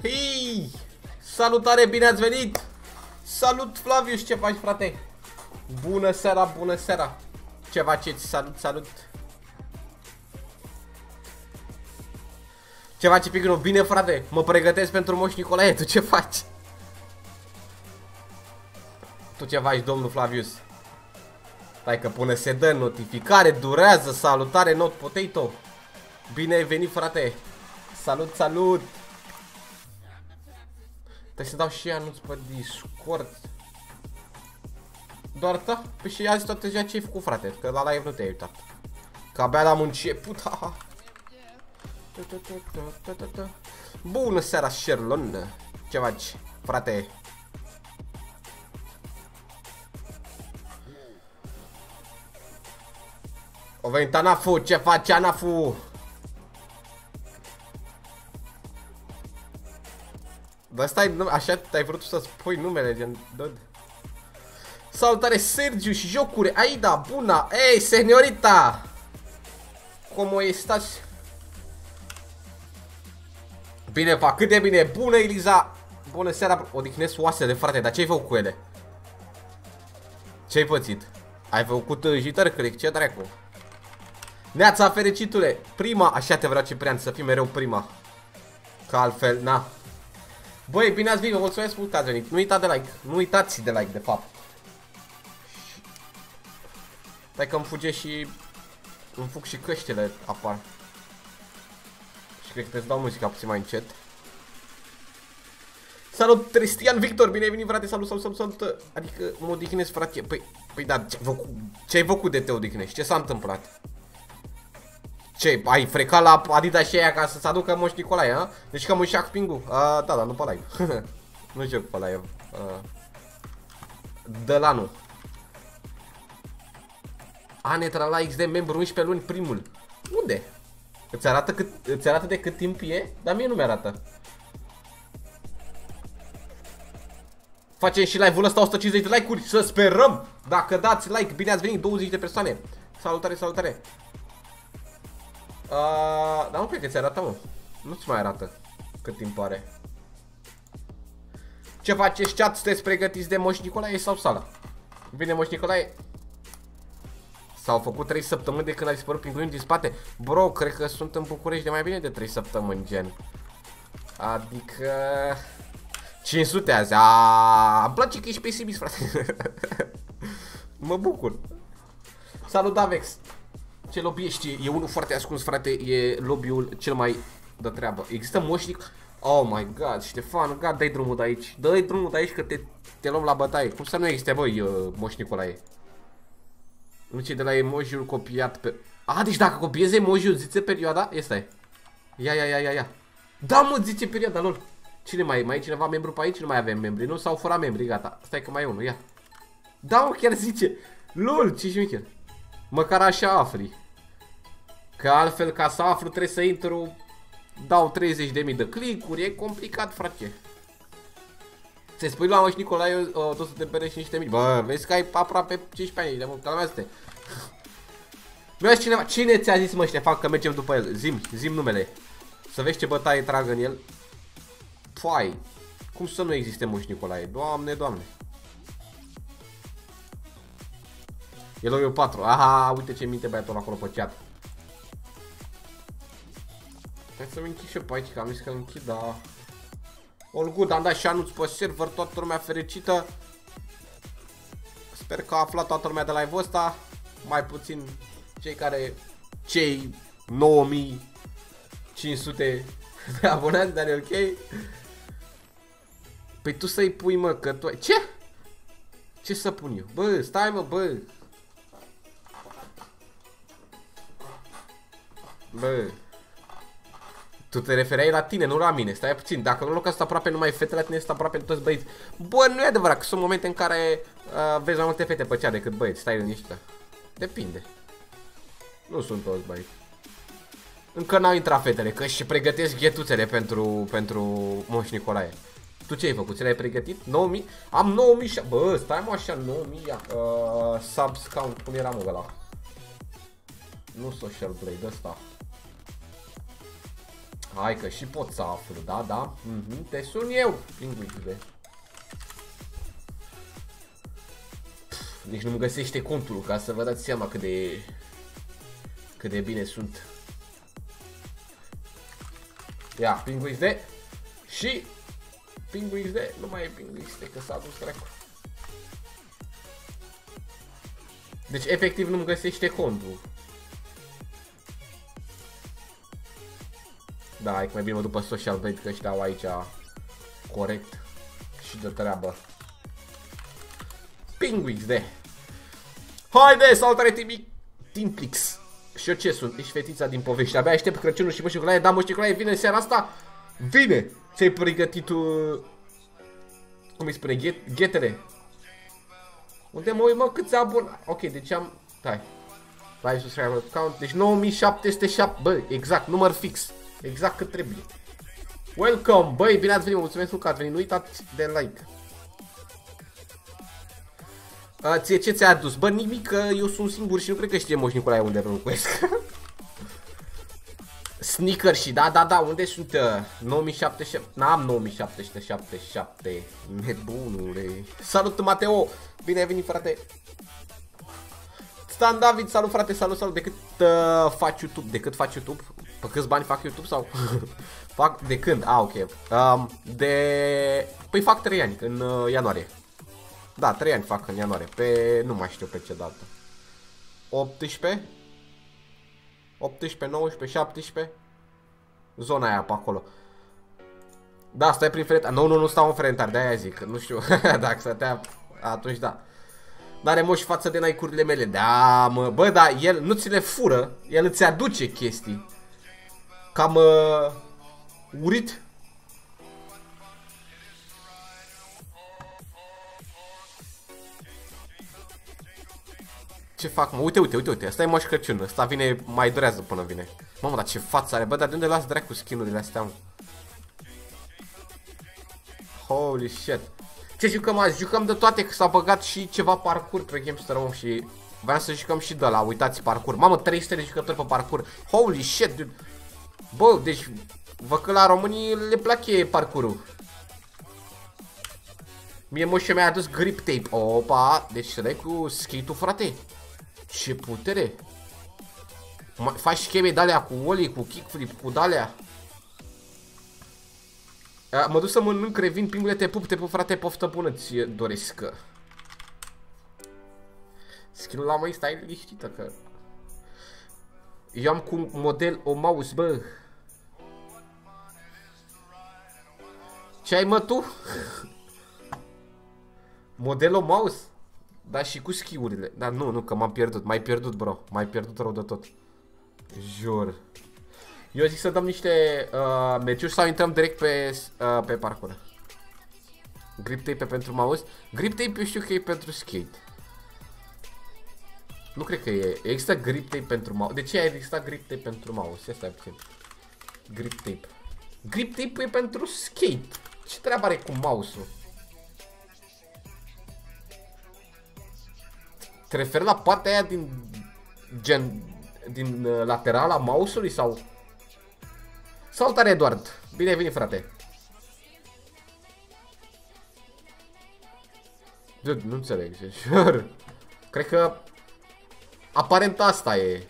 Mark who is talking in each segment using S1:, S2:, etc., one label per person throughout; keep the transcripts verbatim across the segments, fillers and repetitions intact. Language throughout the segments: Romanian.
S1: Hei! Salutare, bine ați venit! Salut, Flavius, ce faci, frate? Bună seara, bună seara! Ce faceți? Salut, salut! Ce faci, Pigru? Bine, frate, mă pregătesc pentru Moș Nicolae, tu ce faci? Tu ce faci, domnul Flavius? Stai că până se dă notificare, durează, salutare, not potato. Bine ai venit, frate. Salut, salut. Trebuie să dau și anunț pe Discord. Doar ta? Păi și azi tot deja ce ai făcut, frate? Că la live nu te-ai uitat. Că abia l-am început. Bună seara, Sherlon. Ce faci, frate? O venit Anafu, ce faci, Anafu? Dar stai, așa ai vrut să spui numele, gen, dod. Salutare, Sergiu și jocuri, Aida, bună, ei, seniorita! Cum estás? Bine, fac, cât de bine, bună, Eliza! Bună seara, odihnesc oasele, frate, dar ce-ai făcut cu ele? Ce-ai pățit? Ai făcut jitări, click, ce dracu? Neața, fericitule, prima, așa te vreau, Ciprian, să fii mereu prima. Că altfel, na. Băi, bine ați venit, vă mulțumesc mult că ați venit. Nu uitați de like, nu uitați de like, de fapt. Stai că îmi fuge și... îmi fug și căștile apar. Și cred că trebuie să dau muzica puțin mai încet. Salut, Cristian Victor, bine ai venit, frate, salut, salut, salut, salut. Adică mă odihnesc, frate. Păi, păi da, ce-ai făcut, ce făcut de te odihnești? Ce s-a întâmplat? Ce, ai frecat la Adidas și aia ca să-ți aducă Moș Nicolae, a? Deci că mă șac pingul. Da, da, nu pe live. Nu joc pe live. Uh. De la nu. Anetra la X D membru unsprezece luni primul. Unde? Îți arată, cât, îți arată de cât timp e? Dar mie nu mi-arată. Facem și live-ul ăsta, o sută cincizeci de like-uri. Să sperăm. Dacă dați like, bine ați venit, douăzeci de persoane. Salutare, salutare. Uh, dar nu cred că ți arată, mă. Nu-ți mai arată cât timp are. Ce faceți, chat? Sunteți pregătiți de Moș Nicolae sau sala? Bine, Moș Nicolae. S-au făcut trei săptămâni de când a dispărut pinguinul din spate. Bro, cred că sunt în București de mai bine de trei săptămâni, gen. Adică... cinci sute azi. Aaaa, îmi place că ești pesimist, frate. Mă bucur. Salut, Avex. Ce lobby ești? E unul foarte ascuns, frate. E lobby-ul cel mai de treabă. Există moșnic. Oh my god, Ștefan, god, dai drumul de aici. Dă-i drumul de aici că te, te luăm la bătaie. Cum să nu existe, băi, Moș Nicolae? Nu ce de la emoji-ul copiat pe... A, deci dacă copiezi emoji-ul, zice perioada? E, stai. Ia, ia, ia, ia, ia. Da, mă, zice perioada, lol. Cine mai e? Mai e cineva membru pe aici? Nu mai avem membri, nu? S-au furat membri, gata. Stai că mai e unul, ia. Da, mă, chiar zice. Lol, ce șmecher. Măcar așa afli. Că altfel, ca să aflu, trebuie să intru. Dau treizeci de mii de click-uri. E complicat, frate. Se spui la Moș Nicolae, o, tot să te bere și niște mici. Bă, vezi că ai aproape cincisprezece ani. De mult, calmează-te. Vezi cineva. Cine ți-a zis, mă, Ștefan, că mergem după el? Zim, zim numele. Să vezi ce bătaie trag în el. Păi, cum să nu existe Moș Nicolae? Doamne, doamne. E lobby patru. Aha, uite ce minte băiatul acolo pe chat. Hai să-mi închid și eu pe aici, că am zis că îl închid, da. All good, am dat și anunț pe server, toată lumea fericită. Sper că a aflat toată lumea de live-ul ăsta. Mai puțin cei care, cei nouă mii cinci sute de abonați, dar e ok. Păi tu să-i pui, mă, că tu ai... Ce? Ce să pun eu? Bă, stai, mă, bă. Bă. Tu te refereai la tine, nu la mine, stai puțin. Dacă în locul ăsta aproape numai fete, la tine sunt aproape toți băieți. Bă, nu e adevărat, că sunt momente în care uh, vezi mai multe fete pe cea decât băieți, stai liniștită. Depinde. Nu sunt toți băieți. Încă n-au intrat fetele, că și pregătesc ghetuțele pentru, pentru Moș Nicolae. Tu ce ai făcut? Ți l-ai pregătit? nouă mii? Am nouă mii și... Bă, stai mă așa, nouă mii uh, subs count, cum era mă ăla? Nu Social Blade, ăsta. Hai că și pot să aflu, da, da. Mm-hmm. Te sun eu, pinguinule. Nici nu-mi găsește contul ca să vă dați seama cât de cât de bine sunt. Ia, Pingu X D și Pingu X D, nu mai e Pingu X D că s-a dus dracu. Deci efectiv nu-mi găsește contul. Da, hai că mai bine mă duc pe Social Blade că ăștia au aici corect și de treabă. Pingu X D. Haide, salutare Timic Timplix. Și eu ce sunt? Ești fetița din povești. Abia aștept Crăciunul și Moș Nicolae. Da, Moș Nicolae vine în seara asta. Vine! Ți-ai pregătit uh, cum îi spune? Ghet ghetele. Unde mă uit, mă? Câți abon... Ok, deci am... Hai. Live subscriber count. Deci nouă mii șapte sute șapte. Bă, exact, număr fix. Exact cât trebuie. Welcome! Băi, bine ați venit. Mulțumesc mult că ați venit. Nu uitați de like. A, ție ce ți-a adus? Bă, nimic, că eu sunt singur și nu cred că știe Moș Nicolae unde locuiesc. Sneaker și da, da, da, unde sunt? Uh, nouă mii șapte sute șapte. N-am nouă mii șapte sute șaptezeci și șapte. Nebunule. Salut, Mateo. Bine ai venit, frate. Stan David, salut, frate, salut, salut. De cât uh, faci YouTube? De cât faci YouTube? Pe câți bani fac YouTube sau? Fac de când? Ah, ok. Um, de... Păi fac trei ani, în uh, ianuarie. Da, trei ani fac în ianuarie, pe... nu mai știu pe ce dată. optsprezece? optsprezece, nouăsprezece, șaptesprezece? Zona aia pe acolo. Da, stai prin ferentar. Nu, nu, nu stau în ferentar, de-aia zic, nu știu. Dacă stătea, atunci da. N-are moși față de naicurile mele. Da, mă, bă, da, el nu ți le fură, el îți aduce chestii. Cam uh, urit. Ce fac, mă? Uite, uite, uite, uite, asta e Moș Crăciun, ăsta vine, mai durează până vine. Mamă, dar ce față are, bă, dar de unde las dracu skin-urile astea, mă? Holy shit. Ce jucăm azi? Jucăm de toate, că s-a băgat și ceva parcurs pe Gamester, mă, și vreau să jucăm și de la, uitați, parcurs. Mamă, trei sute de jucători pe parcurs. Holy shit, dude. Bă, deci, văd că la românii le place parcurul. Mie moșe mi-a adus grip tape. Opa, deci să dai cu skate-ul, frate. Ce putere. Faci scheme de-alea cu ollie, cu kickflip, cu de-alea. Mă duc să mănânc, revin, Pingule, te pup, te pup, frate, poftă bună, ți doresc. Skin-ul la măi, stai liniștită că... Eu am cu model o mouse, bă. Ce ai, mă, tu? Model o mouse? Da, și cu schiurile. Dar nu, nu, că m-am pierdut. M-ai pierdut, bro. M-ai pierdut rău de tot. Jur. Eu zic să dăm niște uh, meciuri sau intrăm direct pe, uh, pe parcurs. Grip tape pentru mouse. Grip tape eu știu că e pentru skate. Nu cred că e. Există grip tape pentru mouse. De ce există grip tape pentru mouse? Asta e puțin. Grip tape. Grip tape e pentru skate. Ce treabă are cu mouse-ul? Te referi la partea aia din gen din uh, lateral a mouse-ului sau? Salutare, Eduard. Bine ai venit, frate. Dude, nu înțeleg. Sure. Cred că aparent asta e.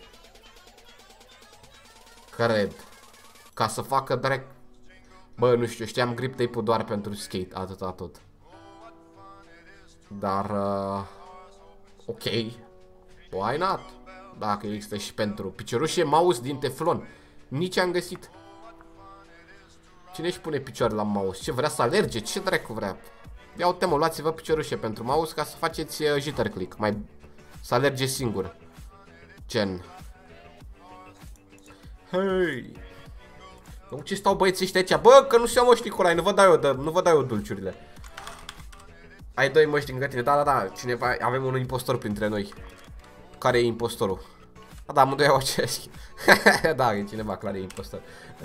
S1: Cred. Ca să facă direct. Bă, nu știu, știam grip tape-ul doar pentru skate, atât, atât. Dar uh, ok. Why not? Dacă există și pentru piciorușe mouse din teflon. Nici am găsit. Cine își pune picioare la mouse? Ce vrea să alerge? Ce dracu vrea? Ia uite, mă, luați-vă piciorușe pentru mouse ca să faceți uh, jitter click. Mai să alerge singur. Gen. Hei. Nu, ce stau băieții ăștia aici? Bă, că nu se Moș Nicolae, nu vă dau eu, dă, nu vă dau eu dulciurile. Ai doi moști lângă tine, da, da, da, cineva, avem un impostor printre noi. Care e impostorul? Da, da, amândoi au aceeași. Da, e cineva, clar e impostor.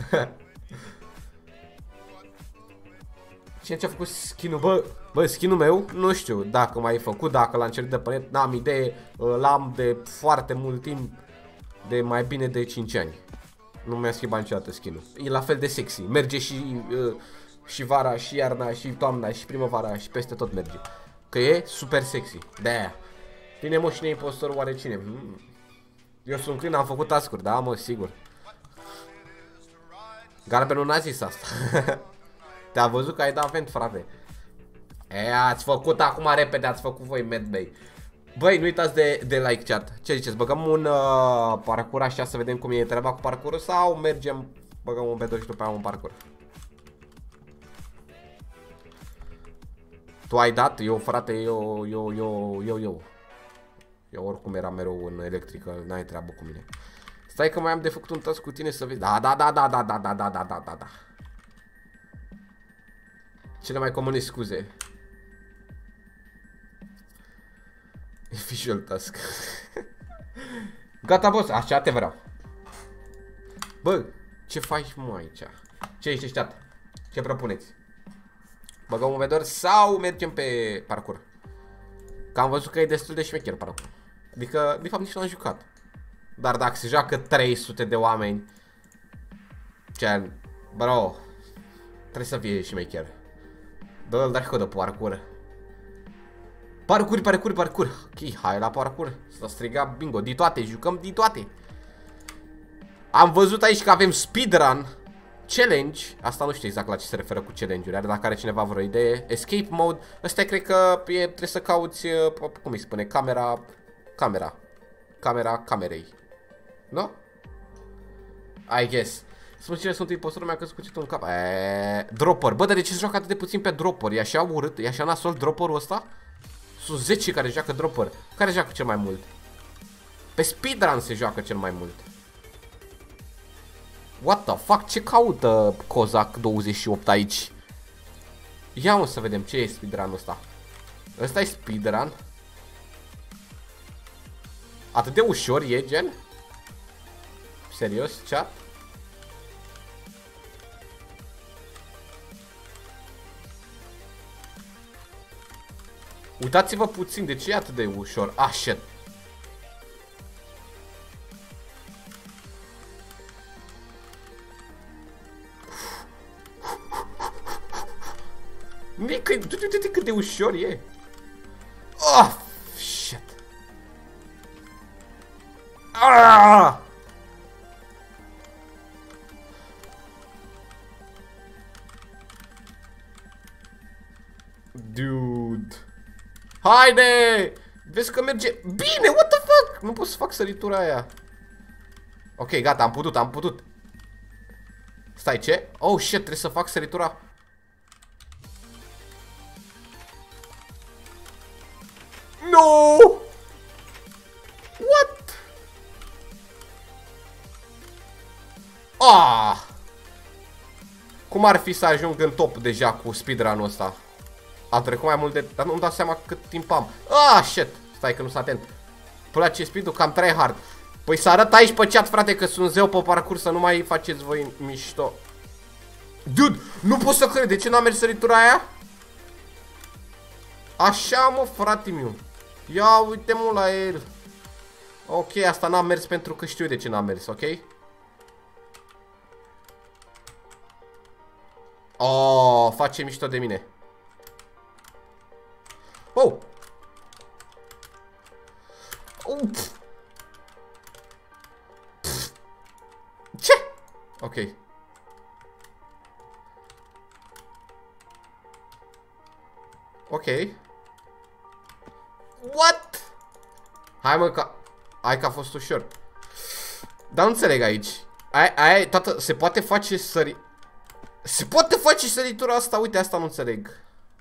S1: Cine ce-a făcut skin-ul? Bă, bă, skin-ul meu, nu știu dacă m-ai făcut, dacă l-am cerut de pe net, n-am idee, l-am de foarte mult timp, de mai bine de cinci ani. Nu mi-a schimbat niciodată skin-ul. E la fel de sexy. Merge și, uh, și vara, și iarna, și toamna, și primăvara, și peste tot merge. Că e super sexy. De-aia. Bine, mă, cine e impostorul, oare cine? Hmm. Eu sunt clean, am făcut task-uri, da, mă, sigur. Galbenul n-a zis asta. Te-a văzut că ai dat vent, frate. E, ați făcut acum repede, ați făcut voi, medbay. Băi, nu uitați de, de like chat. Ce ziceți, băgăm un uh, parcurs așa să vedem cum e treaba cu parcurul sau mergem, băgăm un B doi și după aia un parcurs? Tu ai dat? Eu, frate, eu, eu, eu, eu, eu. Eu oricum eram mereu în electrică, n-ai treabă cu mine. Stai că mai am de făcut un task cu tine să vezi. Da, da, da, da, da, da, da, da, da, da, da, da. Cele mai comune scuze. Official task. Gata, boss, așa te vreau. Bă, ce faci, mă, aici? Ce ești ăștia? Ce propuneți? Băgăm un vedor sau mergem pe parcurs? Că am văzut că e destul de șmecher parcurs. Adică, de fapt, nici n-am jucat. Dar dacă se joacă trei sute de oameni, ce, bro, trebuie să fie șmecher. Dă-l dracu de parcurs. Parcurs, parcurs, parcurs. Ok, hai la parcurs. S-a strigat bingo, de toate, jucăm de toate. Am văzut aici că avem speedrun challenge. Asta nu știu exact la ce se referă cu challenge-uri. Are dacă are cineva vreo idee. Escape mode. Ăsta cred că e, trebuie să cauți, cum îi spune, camera. Camera. Camera camerei. Nu? I guess. Spune cine sunt impostorul, mi-a căzut cuțitul în cap. Eee, dropper. Bă, dar de ce se joacă atât de puțin pe dropper? E așa urât? E așa nasol dropperul ăsta? Sunt zece care joacă dropper. Care joacă cel mai mult? Pe speedrun se joacă cel mai mult. What the fuck? Ce caută Cozac douăzeci și opt aici? Ia mă să vedem ce e speedrun-ul ăsta. Ăsta e speedrun? Atât de ușor e, gen? Serios, chat? Uitați-vă puțin, de ce e atât de ușor? Ah, shit. Mică, uite cât de ușor e. Oh, shit. Ah! Dude. Haide! Vezi că merge bine, what the fuck? Nu pot să fac săritura aia. Ok, gata, am putut, am putut. Stai, ce? Oh, shit, trebuie să fac săritura. No! What? Ah! Cum ar fi să ajung în top deja cu speedrun-ul ăsta? Am trecut mai mult de... Dar nu-mi dau seama cât timp am. Ah, shit! Stai că nu sunt atent. Place speed-ul, cam tryhard. Păi să arăt aici pe chat, frate, că sunt zeu pe parcurs, să nu mai faceți voi mișto. Dude, nu pot să cred. De ce n-a mers săritura aia? Așa, mă, frate meu. Ia uite, mă, la el. Ok, asta n-a mers pentru că știu de ce n-a mers, ok? Oh, face mișto de mine. Oh! Oh, pf. Pf. Ce? Ok. Ok. What? Hai mă că... Hai că a fost ușor. Dar nu înțeleg aici. Aia, aia, toată... Se poate face sări... Se poate face săritura asta? Uite, asta nu înțeleg.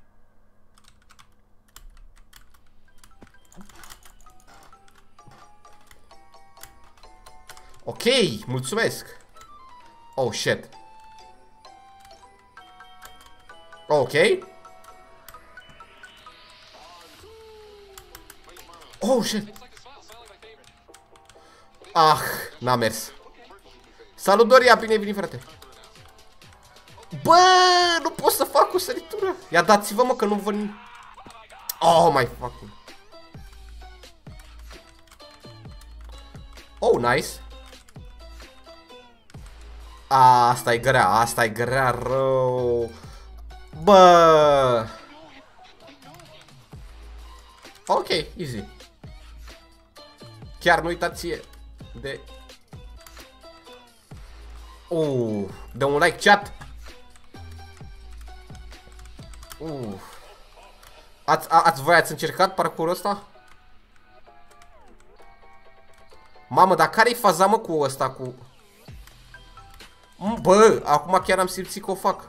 S1: Ok, mulțumesc. Oh, shit. Ok. Oh, shit. Ah, n-a mers. Salut, Doria, bine ai venit, frate. Bă, nu pot să fac o săritură. Ia dați-vă, mă, că nu văd. Oh, my fucking. Oh, nice. A, asta e grea, asta e grea rău. Bă. Ok, easy. Chiar nu uitați de... Uh, de un like, chat. Uh. Ați, ați voi ați încercat parcurul ăsta? Mamă, dar care-i faza, mă, cu ăsta, cu... Bă, acum chiar am simțit că o fac.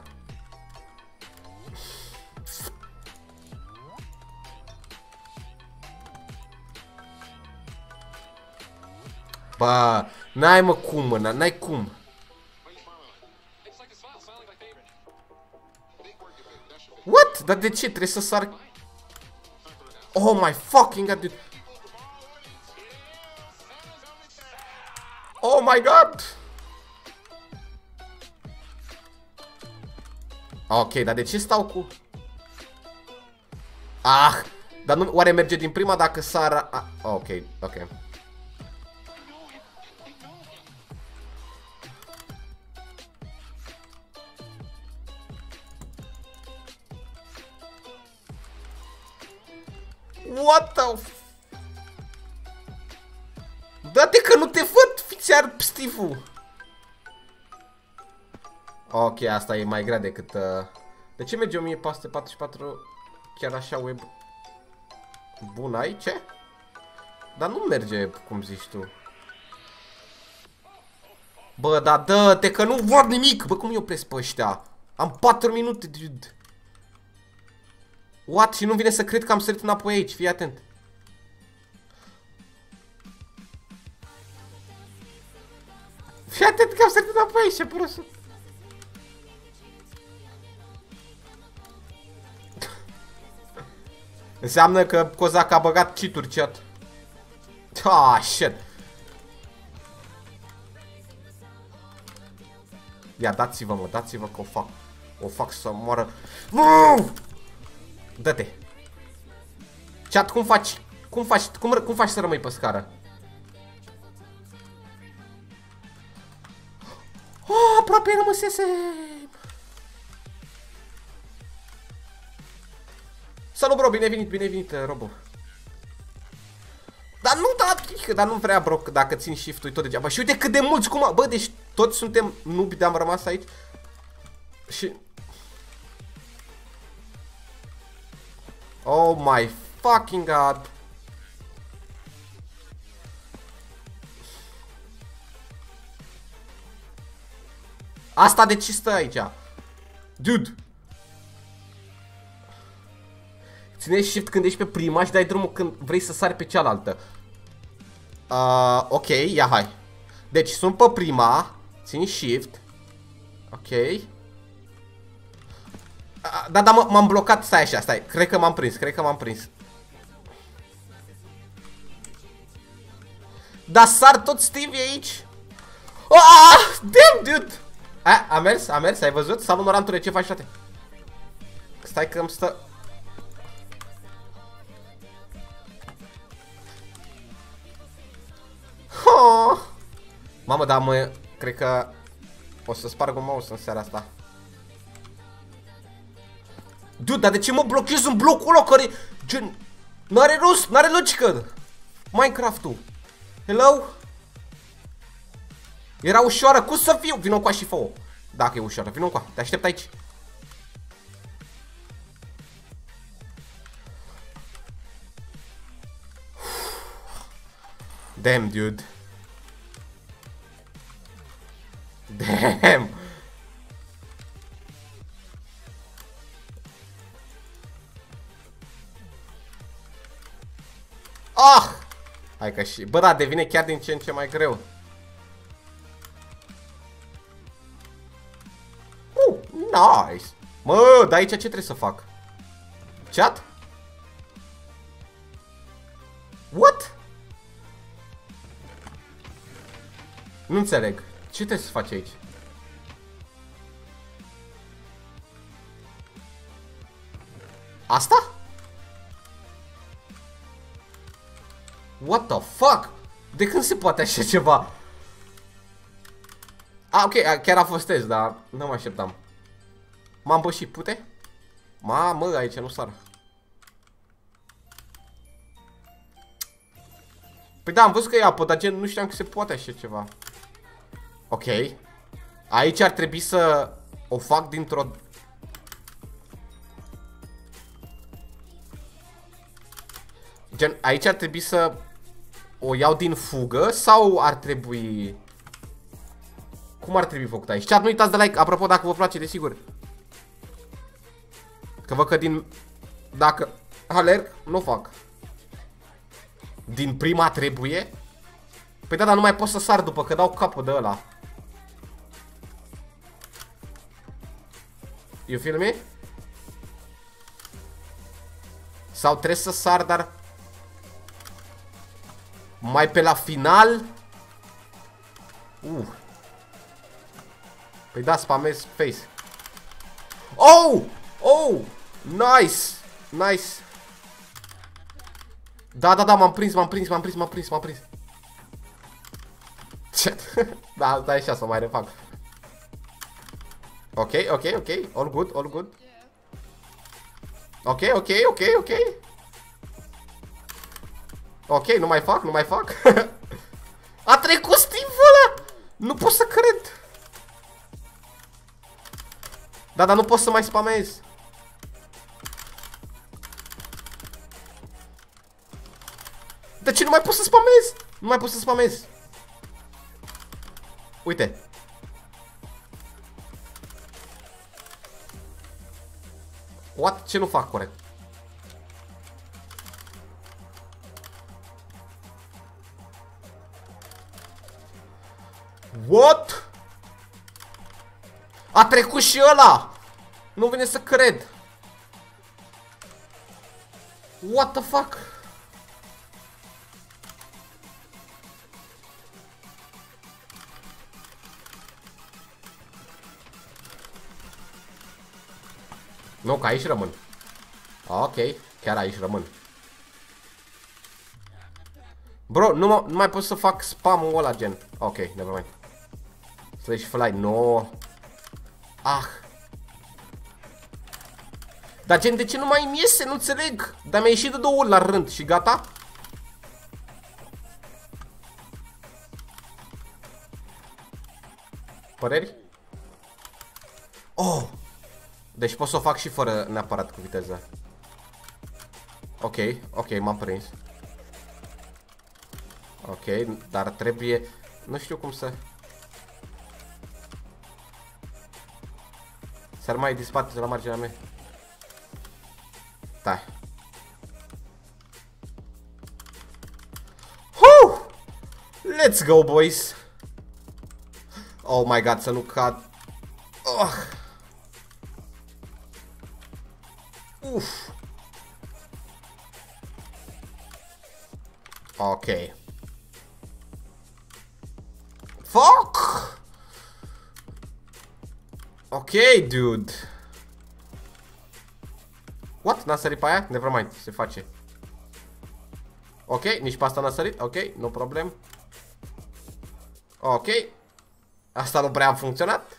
S1: Bă, n-ai, mă, cum, mă, n-ai cum. What? Dar de ce? Trebuie să sar... Oh my fucking god, dude. Oh my god. Ok, dar de ce stau cu... Ah, dar nu... Oare merge din prima dacă sar... Ah, ok, ok. What the f... Dă-te că nu te văd, fițear Stifu. Ok, asta e mai grea decât... Uh... De ce merge o mie patru sute patruzeci și patru chiar așa web? Bun, aici? Dar nu merge, cum zici tu. Bă, da, dă-te că nu văd nimic. Bă, cum eu opresc pe ăștia? Am patru minute, dude. What? Și nu vine să cred că am sărit înapoi aici, fii atent. Fii atent că am sărit înapoi aici, ce prost. Înseamnă că Cozac a băgat cheat-uri, chat. Ah, shit. Ia, dați-vă, mă, dați-vă că o fac. O fac să moară. Dă-te. Chat, cum faci? Cum faci? Cum, cum faci să rămâi pe scară? Oh, aproape rămăsese. Salut, bro, bine venit, bine venit, Robo. Dar nu, da, dar nu vrea, bro, dacă țin shift-ul tot degeaba. Și uite cât de mulți, cum, bă, deci toți suntem nubi de-am rămas aici. Și... Oh my fucking god. Asta de ce stă aici? Dude. Țineți shift când ești pe prima și dai drumul când vrei să sari pe cealaltă. Uh, ok, ia hai. Deci sunt pe prima. Țin shift. Ok. Uh, da, da, m-am blocat. Stai așa, stai. Cred că m-am prins, cred că m-am prins. Dar sar tot Stevie aici. Ah, damn, dude. A, a mers, a mers, ai văzut? Salut, Norantule, ce faci, frate? Stai că îmi stă... Oh. Mamă, dar mă, cred că o să sparg un mouse în seara asta. Dude, dar de ce mă blochez în blocul ăla care... Gen... N-are rost, n-are logică Minecraft-ul. Hello? Era ușoară, cum să fiu? Vino cu și fă-o. Dacă e ușoară, vino cu te aștept aici. Damn, dude. Damn. Ah! Hai că și... Bă, da, devine chiar din ce în ce mai greu. Uh, nice. Mă, dar aici ce trebuie să fac? Chat? What? Nu înțeleg. Ce trebuie să faci aici? Asta? What the fuck? De când se poate așa ceva? A, ok, chiar a fost test, dar nu mă așteptam. M-am bășit, pute? Mamă, aici nu sar. Păi da, am văzut că e apă, dar gen nu știam că se poate așa ceva. Ok. Aici ar trebui să o fac dintr-o... Gen, aici ar trebui să o iau din fugă sau ar trebui... Cum ar trebui făcut aici? Chat, nu uitați de like, apropo, dacă vă place, desigur. Că văd că din... Dacă alerg, nu fac. Din prima trebuie? Păi da, dar nu mai pot să sar după, că dau capul de ăla. You feel me? Sau trebuie să sar, dar... Mai pe la final? Uh. Păi da, spamez face. Oh! Oh! Nice! Nice! Da, da, da, m-am prins, m-am prins, m-am prins, m-am prins, m-am prins. Da, da, așa să mai refac. Ok, ok, ok, all good, all good. Ok, ok, ok, ok. Ok, nu mai fac, nu mai fac. A trecut Steve-ul ăla! Nu pot să cred. Da, dar nu pot să mai spamez. De ce nu mai pot să spamez? Nu mai pot să spamez. Uite. What? Ce nu fac corect? What? A trecut și ăla! Nu vine să cred. What the fuck? Nu, că aici rămân. Ok, chiar aici rămân. Bro, nu, nu mai pot să fac spam-ul ăla, gen. Ok, nevermind. Slash fly, no. Ah. Dar gen, de ce nu mai îmi iese? Nu înțeleg. Dar mi-a ieșit de două ori la rând și gata. Păreri? Oh. Deci pot să o fac și fără neapărat cu viteză. Ok, ok, m-am prins. Ok, dar trebuie... Nu știu cum să... S-ar mai disparte de la marginea mea. Da. Huh! Let's go, boys! Oh my god, să nu cad. Oh. Uf. Ok. Fuck! Ok, dude. What? N-a sărit pe aia? Nevermind, se face. Ok, nici pe asta n-a sărit. Ok, no problem. Ok. Asta nu prea a funcționat.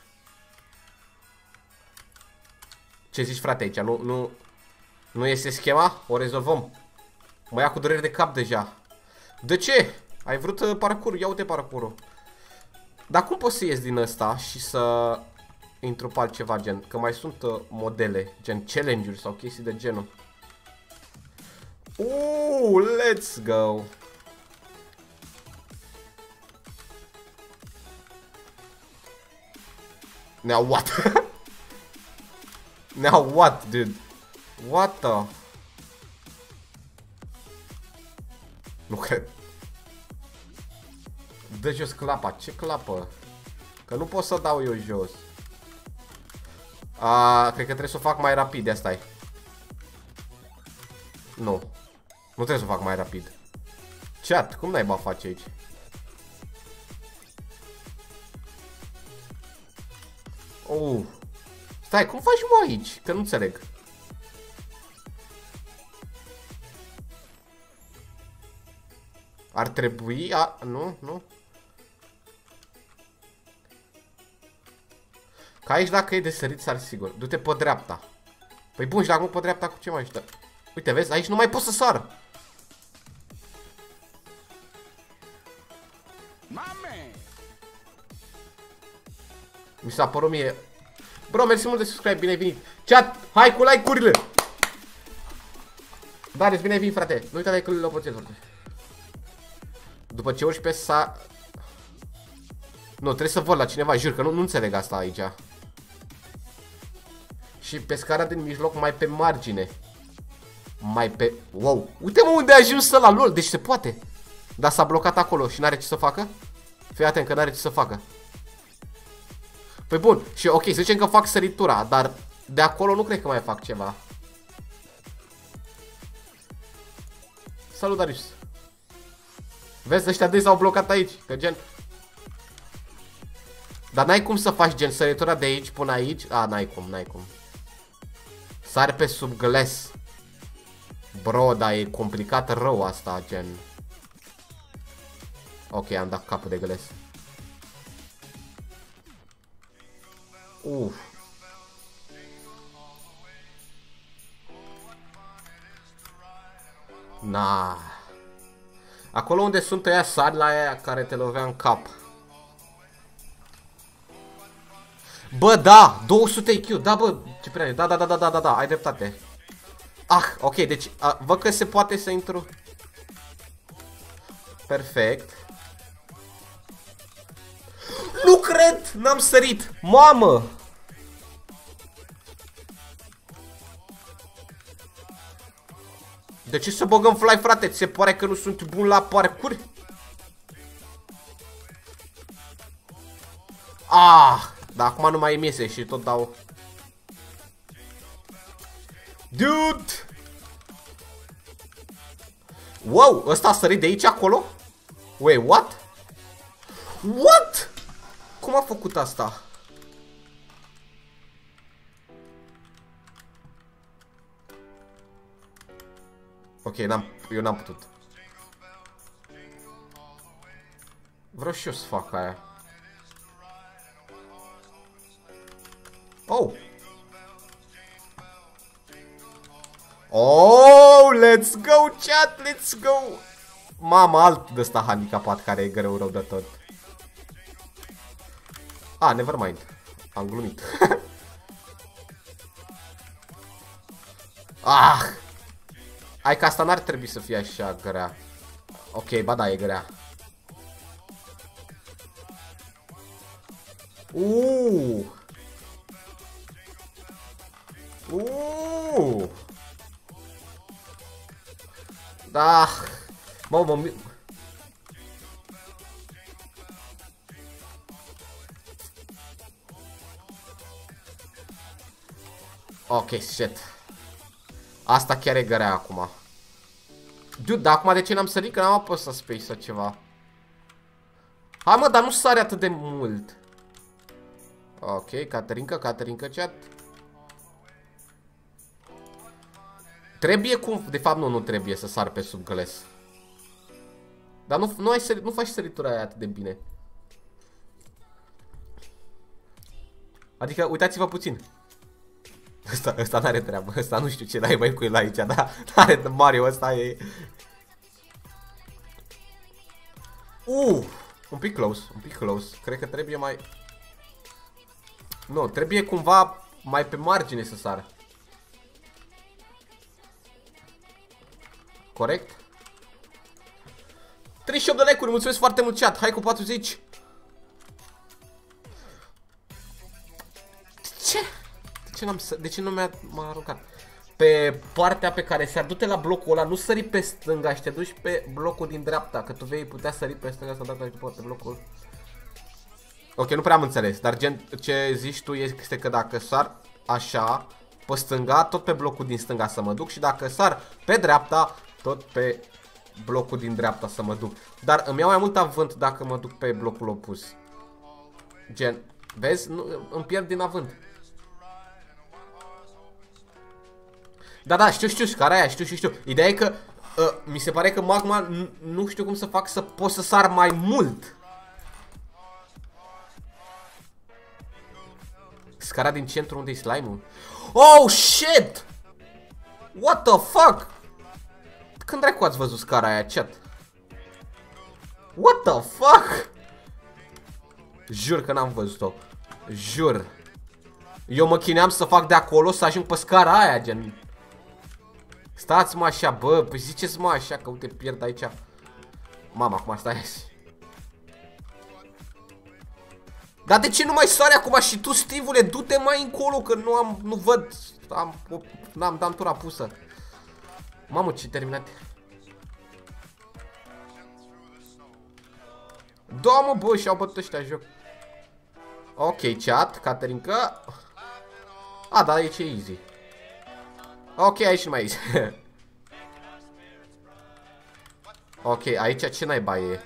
S1: Ce zici, frate, aici? Nu, nu, nu iese schema? O rezolvăm. Mă ia cu dureri de cap deja. De ce? Ai vrut uh, parcurul? Ia uite parcurul. Dar cum poți să ies din ăsta și să intru pe altceva, gen? Că mai sunt uh, modele, gen challenge-uri sau chestii de genul. Uuu, let's go! Now what? Now what, dude? What the... Nu cred. Dă jos clapa. Ce clapă? Că nu pot să dau eu jos. A, cred că trebuie să o fac mai rapid. Asta e. Nu. Nu trebuie să o fac mai rapid. Chat, cum naiba face aici? Oh. Stai, cum faci mă aici? Că nu înțeleg. Ar trebui... A, nu, nu. aici dacă e de sărit sar sigur. Du-te pe dreapta. Păi bun, și dacă nu pe dreapta cu ce mai ajută? Uite, vezi? Aici nu mai pot să sar. Mi s-a părut mie. Bro, mersi mult de subscribe, bine ai venit. Chat, hai cu like-urile. Darius, bine ai venit, frate. Nu uita like-urile la poțel, frate. După ce urci pe sa... Nu, trebuie să văd la cineva, jur că nu, nu înțeleg asta aici. Și pe scara din mijloc, mai pe margine. Mai pe... Wow, uite-mă unde a ajuns ăla, lol, deci se poate. Dar s-a blocat acolo și n-are ce să facă? Fii atent că n-are ce să facă. Păi bun, și ok, să zicem că fac săritura, dar de acolo nu cred că mai fac ceva. Salut, Darius. Vezi, ăștia doi s-au blocat aici, că gen... Dar n-ai cum să faci gen săritura de aici până aici? A, n-ai cum, n-ai cum. Sari pe sub glass. Bro, dar e complicat rău asta, gen. Ok, am dat capul de glass. Uf. Na. Acolo unde sunt ăia sari la aia care te lovea în cap. Bă, da, două sute I Q, da, bă, Cipriane, da, da, da, da, da, da, da, ai dreptate. Ah, ok, deci, a, văd că se poate să intru. Perfect. Nu cred, n-am sărit, mamă. De ce să băgăm fly, frate? Ți se pare că nu sunt bun la parcurs? Ah, dar acum nu mai îmi iese și tot dau. Dude! Wow, ăsta a sărit de aici acolo? Wait, what? What? Cum a făcut asta? Ok, n-am, eu n-am putut. Vreau și eu să fac aia. Oh! Oh, let's go, chat, let's go! Mama, alt de ăsta handicapat care e greu rău de tot. Ah, never mind. Am glumit. Ah! Hai că asta n-ar trebui să fie așa grea. Ok, ba da, e grea. Uuu! Uuu! Da! Mă, mă... Ok, shit. Asta chiar e grea acum. Dude, dar acum de ce n-am sărit? Că n-am apăsat space sau ceva. Hai mă, dar nu sare atât de mult. Ok, Caterinca, Caterinca, chat. Trebuie cum... De fapt nu, nu trebuie să sar pe sub glass. Dar nu, nu, ai sări, nu faci săritura aia atât de bine. Adică, uitați-vă puțin. Ăsta, ăsta n-are treabă, ăsta nu știu ce n-ai mai cu el aici, dar n-are Mario, ăsta e... Uh, un pic close, un pic close, cred că trebuie mai... Nu, trebuie cumva mai pe margine să sară. Corect? treizeci și opt de like-uri, mulțumesc foarte mult, chat, hai cu patruzeci. Ce? De ce, n-am să... De ce nu mi-a aruncat? Pe partea pe care se du-te la blocul ăla, nu sări pe stânga și te duci pe blocul din dreapta, că tu vei putea sări pe stânga sau dreapta și după pe blocul. Ok, nu prea am înțeles, dar gen ce zici tu este că dacă sar așa pe stânga, tot pe blocul din stânga să mă duc și dacă sar pe dreapta, tot pe blocul din dreapta să mă duc. Dar îmi iau mai mult avânt dacă mă duc pe blocul opus. Gen, vezi? Nu, îmi pierd din avânt. Da, da, știu, știu, scara aia, știu, știu, știu. Ideea e că uh, mi se pare că magma nu știu cum să fac să pot să sar mai mult. Scara din centru unde e slime-ul. Oh, shit! What the fuck? Când dracu ați văzut scara aia, chat? What the fuck? Jur că n-am văzut-o. Jur. Eu mă chineam să fac de acolo să ajung pe scara aia, gen. Stați mă așa, bă, păi ziceți mă așa că uite pierd aici. Mama, acum stai azi. Dar de ce nu mai sare acum și tu, Stivule? Du-te mai încolo că nu am, nu văd. Am, n-am, n-am tura pusă. Mamă, ce terminat. Da, mă, bă, și-au bătut ăștia joc. Ok, chat, Caterinca. A, dar aici e easy. Ok, aici nu mai easy. Ok, aici ce naiba e?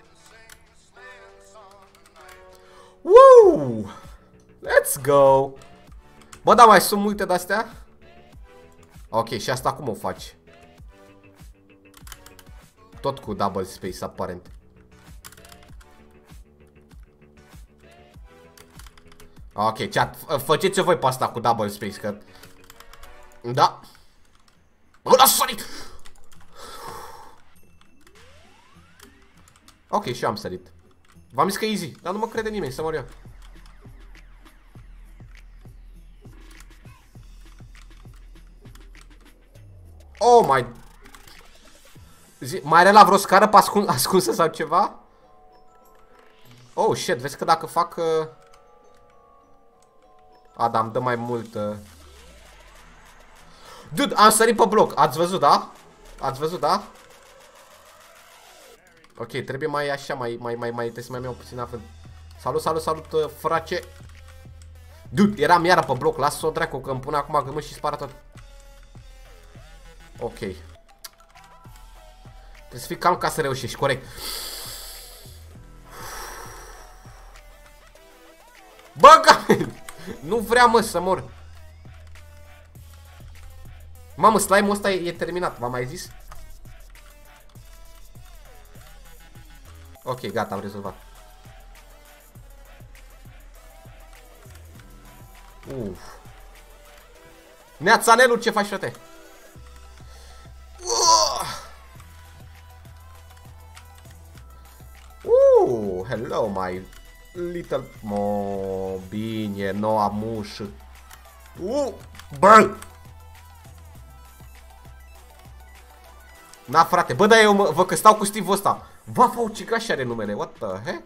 S1: Woo! Let's go! Bă, da, mai sunt multe de-astea? Ok, și asta cum o faci? Tot cu double space, aparent. Ok, chat, faceți-o voi pe asta cu double space, că... Da. Mă, lasă sărit! Ok, și eu am sărit. V-am zis că e easy, dar nu mă crede nimeni, să mor eu. Oh my... Zi, mai are la vreo scară pe ascun ascunsă sau ceva? Oh shit, vezi că dacă fac... Uh... A, da, îmi dă mai mult... Uh... Dude, am sărit pe bloc, ați văzut, da? Ați văzut, da? Ok, trebuie mai așa, mai, mai, mai, mai, trebuie să mai iau puțin având. Salut, salut, salut, uh, frate. Dude, eram iară pe bloc, lasă-o dracu, că îmi pune acum gâmânt și spară tot. Ok. Trebuie să fii calm ca să reușești, corect. Bă, nu vreau, mă, să mor. Mamă, slime-ul ăsta e, e terminat, v-am mai zis? Ok, gata, am rezolvat. Uf. Neața, Nelu, ce faci, frate? Uh, hello, my little... Mo, bine, noua mușă. Uh, bă! Na, frate, bă, dar eu mă, vă că stau cu Steve-ul ăsta. Vafa Ucigaș are numele, what the heck?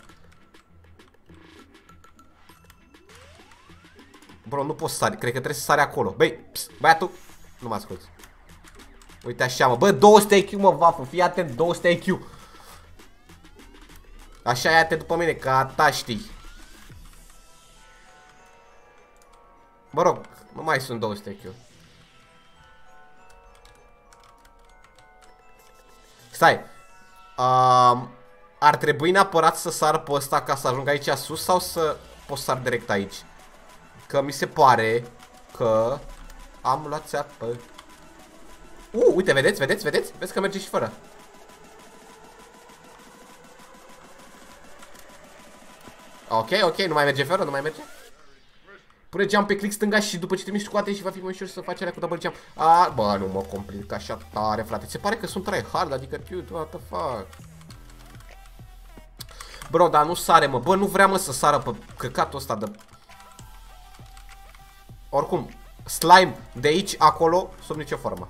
S1: Bro, nu pot să sari, cred că trebuie să sari acolo. Băi, pst, băiatul, nu mă asculți. Uite așa, mă, bă, două sute I Q, mă, Vafu, fii atent, două sute I Q. Așa, ia-te după mine, ca ta știi. Mă rog, nu mai sunt două sute I Q. Stai. Um, ar trebui neapărat să sar pe ăsta ca să ajung aici sus sau să pot sar direct aici? Că mi se pare că am luat țeapă. Uh, uite, vedeți, vedeți, vedeți? Vezi că merge și fără. Ok, ok, nu mai merge fără, nu mai merge. Pune jump pe click stânga și după ce te miști scoate și va fi mai ușor să faci alea cu double jump. A, bă, nu mă complic așa tare, frate. Se pare că sunt tryhard, adică cute, what the fuck. Bro, dar nu sare, mă. Bă, nu vrea, mă, să sară pe căcatul ăsta de... Oricum, slime de aici, acolo, sub nicio formă.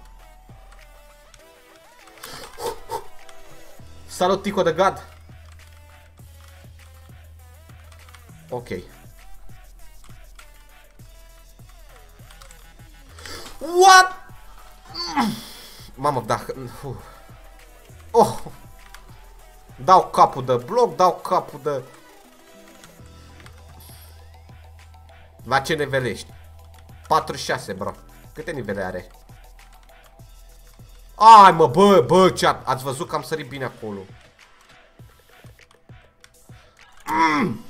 S1: Salut, Tico de God. Ok. What? Mamă, dacă... Uh. Oh. Dau capul de bloc, dau capul de... La ce nivelești? patruzeci și șase, bro. Câte nivele are? Ai, mă, bă, bă, chat. Ați văzut că am sărit bine acolo. Mm.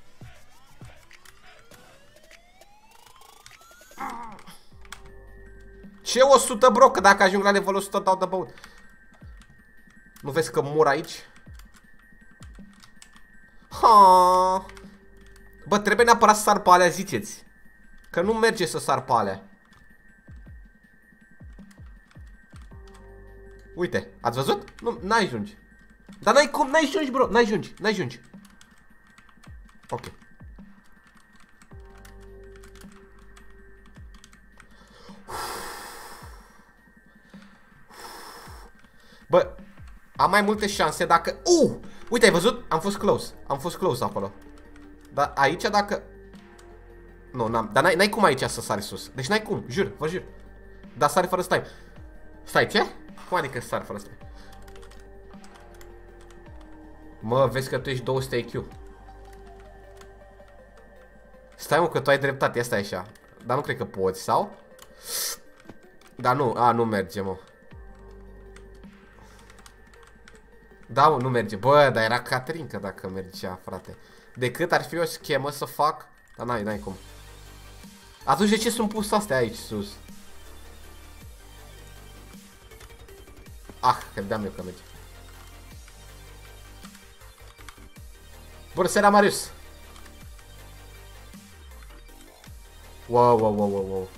S1: Ce o sută, bro? Că dacă ajung la level o sută dau de băut. Nu vezi că mor aici? Ha. Bă, trebuie neapărat să sar pe alea, ziceți. Că nu merge să sar pe alea. Uite, ați văzut? Nu, n-ajungi. Dar n-ai cum, n-ajungi, bro, n-ajungi, n-ajungi. Ok. Bă, am mai multe șanse dacă... Uh! Uite, ai văzut? Am fost close. Am fost close acolo. Dar aici dacă... Nu, n-am. Dar n-ai cum aici să sari sus. Deci n-ai cum, jur, vă jur. Dar sari fără stai. Stai, ce? Cum adică sari fără stai? Mă, vezi că tu ești două sute I Q. Stai, mă, că tu ai dreptate, asta e așa. Dar nu cred că poți, sau? Dar nu, a, nu merge, mă. Da, mă, nu merge. Bă, dar era Caterinca dacă mergea, frate. Decât ar fi o schemă să fac. Dar n-ai, n-ai cum. Atunci de ce sunt pus astea aici sus? Ah, credeam eu că merge. Bună seara, Marius. Wow, wow, wow, wow, wow.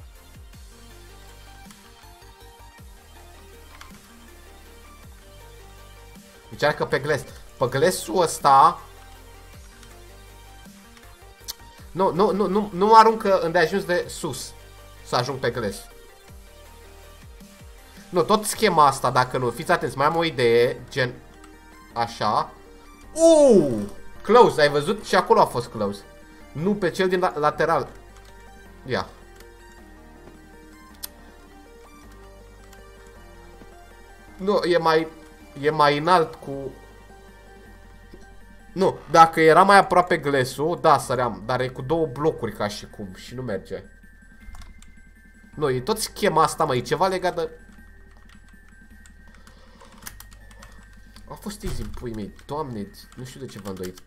S1: Încearcă pe gles. Pe glesul ăsta... Nu, nu, nu, nu, nu mă aruncă îndeajuns de sus. Să ajung pe gles. Nu, tot schema asta, dacă nu. Fiți atenți, mai am o idee. Gen... Așa. Uuu! Close, ai văzut? Și acolo a fost close. Nu pe cel din la lateral. Ia. Nu, e mai... E mai înalt cu... Nu, dacă era mai aproape glesul, da, săream. Dar e cu două blocuri ca și cum. Și nu merge. Nu, e tot schema asta, mă. E ceva legat de... A fost easy, pui mei. Doamne, nu știu de ce v-am doit.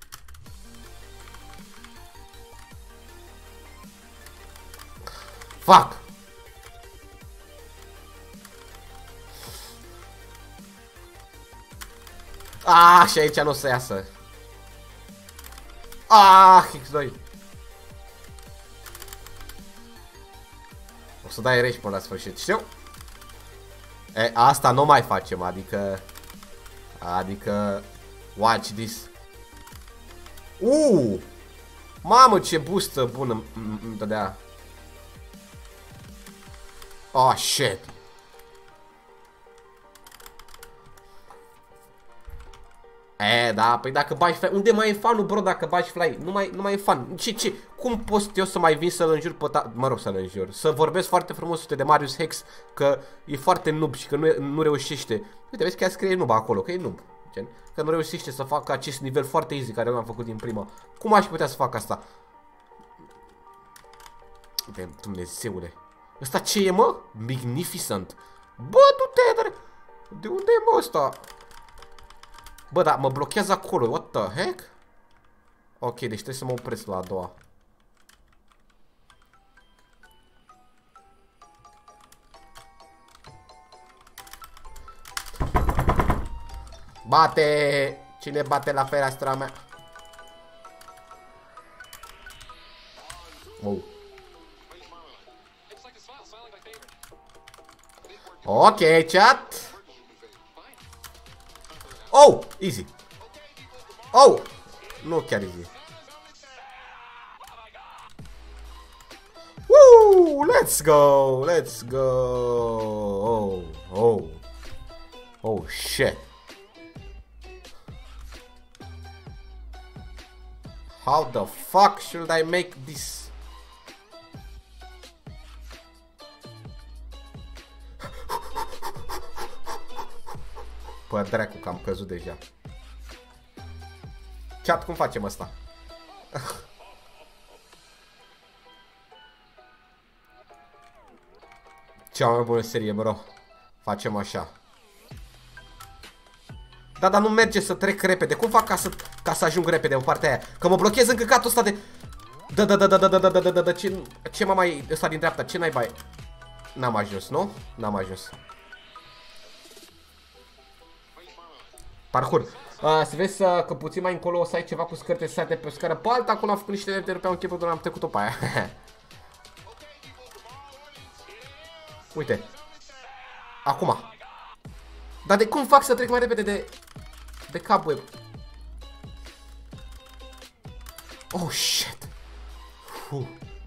S1: Fuck! Ah, și aici nu o să iasă. Ah, X doi. O să dai rage până la sfârșit, știu? E, asta nu mai facem, adică... Adică... Watch this. Uuu! Mamă, ce boostă bună îmi dădea. Oh, shit. E, da, păi dacă bagi fly, unde mai e fanul, bro, dacă bagi fly? Nu mai, nu mai e fan. Ce, ce? Cum pot eu să mai vin să-l înjur pe ta... Mă rog, să-l înjur. Să vorbesc foarte frumos de Marius Hex, că e foarte noob și că nu, nu reușește. Uite, vezi că ea scrie noob acolo, că e noob. Gen, că nu reușește să facă acest nivel foarte easy care l-am făcut din prima. Cum aș putea să fac asta? Uite, Dumnezeule. Ăsta ce e, mă? Magnificent. Bă, du-te, dar... De unde e, mă, ăsta? Bă, dar mă blochează acolo, what the heck? Ok, deci trebuie să mă opresc la a doua. Bate! Cine bate la fereastra mea? Wow. Ok, chat. Oh, easy. Oh, nu chiar easy. Woo, let's go, let's go. Oh, oh. Oh shit. How the fuck should I make this? Pă, dracu, că am căzut deja. Chat, cum facem asta? Cea mai bună serie, bro. Facem așa. Da, dar nu merge să trec repede. Cum fac ca să, ca să ajung repede în partea aia? Că mă blochez în căcatul ăsta de... Da, da, da, da, da, da, da, da, da, da, ce... Ce mă mai... Ăsta din dreapta, ce naiba e? N-am ajuns, nu? N-am ajuns. Parcur. Uh, să vezi uh, că puțin mai încolo o să ai ceva cu scări să de pe o scară pe alta. Acolo am făcut niște leteri pe un chipul, doar am trecut-o pe aia. Uite. Acum. Dar de cum fac să trec mai repede de... De cobweb? Oh, shit. Fuh.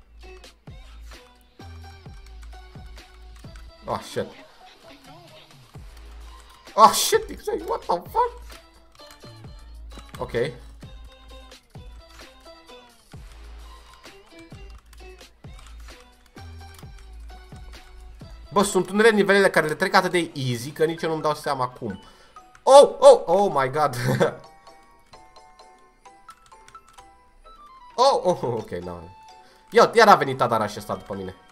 S1: Oh, shit. Oh, shit, exactly. What the fuck? Ok. Bă, sunt unele nivelele care le trec atât de easy că nici eu nu-mi dau seama cum. Oh, oh, oh my god. Oh, oh, ok, no. Ia, iar a venit Adara și ăsta după mine.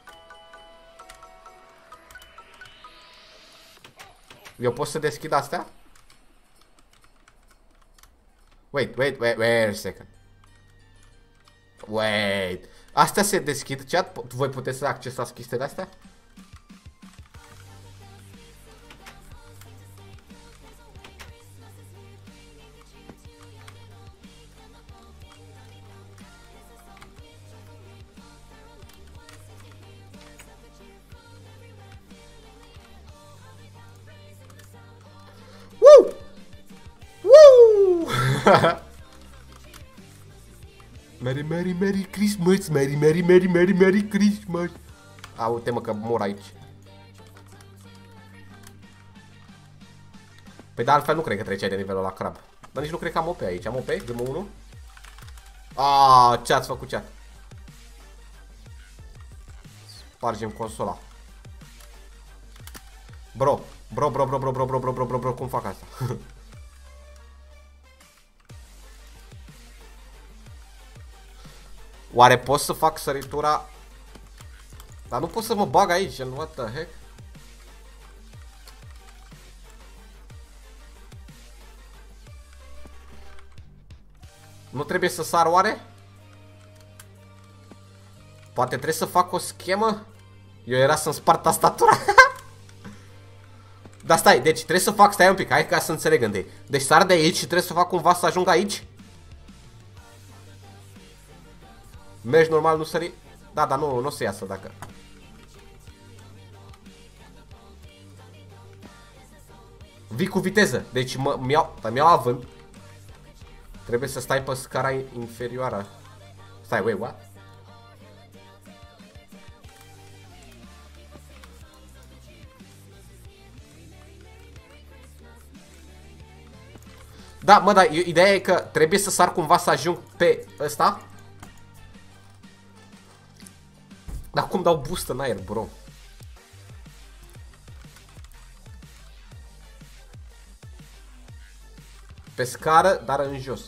S1: Eu pot să deschid astea? Wait, wait, wait, wait a second. Wait. Astea se deschid, chat? Voi puteți să accesați chestiile astea? Woo! Woo! Merry, Merry, Merry Christmas, Merry, Merry, Merry, Merry, Merry Christmas. A, uite mă că mor aici. Păi de altfel nu cred că treceai de nivelul la crab. Dar nici nu cred că am O P aici. Am O P? Dăm unu. Aaaa, ce ați făcut, chat? Spargem consola. Bro, bro, bro, bro, bro, bro, bro, bro, bro, bro, bro, cum fac asta? Oare pot să fac săritura? Dar nu pot să mă bag aici, în what the heck? Nu trebuie să sar oare? Poate trebuie să fac o schemă? Eu era să-mi spart tastatura. Dar stai, deci trebuie să fac, stai un pic, hai ca să înțeleg întâi. Deci sar de aici și trebuie să fac cumva să ajung aici? Mergi normal, nu sări? Da, dar nu, nu o să iasă dacă... Vii cu viteză, deci mi-au mi-au avânt. Trebuie să stai pe scara inferioară. Stai, wait, what? Da, mă, dar ideea e că trebuie să sar cumva să ajung pe ăsta. Dar cum dau boost în aer, bro? Pe scară, dar în jos.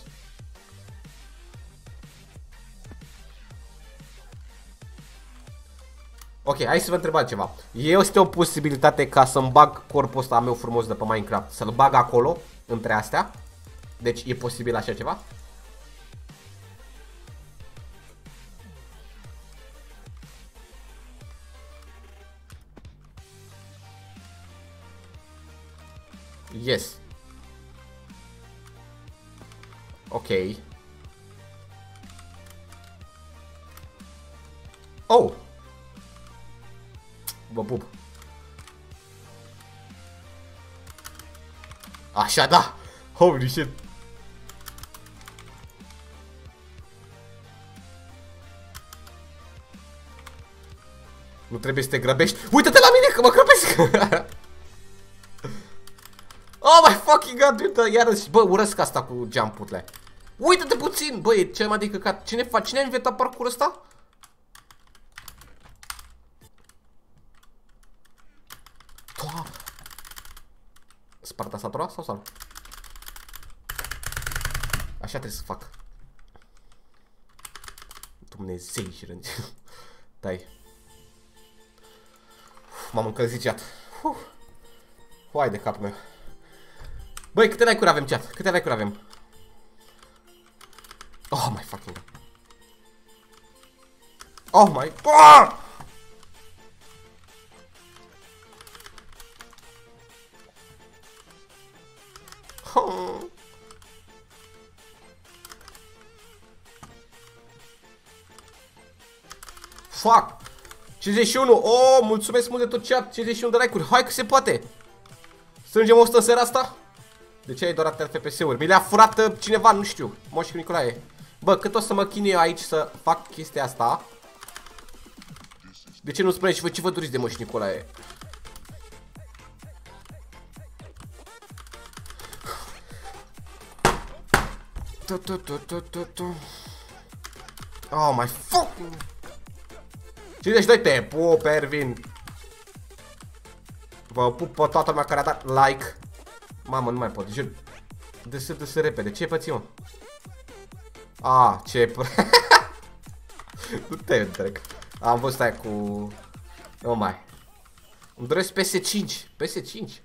S1: Ok, hai să vă întreb altceva. Este o posibilitate ca să-mi bag corpul ăsta meu frumos de pe Minecraft, să-l bag acolo, între astea? Deci e posibil așa ceva? Yes. Ok. Oh! Vă pup. Așa, da! Holy shit! Nu trebuie să te grăbești. Uită-te la mine că mă grăbesc! Oh my fucking god, dude, iarăși, bă, urăsc asta cu jump-urile. Uită-te puțin, bă, e cel mai de căcat. Cine face? Cine a inventat parcurul ăsta? Doamne. Spart tastatura sau sau? Așa trebuie să fac. Dumnezei și rând. Dai. M-am încălzit, chat. Hai de capul meu. Băi, câte like-uri avem, chat? Câte like-uri avem? Oh my fucking god. Oh my god. Oh. Fuck. cincizeci și unu. Oh, mulțumesc mult de tot chat. cincizeci și unu de like-uri. Hai că se poate. Strângem o sută în seara asta. De ce ai doar atâtea F P S-uri? Mi le-a furat cineva, nu știu. Moș Nicolae. Bă, cât o să mă chinui eu aici să fac chestia asta? De ce nu spuneți și voi ce vă doriți de Moș Nicolae? Oh my fucking cincizeci și doi te pup, Ervin. Vă pup pe toată lumea care a dat like. Mamă, nu mai pot, jur. Dă-se, dă-se repede, ce pății, mă? Ah, ce nu te întreg. Am văzut aia cu... Nu mai. Îmi doresc P S cinci. P S cinci.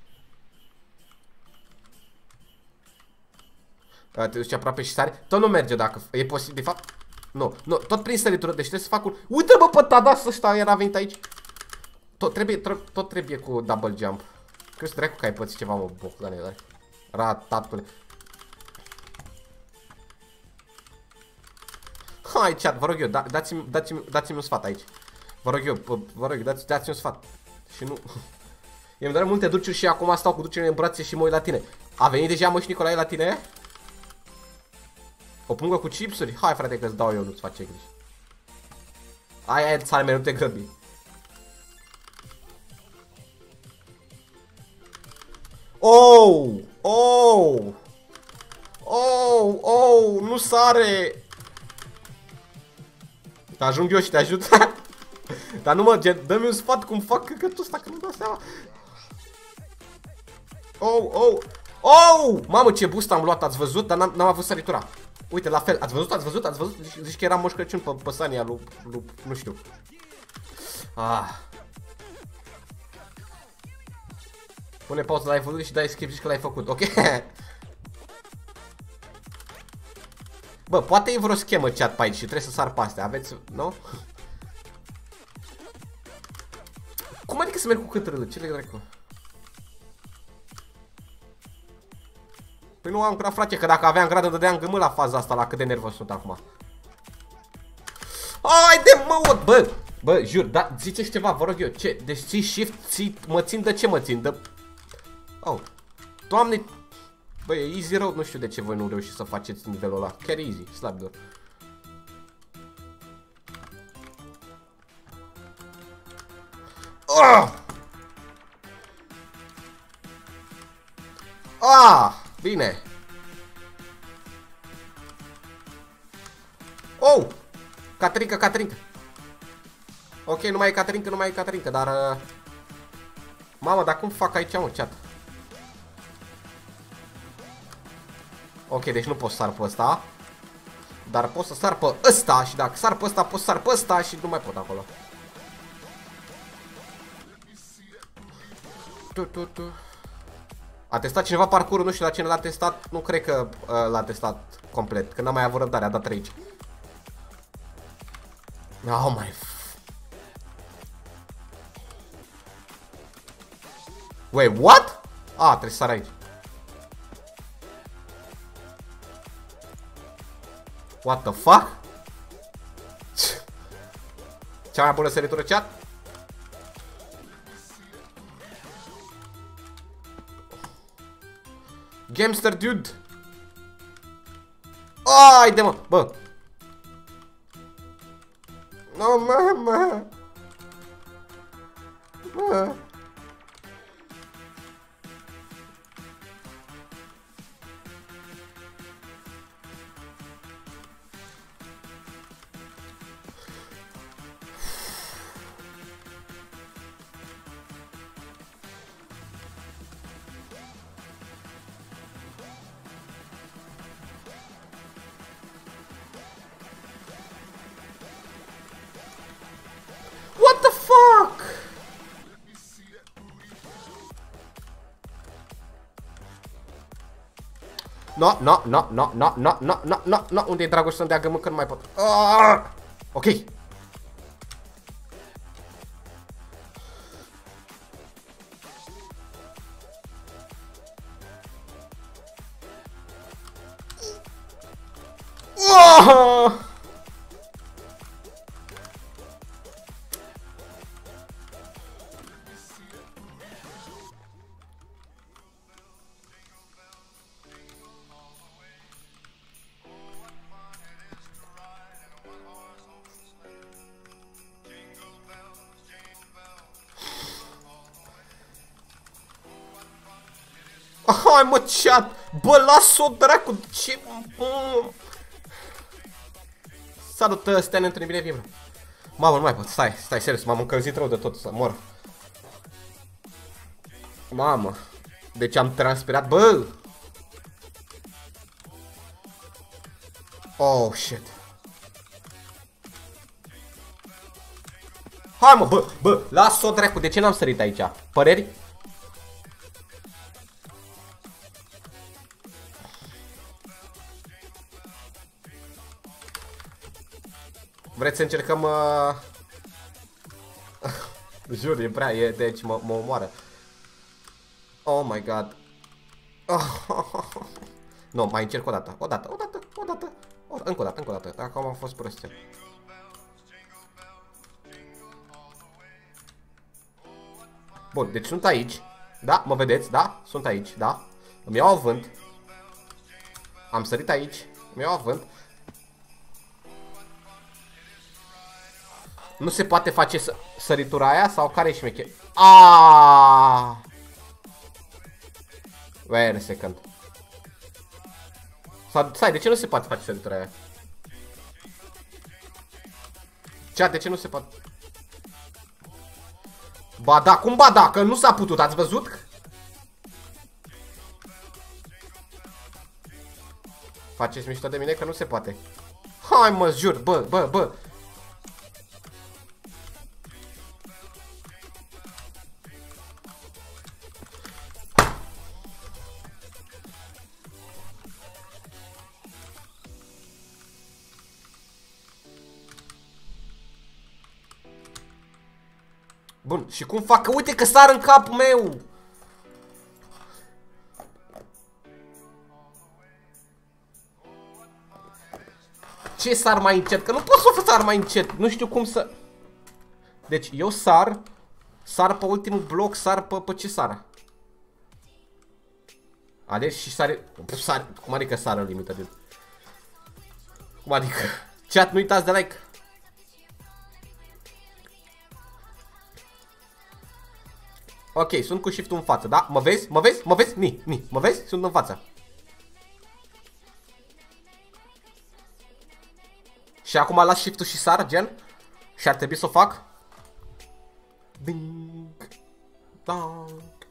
S1: Te duci aproape și sari. Tot nu merge dacă e posibil, de fapt. Nu, nu, tot prin săritură, deci trebuie să fac un... Uite-mă pe Tadas ăsta, era venit aici. Tot trebuie, tot trebuie cu double jump. Crezi dracu că ai pățit ceva, mă, boclane, ratatule. Hai, chat, vă rog eu, da, dați-mi dați dați un sfat aici. Vă rog eu, vă rog eu, dați, dați un sfat. Și nu... Eu-mi doar multe duciuri și acum stau cu duciurile în brațe și mă uit la tine. A venit deja Moș Nicolae la tine? O pungă cu chipsuri? Hai, frate, că-ți dau eu, nu-ți face griji. Aia e țară mea, nu te grăbi. Oh! Oh! Oh! Oh! Nu sare! Ajung eu și te ajut. Dar nu mă, dă-mi un sfat cum fac căcătul ăsta, că nu dau seama. Oh! Oh! Oh! Mamă, ce boost am luat, ați văzut? Dar n-am avut săritura. Uite, la fel, ați văzut, ați văzut, ați văzut? Zici, zici că era Moș Crăciun pe, pe Sania lui, lui, nu știu. Ah. Pune pauză la live-ul și dai skip, zici că l-ai făcut, ok? Bă, poate e vreo schemă chat pe aici și trebuie să sar pe astea, aveți, nu? Cum adică să merg cu câtărâlă? Ce le dracu? Păi nu am grad, frate, că dacă aveam grad, dădeam gâmâ la faza asta, la cât de nervos sunt acum. Haide, mă, bă! Bă, jur, da, ziceți ceva, vă rog eu, ce? Deci ții shift, ții, mă țin de ce mă țin? De... Oh, Doamne! Bă, e easy road, nu știu de ce voi nu reușiți să faceți nivelul ăla. Chiar easy, slab doar. Ah! Ah! Bine! Oh! Caterinca, Caterinca! Ok, nu mai e Caterinca, nu mai e Caterinca, dar... Uh... Mamă, dar cum fac aici, mă, chat? Ok, deci nu pot să sar pe ăsta. Dar pot să sar pe ăsta și dacă sar pe ăsta, pot să sar pe ăsta și nu mai pot acolo. Tu, tu, tu. A testat cineva parcurul, nu știu la cine l-a testat. Nu cred că uh, l-a testat complet, că n-am mai avut răbdare, a dat rage. Oh my... Wait, what? Ah, trebuie să sar aici. What the fuck? Cea mai bună săritură, chat? Gamester, dude! Haide, mă! Bă! No, mama! Mă! What the fuck? No, no, no, no, no, no, no, no, no, no. Unde e Dragoș să-mi dea gământ că nu mai pot? Ah! Ok. Oh! Hai mă, chat! Bă, las-o dracu! Ce... Salut, Stan, ne întâlnim, bine, bine. Mamă, nu mai pot, stai, stai, serios, m-am încălzit rău de tot, să mor. Mamă, deci am transpirat, bă! Oh, shit. Hai mă, bă, bă, las-o dracu, de ce n-am sărit aici? Păreri? Vreți să încercăm... Uh... Jur, e prea, e, deci mă, mă omoară. Oh my god. Oh. Nu, mai încerc o dată, o dată, o dată, o dată, o, încă o dată, încă o dată. Acum am fost prostie. Bun, deci sunt aici. Da, mă vedeți, da? Sunt aici, da? Îmi iau avânt. Am sărit aici, îmi iau avânt. Nu se poate face săritura aia sau care e șmecher? Aaaa! Wait a second. Sau, stai, de ce nu se poate face săritura aia? Ce? De ce nu se poate? Ba da, cum ba da? Că nu s-a putut, ați văzut? Faceți mișto de mine că nu se poate. Hai mă, jur, bă, bă, bă. Bun, și cum fac? Că uite că sar în capul meu! Ce sar mai încet? Că nu pot să sar mai încet. Nu știu cum să... Deci eu sar. Sar pe ultimul bloc, sar pe, pe ce sar? Alegi și sare... sar... Cum adică sară limită de... Cum adică? Chat, nu uitați de like. Ok, sunt cu shift-ul în față, da? Mă vezi? Mă vezi? Mă vezi? Ni, ni, mă vezi? Sunt în față. Și acum las shift-ul și sar, gen. Și ar trebui să o fac. Ding. Dang.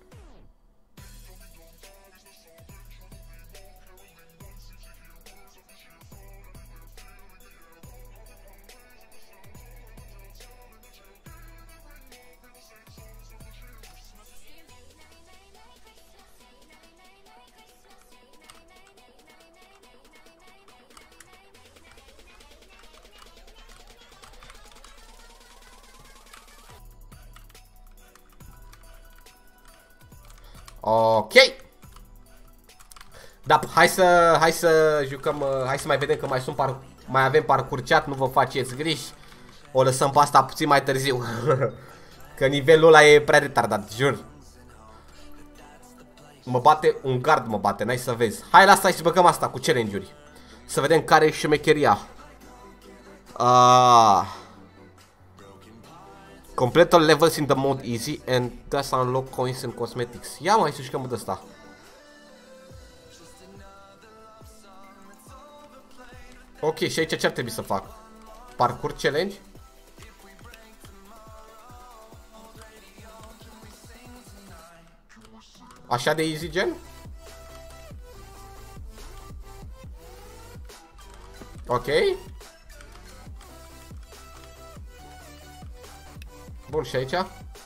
S1: Ok. Da, hai să hai să jucăm, hai să mai vedem că mai sunt par, mai avem parcurciat, nu vă faceți griji. O lăsăm pe asta puțin mai târziu. Că nivelul ăla e prea retardat, jur. Mă bate un gard, mă bate, n-ai să vezi. Hai, lasă și băgăm asta cu challenge-uri. Să vedem care e șmecheria. Ah. Complete all levels in the mode easy and thus unlock coins and cosmetics. Ia mai să jucăm de ăsta. Ok, și aici ce ar trebui să fac? Parcurs challenge? Așa de easy, gen? Ok. Bun, și aici?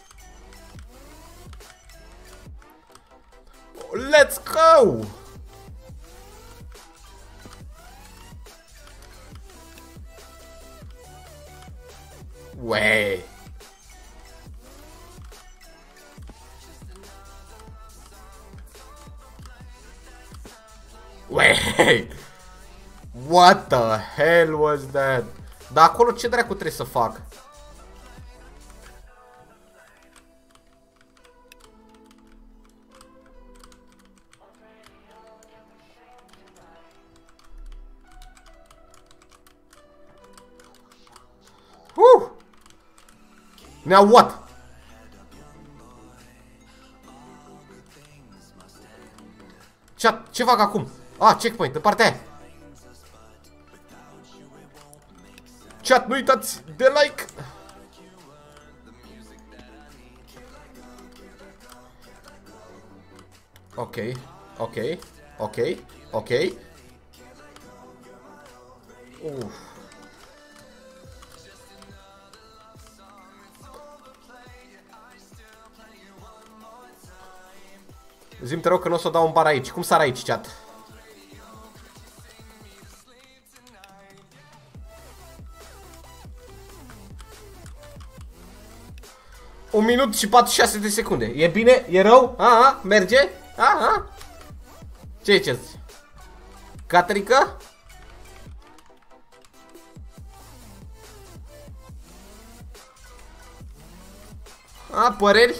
S1: Let's go! Wey! Wey! What the hell was that? Dar acolo ce dracu trebuie să fac? Uh! Now what? Chat, ce fac acum? Ah, checkpoint, în partea aia. Chat, nu uitați de like. Ok, ok, ok, ok. Uf. Zi-mi te rog că nu o să o dau un bar aici. Cum sar aici, chat? Un minut și patruzeci și șase de secunde. E bine? E rău? A, a, merge? A, a. Ce ziceți? Catrică? A, păreri?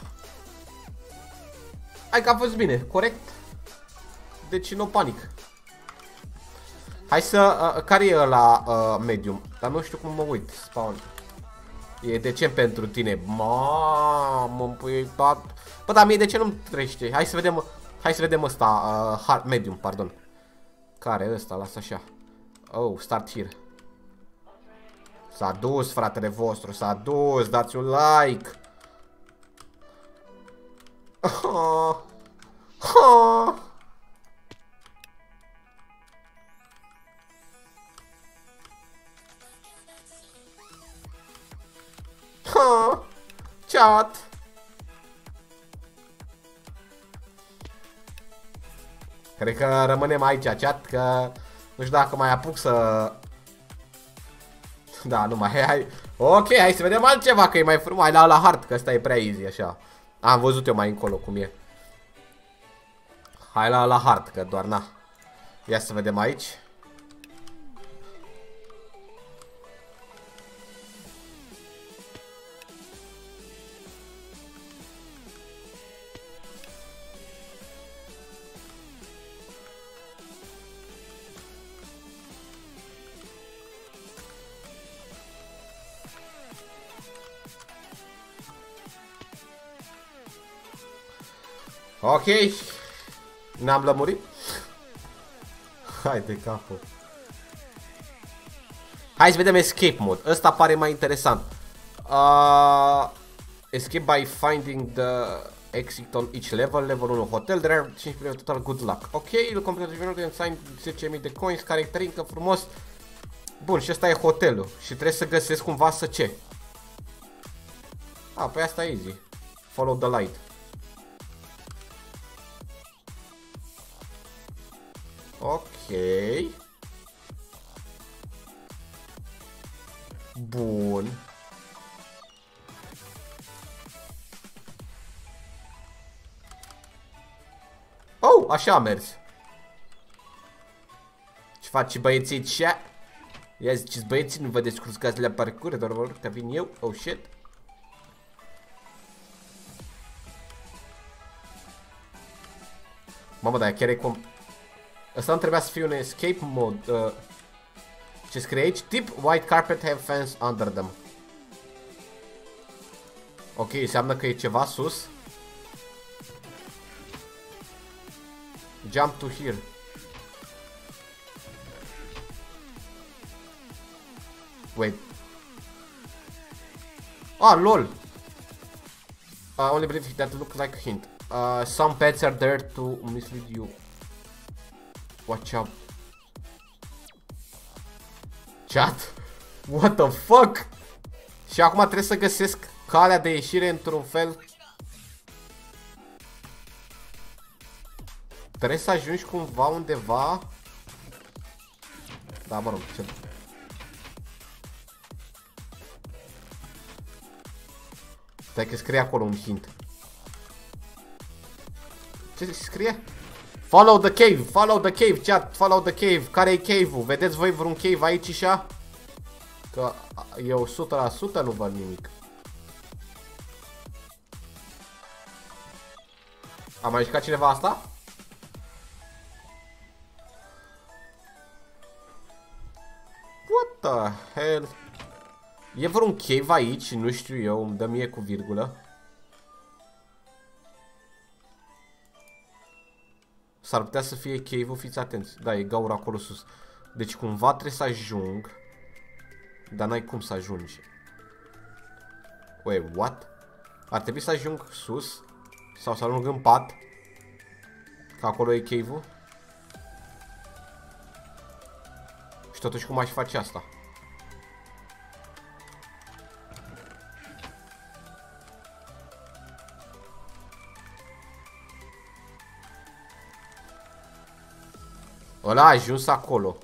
S1: Hai că a fost bine, corect? Deci nu panic. Hai să... Uh, care e la uh, medium? Dar nu știu cum mă uit. Spawn. E decent pentru tine. Mamă, păi... Bă, dar mie de ce nu-mi trește? Hai să vedem... Hai să vedem ăsta. Uh, hard, medium, pardon. Care e ăsta? Lasă așa. Oh, start here. S-a dus, fratele vostru. S-a dus. Dați un like. Oh. Oh. Oh. Chat. Cred că rămânem aici, chat, că nu știu dacă mai apuc să... Da, nu mai, hai. Ok, hai să vedem altceva, că e mai frumos. Hai la la hard, că ăsta e prea easy, așa. Am văzut eu mai încolo cum e. Hai la la hard, că doar na. Ia să vedem aici. Ok. Ne-am lămurit. Hai de capul. Hai să vedem escape mode. Ăsta pare mai interesant. uh, Escape by finding the exit on each level. Level unu hotel. There are cinci mii total, good luck. Ok, îl completă de însign zece mii de coins. Caracterică frumos. Bun, și ăsta e hotelul. Și trebuie să găsesc cumva să ce. Ah, păi asta e easy. Follow the light. Ok. Bun. Oh, așa a mers. Ce faci băieții ce? Ia ziceți băieții, nu vă descurcați la parcurs, doar vă că vin eu. Oh shit. Mamă, dar chiar e cum... Asta nu trebuia să fie un escape mode. Uh, ce scrie aici? Tip, white carpet have fans under them. Ok, înseamnă că e ceva sus. Jump to here. Wait. Ah, lol. I only believe that look like a hint. Uh, some pets are there to mislead you. Watch out. Chat? What the fuck? Și acum trebuie să găsesc calea de ieșire într-un fel. Trebuie să ajungi cumva undeva. Da, mă rog, ce... Stai că scrie acolo un hint. Ce scrie? Follow the cave, follow the cave, chat, follow the cave. Care e cave-ul? Vedeți voi vreun cave aici așa? Că eu o sută la sută nu văd nimic. A mai jucat cineva asta? What the hell? E vreun cave aici? Nu știu eu, îmi dă mie cu virgulă. S-ar putea să fie cave-ul, fiți atenți. Da, e gaura acolo sus. Deci cumva trebuie să ajung. Dar n-ai cum să ajungi. Wait, what? Ar trebui să ajung sus. Sau să ajung în pat. Că acolo e cave-ul. Și totuși cum aș face asta? Ăla a ajuns acolo.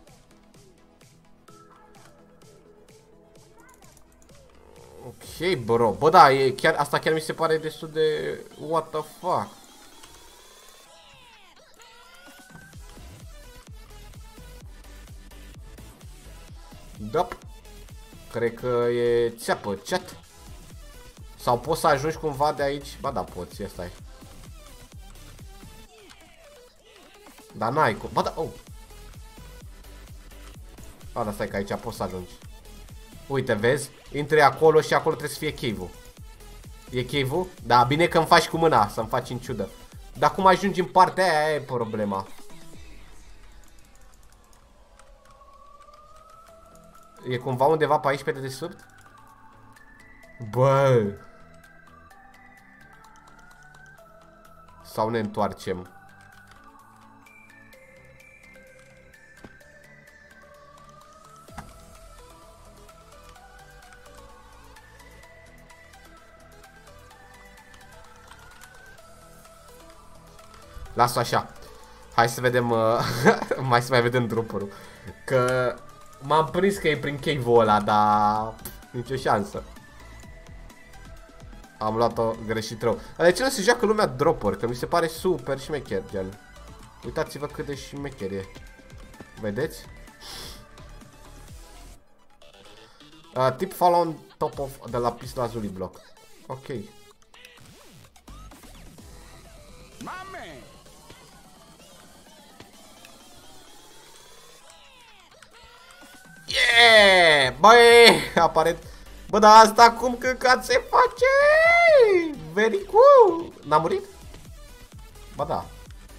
S1: Ok, bro. Bă, da, e chiar, asta chiar mi se pare destul de... What the fuck? Da. Cred că e țeapă, chat. Sau poți să ajungi cumva de aici? Ba da, poți, ia stai. Dar n-ai cum. Ba da, oh. Ba da, stai că aici poți să ajungi. Uite, vezi? Intri acolo și acolo trebuie să fie cave-ul. E cave-ul? Da, bine că îmi faci cu mâna, să-mi faci în ciudă. Dar cum ajungi în partea aia, aia e problema. E cumva undeva pe aici pe dedesubt? Bă! Sau ne întoarcem? Las-o așa. Hai să vedem, uh, mai să mai vedem dropperul. Că m-am prins că e prin cave-ul ăla, dar nicio șansă. Am luat-o greșit rău. Dar de ce nu se joacă lumea dropper? Că mi se pare super șmecher, gen. Uitați-vă cât de șmecher e. Vedeți? Uh, tip fall on top of de la pis la Zuli block. Ok. Yeah! Băi, aparent. Bă, dar asta cum căcat se face? Very cool. N-a murit? Ba da.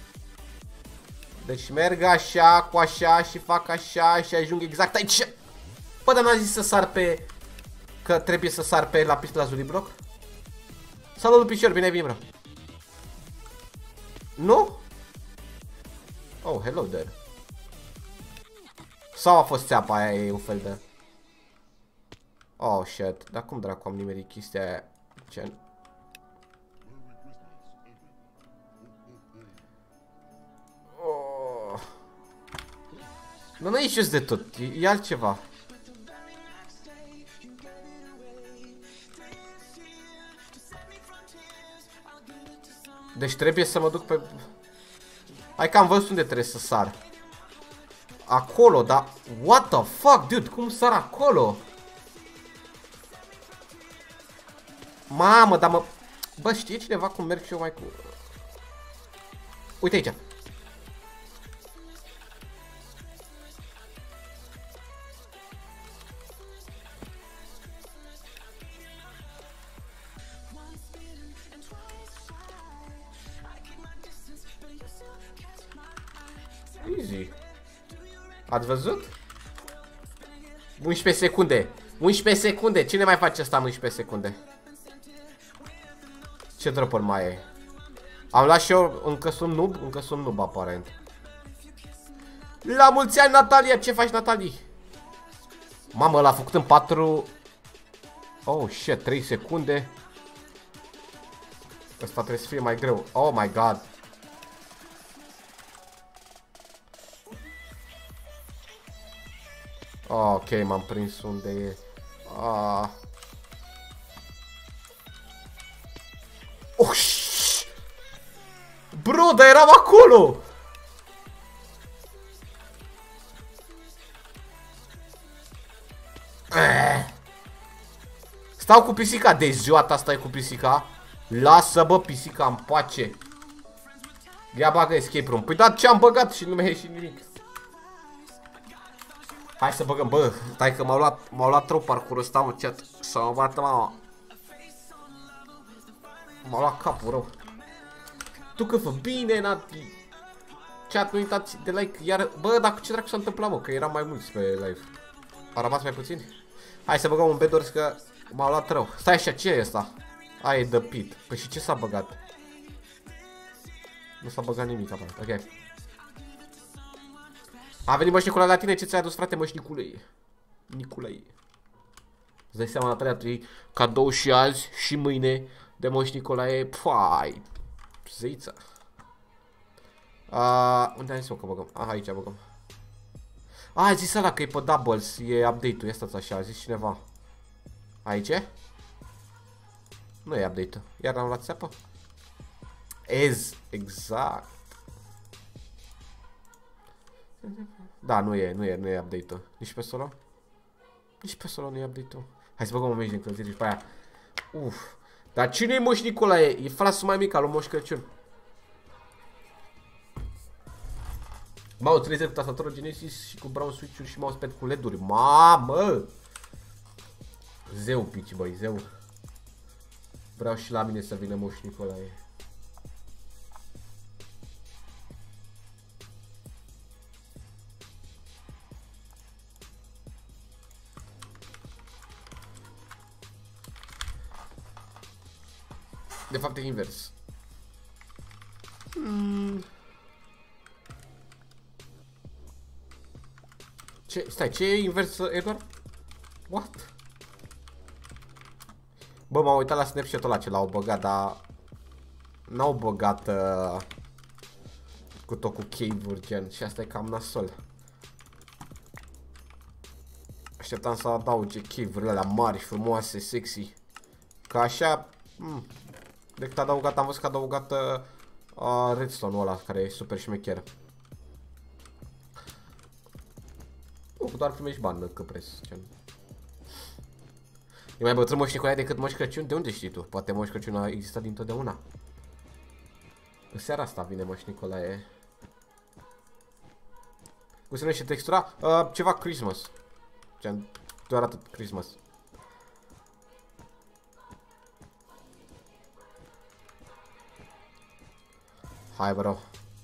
S1: Deci merg așa, cu așa și fac așa și ajung exact aici. Bă, dar n-a zis să sar pe... Că trebuie să sar pe lapis lazuli bloc? Salut, pișor, bine ai venit, bro. Nu? Oh, hello there. Sau a fost țeapa aia, e un fel de... Oh, shit. Dar cum dracu am nimerit chestia aia? Ce... Oh. Nu, nu e just de tot. E, e altceva. Deci trebuie să mă duc pe... Hai că am văzut unde trebuie să sar. Acolo, dar... What the fuck, dude? Cum sar acolo? Mamă, dar mă... Bă, știe cineva cum merg și eu mai cu... Uite aici. Easy. Ați văzut? unsprezece secunde. unsprezece secunde. Cine mai face asta în unsprezece secunde? Ce dropper mai e? Am luat și eu, încă sunt noob? Încă sunt noob aparent. La mulți ani, Natalia! Ce faci, Natalie? Mamă, l-a făcut în patru... Oh, shit, trei secunde. Ăsta trebuie să fie mai greu. Oh my god. Oh, ok, m-am prins unde e. Ah. Oh, shh. Bro, dar eram acolo! Eh. Stau cu pisica. De ziua ta stai cu pisica? Lasă, bă, pisica în pace. Ia bagă escape room. Păi da, ce am băgat și nu mi-a ieșit nimic. Hai să băgăm, bă, stai că m-au luat, m-au luat rău parcurul ăsta, mă, chat. Să mă bată mama. M-au luat capul rău. Tu că fă bine, Nati. Chat, nu uitați de like, iar... Bă, dar ce dracu s-a întâmplat, mă? Că eram mai mulți pe live. A rămas mai puțin? Hai să băgăm un Bedwars că m-a luat rău. Stai așa, ce e ăsta? Aia e The Pit. Păi și ce s-a băgat? Nu s-a băgat nimic apoi. Ok. A venit Moș Nicolae la tine, ce ți-a adus, frate, Moș Niculae? Niculae. Îți dai seama, Natalia, tu iei cadou și azi și mâine de Moș Nicolae. Pfai. Zeița. Uh, unde am zis-o că băgăm? Ah, aici băgăm. Ah, a zis ăla că e pe doubles, e update-ul, ia stați așa, a zis cineva. Aici e? Nu e update-ul, iar am luat țeapă? Ez, exact. Da, nu e, nu e, nu e update-ul. Nici pe solo? Nici pe solo nu e update-ul. Hai să băgăm un meci de încălzire și pe aia. Uf. Dar cine e Moș Nicolae? E frasul mai mic al lui Moș Crăciun. Mă utilizez cu tastatură Genesis și cu brown switch-uri și mousepad cu L E D-uri. Mamă! Zeu, pici, băi, zeu. Vreau și la mine să vină Moș Nicolae. De fapt e invers. Hmm. Ce? Stai, ce e invers, Edward? What? Bă, m-am uitat la Snapchat-ul ăla ce l-au băgat, dar n-au băgat uh, cu tot cu cave-uri gen și asta e cam nasol. Așteptam să adauge cave-urile alea mari, frumoase, sexy. Ca așa, hmm, decât adăugat, am văzut că adăugat uh, uh, redstone-ul ăla care e super șmecher. Nu, doar primești bani, că preț. E mai bătrân Moș Nicolae decât Moș Crăciun? De unde știi tu? Poate Moș Crăciun a existat dintotdeauna. În seara asta vine Moș Nicolae. Cum se numește textura? Uh, ceva Christmas. Gen, doar atât Christmas. Hai, bro.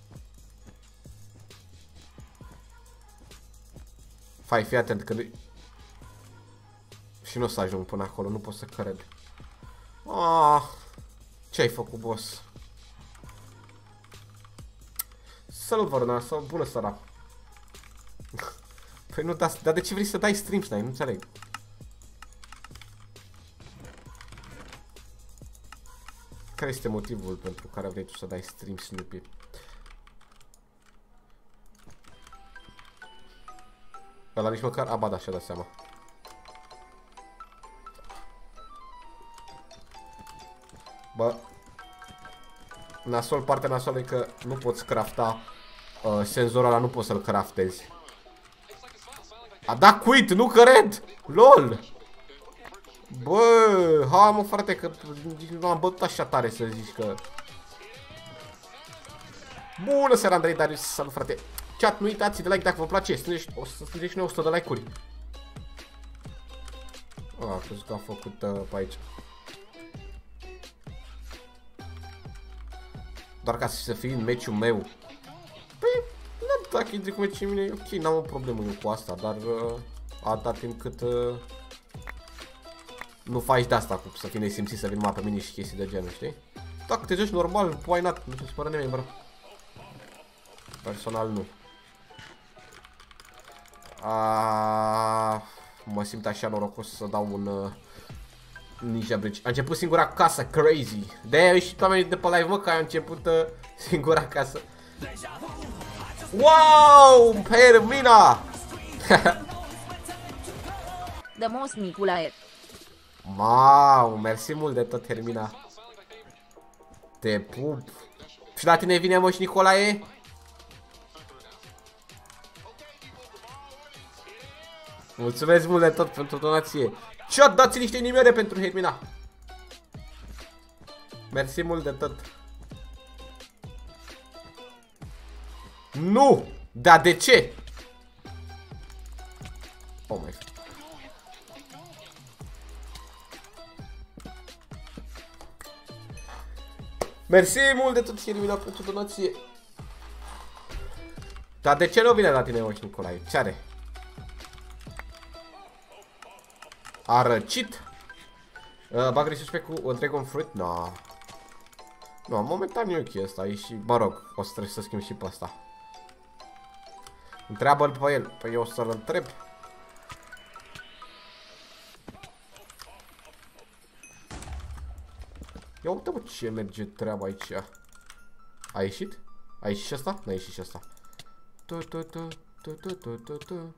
S1: Fai, fii atent că nu... Și nu o să ajung până acolo, nu pot să cred. Ah, ce ai făcut, boss? Silver, na, sau bună seara. Păi nu, dar, dar de ce vrei să dai stream, stai? Nu înțeleg. Care este motivul pentru care vrei tu să dai stream, Snoopy? Ăla nici măcar, a, ba da, și-a dat seama. Bă, nasol, partea nasolă e că nu poți crafta uh, senzorul ăla, nu poți să-l craftezi. A dat quit, nu cred! LOL! Bă, hai mă frate că nu am bătut așa tare să zici că... Bună seara, Andrei Darius, salut frate! Chat, nu uitați de like dacă vă place, o să strângeți și noi o sută de like-uri. A, crezi că am făcut uh, pe aici. Doar ca să fie în meciul meu. Păi, nu, dacă intri cu meciul mine, ok, n-am o problemă eu cu asta, dar uh, atâta timp cât uh, nu faci de asta, cu să fii nesimțit să vin numai pe mine și chestii de genul, știi? Dacă te joci normal, why not? Nu se supără nimeni, bro. Personal, nu. A, mă simt așa norocos să dau un uh, Ninja Bridge. A început singura casă, crazy. De-aia și oamenii de pe live, mă, că a început uh, singura casă. Wow, Hermina!
S2: De Moș Nicolae.
S1: Mau, mersi mult de tot, Hermina. Te pup. Și la tine vine Moș Nicolae? Mulțumesc mult de tot pentru donație. Ce dați niște inimioare pentru Hermina. Mersi mult de tot. Nu! Dar de ce? Oh my God. Mersi mult de tot, Hermina, pentru donație. Dar de ce nu vine la tine, Moș Nicolae? Ce are? A răcit? Uh, Bagri suspect cu o Dragon Fruit? No. Nu, momentan e ok ăsta. E și, mă rog, o să trebuie să schimb și pe ăsta. Întreabă-l pe el. Păi eu o să-l întreb. Ia uite, mă, ce merge treaba aici. A ieșit? A ieșit și ăsta? N-a ieșit și ăsta. Tu, tu, tu, tu, tu, tu, tu, tu.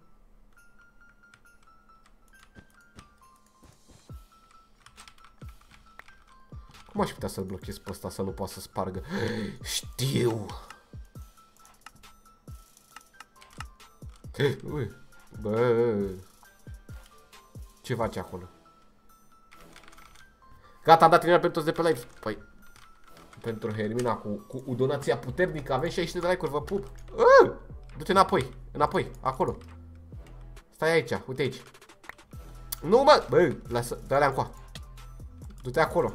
S1: Cum aș putea să-l blochez pe ăsta să nu poată să spargă? Știu! Ui, bă, ce faci acolo? Gata, am dat trimiterea pentru toți de pe live. Păi, pentru Hermina cu, cu o donație puternică avem șaizeci de like-uri, vă pup. Du-te înapoi, înapoi, acolo. Stai aici, uite aici. Nu, mă, bă, lasă, dă-alea încoa. Du-te acolo.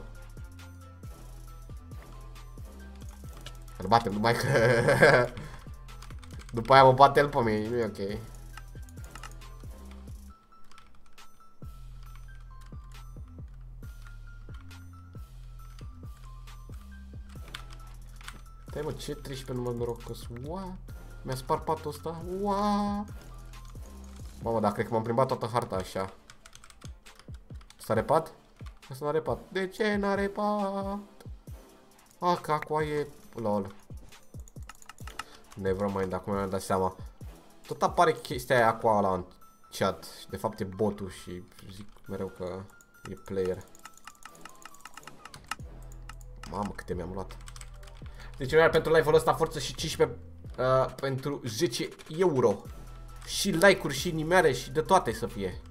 S1: Îl batem, numai că... După aia mă bate el pe mine, nu e ok. Stai, mă, ce treisprezece număr norocos? What? Mi-a spart patul ăsta? What? Mamă, dar cred că m-am plimbat toată harta așa. S-a repat? Asta n-a repat. De ce n-a repat? Ah, că acua e... Lol. Nevermind, acum mi-am dat seama. Tot apare chestia aia acua ăla în chat. Și de fapt e botul și zic mereu că e player. Mamă, câte mi-am luat. Deci eu pentru live-ul ăsta forță și cincisprezece uh, pentru zece euro. Și like-uri și nimeare și de toate să fie.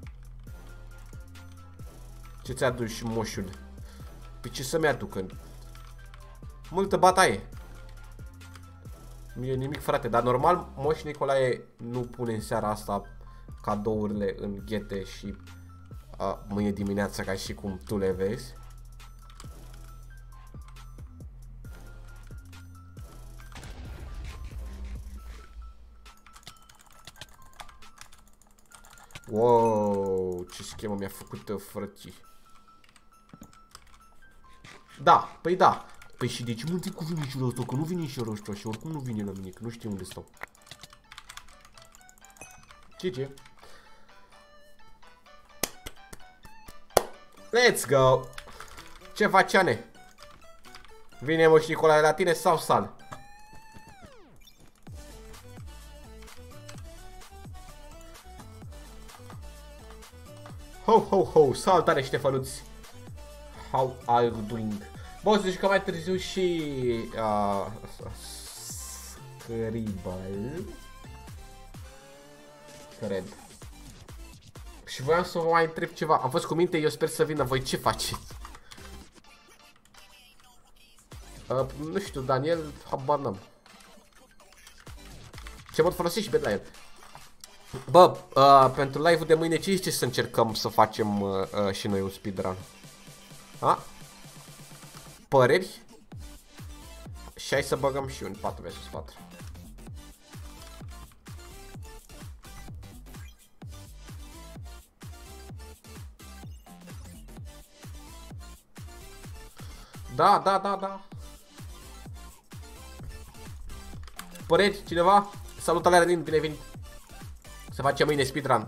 S1: Ce ți-a adus moșul? Pe ce să-mi aducă? Multă bataie. Nu e nimic, frate, dar normal Moș Nicolae nu pune în seara asta cadourile în ghete și uh, mâine dimineața ca și cum tu le vezi. Wow, ce schemă mi-a făcut, frății. Da, păi da. Păi și de ce mă întreb cu vinișorul ăsta? Că nu vinișorul ăsta și oricum nu vine la mine, că nu știu unde stau. G G. Let's go. Ce faci, Ane? Vine Moș Nicolae la tine sau sal? Ho, ho, ho, salutare Ștefănuți. How are you doing? Bă, să zic că mai târziu și... Uh, Scribble. Cred. Și voiam să vă mai întreb ceva. Am fost cu minte, eu sper să vină voi. Ce faceți? Uh, nu știu, Daniel, habar n-am. Ce mod folosești bed la el? Bă, uh, pentru live-ul de mâine ce zice să încercăm să facem uh, uh, și noi un speedrun? A? Păreri? Și hai să băgăm și un patru versus patru. Da, da, da, da. Păreri, cineva? Salutare, Alin, bine venit. Să facem mâine speedrun.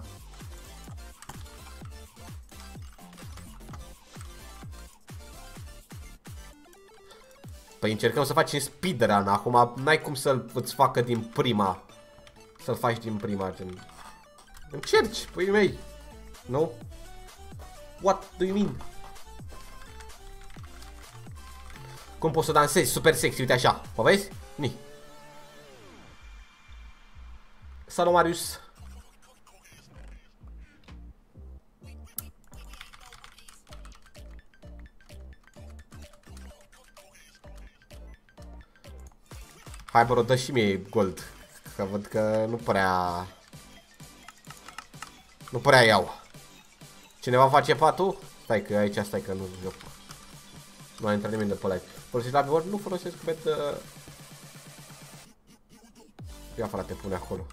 S1: Păi încercăm să facem speedrun. Acum n-ai cum să-l îți facă din prima. Să-l faci din prima, gen. Încerci, păi mei. Nu? What do you mean? Cum poți să dansezi super sexy, uite așa. O vezi? Ni. Salut, Marius. Hai, bro, dă și mie gold. Că văd că nu prea... Nu prea iau. Cineva face patul? Stai că aici, stai că nu joc. Nu a intrat nimeni de pe live. Folosiți la bord? Nu folosesc bet... Uh... Ia frate, pune acolo.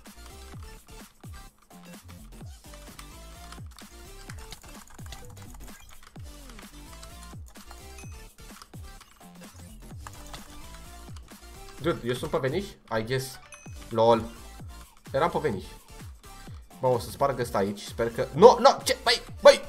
S1: Dude, eu sunt pe veniș? I guess. Lol. Eram pe veniș. Bă, o să sparg ăsta aici. Sper că... Nu, no, nu, no, ce? Băi, băi!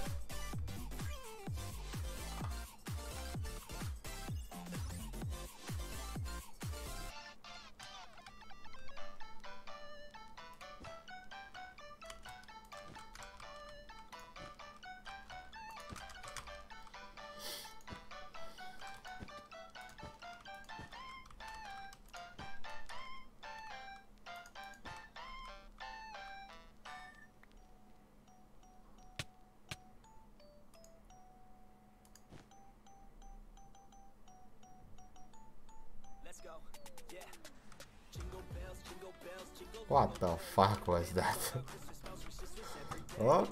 S1: What the fuck was that? Ok.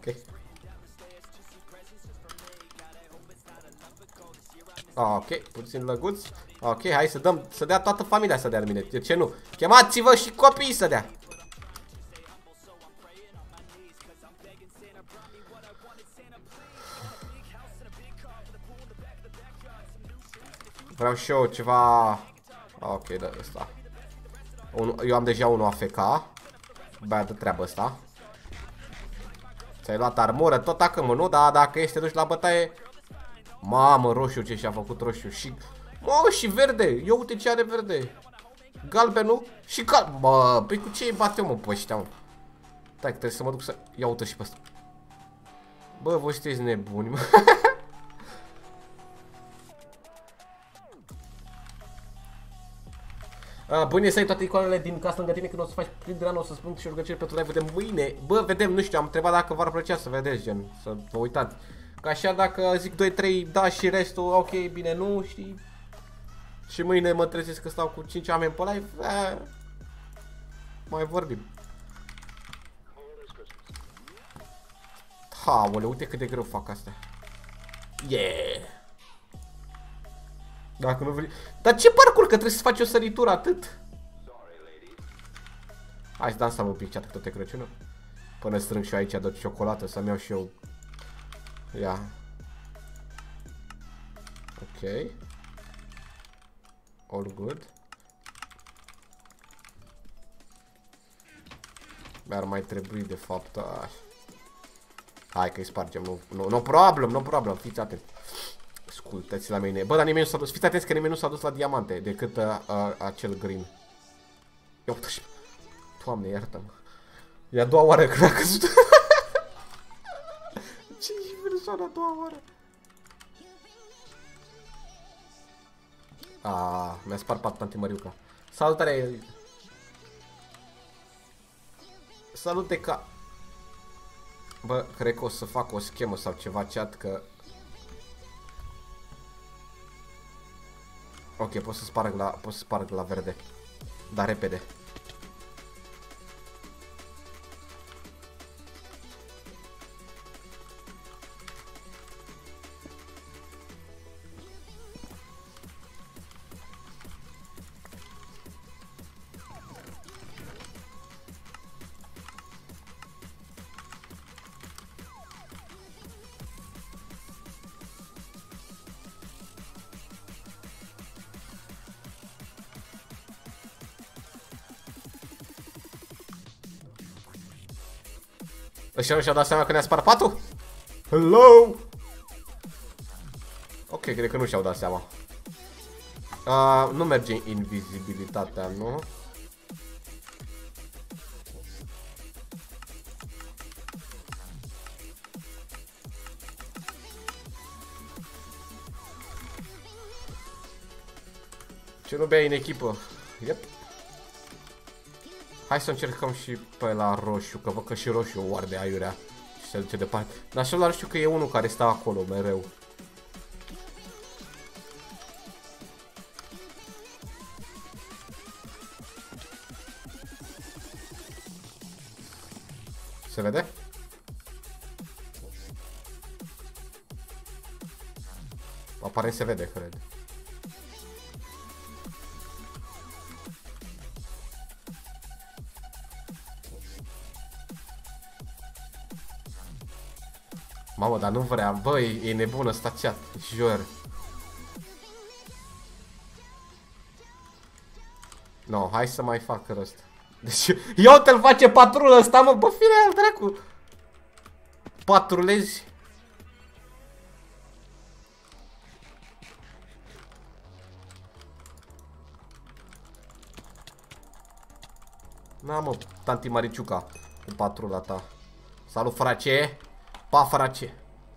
S1: Ok, puțin lăguți. Ok, hai să dăm, să dea toată familia să dea mine. De ce nu? Chemați-vă și copiii să dea. Vreau și eu ceva. Ok, da, ăsta. Eu am deja unul A F K. Băia de treabă ăsta. Ți-ai luat armură, tot dacă mă, nu? Dar dacă este duci la bătaie. Mamă, roșu, ce și-a făcut roșu. Și... Mă, și verde. Eu uite ce are verde. Galbenul și gal... Bă, pe cu ce îi bate, mă, pe ăștia, mă? Stai, că trebuie să mă duc să... Ia uite și pe ăsta. Bă, voi sunteți nebuni, mă. Uh, bune să ai toate icoanele din casă lângă tine când o să faci plin de an, o să spun și rugăciuni pentru live de mâine. Bă, vedem, nu știu, am întrebat dacă v-ar plăcea să vedeți, gen, să vă uitați. Că așa dacă zic doi trei da și restul, ok, bine, nu, știi? Și mâine mă trezesc că stau cu cinci oameni pe live, eh, mai vorbim. Haole, uite cât de greu fac astea. Yeah! Dacă nu vrei... Dar ce parcur? Că trebuie să faci o săritură, atât. Hai să dansăm un pic, chat, toate Crăciunul. Până strâng și eu aici de ciocolată, să-mi iau și eu. Ia. Ok. All good. Mi-ar mai trebui, de fapt, așa. Hai că-i spargem, nu, nu, no problem, no problem, fiți atenți. Ascultați la mine. Bă, dar nimeni nu s-a dus. Fiți atenți că nimeni nu s-a dus la diamante decât uh, uh, acel green. Ia uite și... Doamne, iartă-mă. E a doua oară că mi-a căzut. Ce-i persoana a doua oară? Aaaa, mi-a spart pat tanti Măriuca. Salutare! Salute ca... Bă, cred că o să fac o schemă sau ceva, chat, că... Ok, pot să sparg la, pot să sparg la verde. Dar repede. Ăștia nu și-au dat seama că ne-a spart patul? Hello! Ok, cred că nu și-au dat seama. Uh, nu merge invizibilitatea, nu? Ce nu beai în echipă? Yep. Hai să încercăm și pe la roșu, că văd că și roșu o arde aiurea și se duce departe. Dar și la roșu că e unul care stă acolo mereu. Se vede? Aparent se vede, cred. Mamă, dar nu vreau. Bă, e, e nebună, stația. Jur. No, hai să mai fac rost. Deci, ia uite-l face patrulă ăsta, mă, bă, fire al dracu. Patrulezi. Na, mă, tanti Mariciuca, cu patrula ta. Salut, frace. Pa, frace.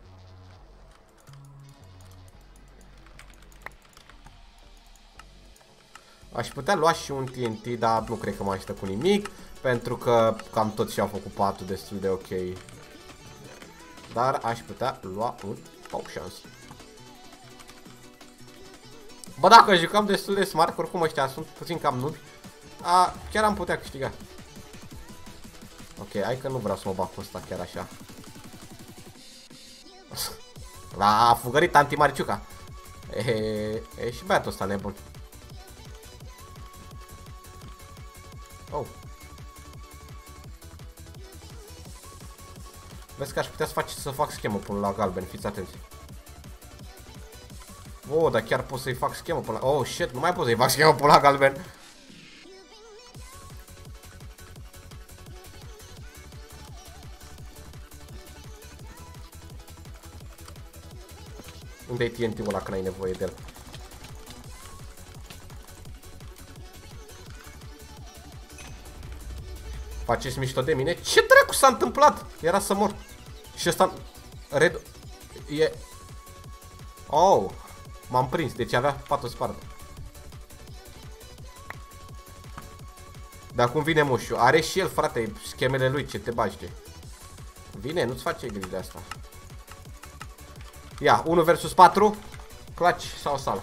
S1: Aș putea lua și un T N T, dar nu cred că mai ajută cu nimic, pentru că cam toți și-au făcut patul destul de ok. Dar aș putea lua un potions. Bă, dacă jucăm destul de smart, oricum ăștia sunt puțin cam nubi, a, chiar am putea câștiga. Ok, hai că nu vreau să mă bag cu ăsta chiar așa. L-a fugărit anti-Mariciuca. E, e și băiatul ăsta nebun. Oh. Vezi că aș putea să fac, să fac schemă până la galben, fiți atenți. Oh, dar chiar pot să-i fac schemă până la... Oh, shit, nu mai pot să-i fac schemă până la galben. Unde e T N T-ul ăla când ai nevoie de el? Faceți mișto de mine? Ce dracu s-a întâmplat? Era să mor. Și ăsta... Red... E... Oh! M-am prins, deci avea patul spart. Dar cum vine moșu? Are și el, frate, schemele lui, ce te bagi de. Vine, nu-ți face griji de asta. Ia, unu versus patru. Claci sau sala.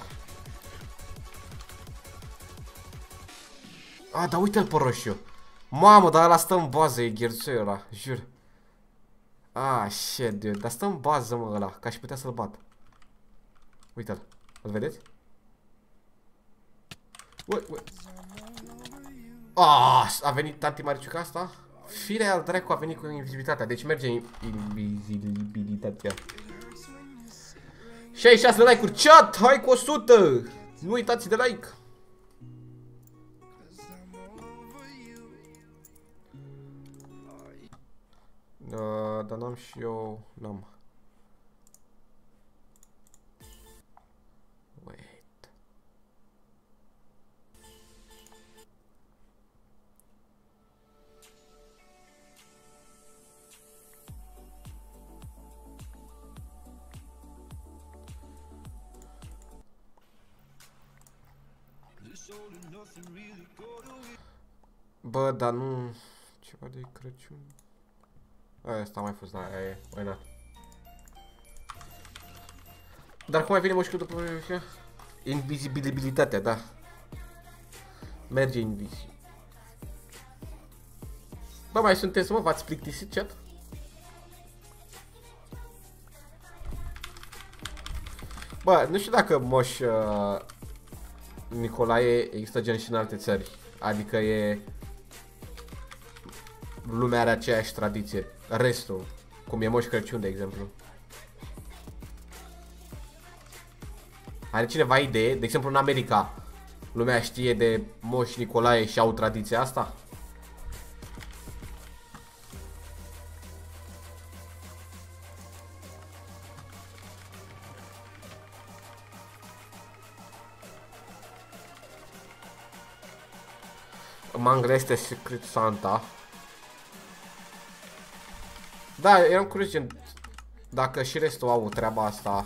S1: A, dar uite-l pe roșu. Mamă, dar ăla stă în bază, e gherțoiul ăla, jur. Ah, shit, dude, dar stă în bază, mă, ăla, că aș putea să-l bat. Uite-l, îl vedeți? Ui, ui. Ah, a venit tanti Mariciuca asta? Firea al dracu a venit cu invizibilitatea, deci merge invizibilitatea. șaizeci și șase de like-uri, chat, hai cu o sută! Nu uitați de like! Uh, dar n-am și eu, n-am. Wait. Bă, dar nu... Ceva de Crăciun... Aia, asta a mai fost, da, aia e, why not? Dar cum mai vine moșul după invizibilitatea, da. Merge invisi. Bă, mai sunteți, mă, v-ați plictisit, chat? Bă, nu știu dacă moș uh, Nicolae există gen și în alte țări. Adică e... Lumea are aceeași tradiție. Restul, cum e Moș Crăciun, de exemplu. Are cineva idee? De exemplu, în America, lumea știe de Moș Nicolae și au tradiția asta? Manga este Secret Santa. Da, eram curios gen, dacă și restul au treaba asta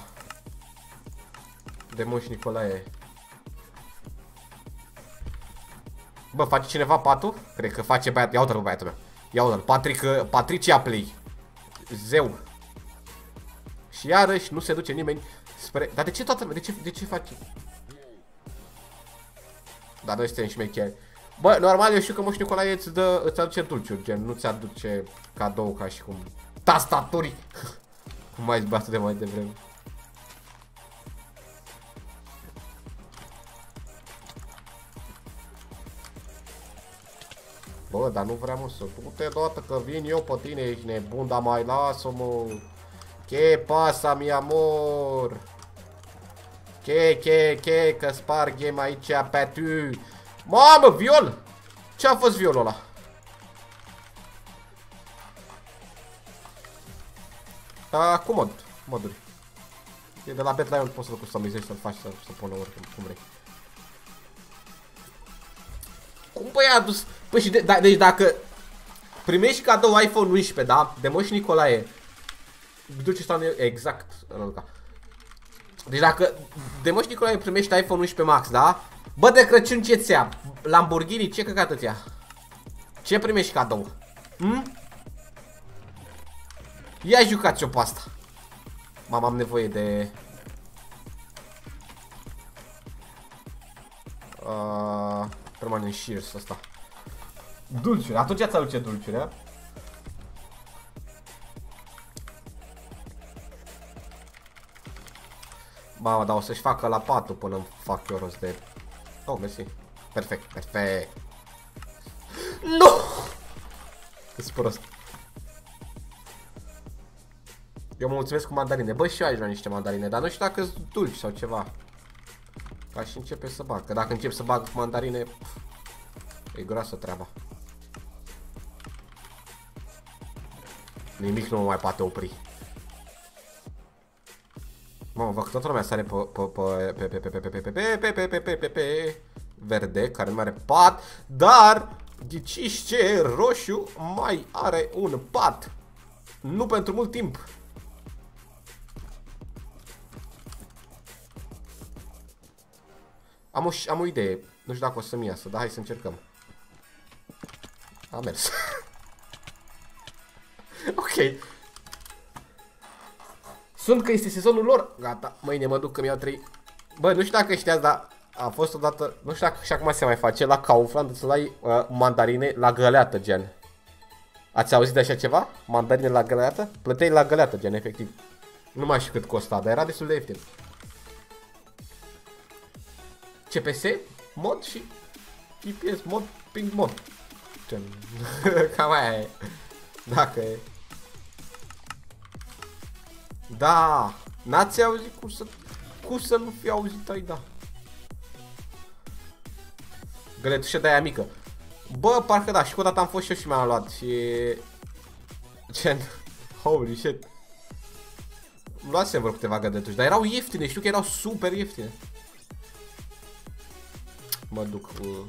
S1: de Moș Nicolae. Bă, face cineva patul? Cred că face băiatul. Ia uite-l, băiatul meu. Ia uite-l, Patrick, Patricia Play. Zeu. Și iarăși nu se duce nimeni spre... Dar de ce toată... De ce, de ce face? Dar noi suntem șmecheri. Bă, normal, eu știu că Moș Nicolae îți, dă, îți aduce dulciuri, gen, nu ți aduce cadou ca și cum... Tastaturi! Cum mai zis de mai devreme. Bă, dar nu vreau, mă, să du-te deodată că vin eu pe tine, ești nebun, dar mai lasă-mă. Che pasa, mi amor? Che, che, che, că spargem aici pe tu. Mamă, viol! Ce a fost violul ăla? Uh, cu mod, moduri. E de la Betlion, poți să-l customizezi, să-l faci, să-l să pună oricum, cum vrei. Cum băi a adus? Păi și de, da, deci dacă primești cadou iPhone unsprezece, da? De Moș Nicolae. Duce stau exact. Deci dacă de Moș Nicolae primești iPhone unsprezece Max, da? Bă, de Crăciun ce-ți ia? Lamborghini, ce căcat îți ia? Ce primești cadou? Hm? Ia jucați-o pe asta. Mama, am nevoie de... Uh, Permanent shears ăsta. Dulciure, atunci ați aduce dulciure. Mama, dar o să-și facă la patul până îmi fac eu rost de... Oh, mersi. Perfect, perfect. Nu! Îți prost. Eu mă mulțumesc cu mandarine. Bă, și eu aș vrea niște mandarine, dar nu știu dacă sunt dulci sau ceva. Ca și începe să bag. Că dacă încep să bag cu mandarine, pf, e groasă treaba. Nimic nu mă mai poate opri. Mamă, văd că toată lumea sare pe pe pe pe pe pe pe pe pe pe pe pe pe pe pe verde, care nu are pat, dar ghiciți ce, roșu mai are un pat. Nu pentru mult timp. Am o, am o idee, nu știu dacă o să-mi iasă, dar hai să încercăm. A mers. Ok. Sunt că este sezonul lor. Gata, mâine mă duc că mi-au trei. Bă, nu știu dacă știați, dar a fost odată, nu știu dacă și acum se mai face, la Kaufland să ai uh, mandarine la găleată, gen. Ați auzit de așa ceva? Mandarine la găleată? Plăteai la găleată, gen, efectiv. Nu mai știu cât costa, dar era destul de ieftin. C P S, mod și G P S, mod, ping mod. Gen, cam aia e. Dacă e. Da, n-ați auzit cum să, cum să nu fi auzit ai, da. Găletușă de aia mică. Bă, parcă da, și cu o dată am fost și eu și mi-am luat și... Gen, holy shit. Îmi luasem vreo câteva găletuși, dar erau ieftine, știu că erau super ieftine. Mă duc cu...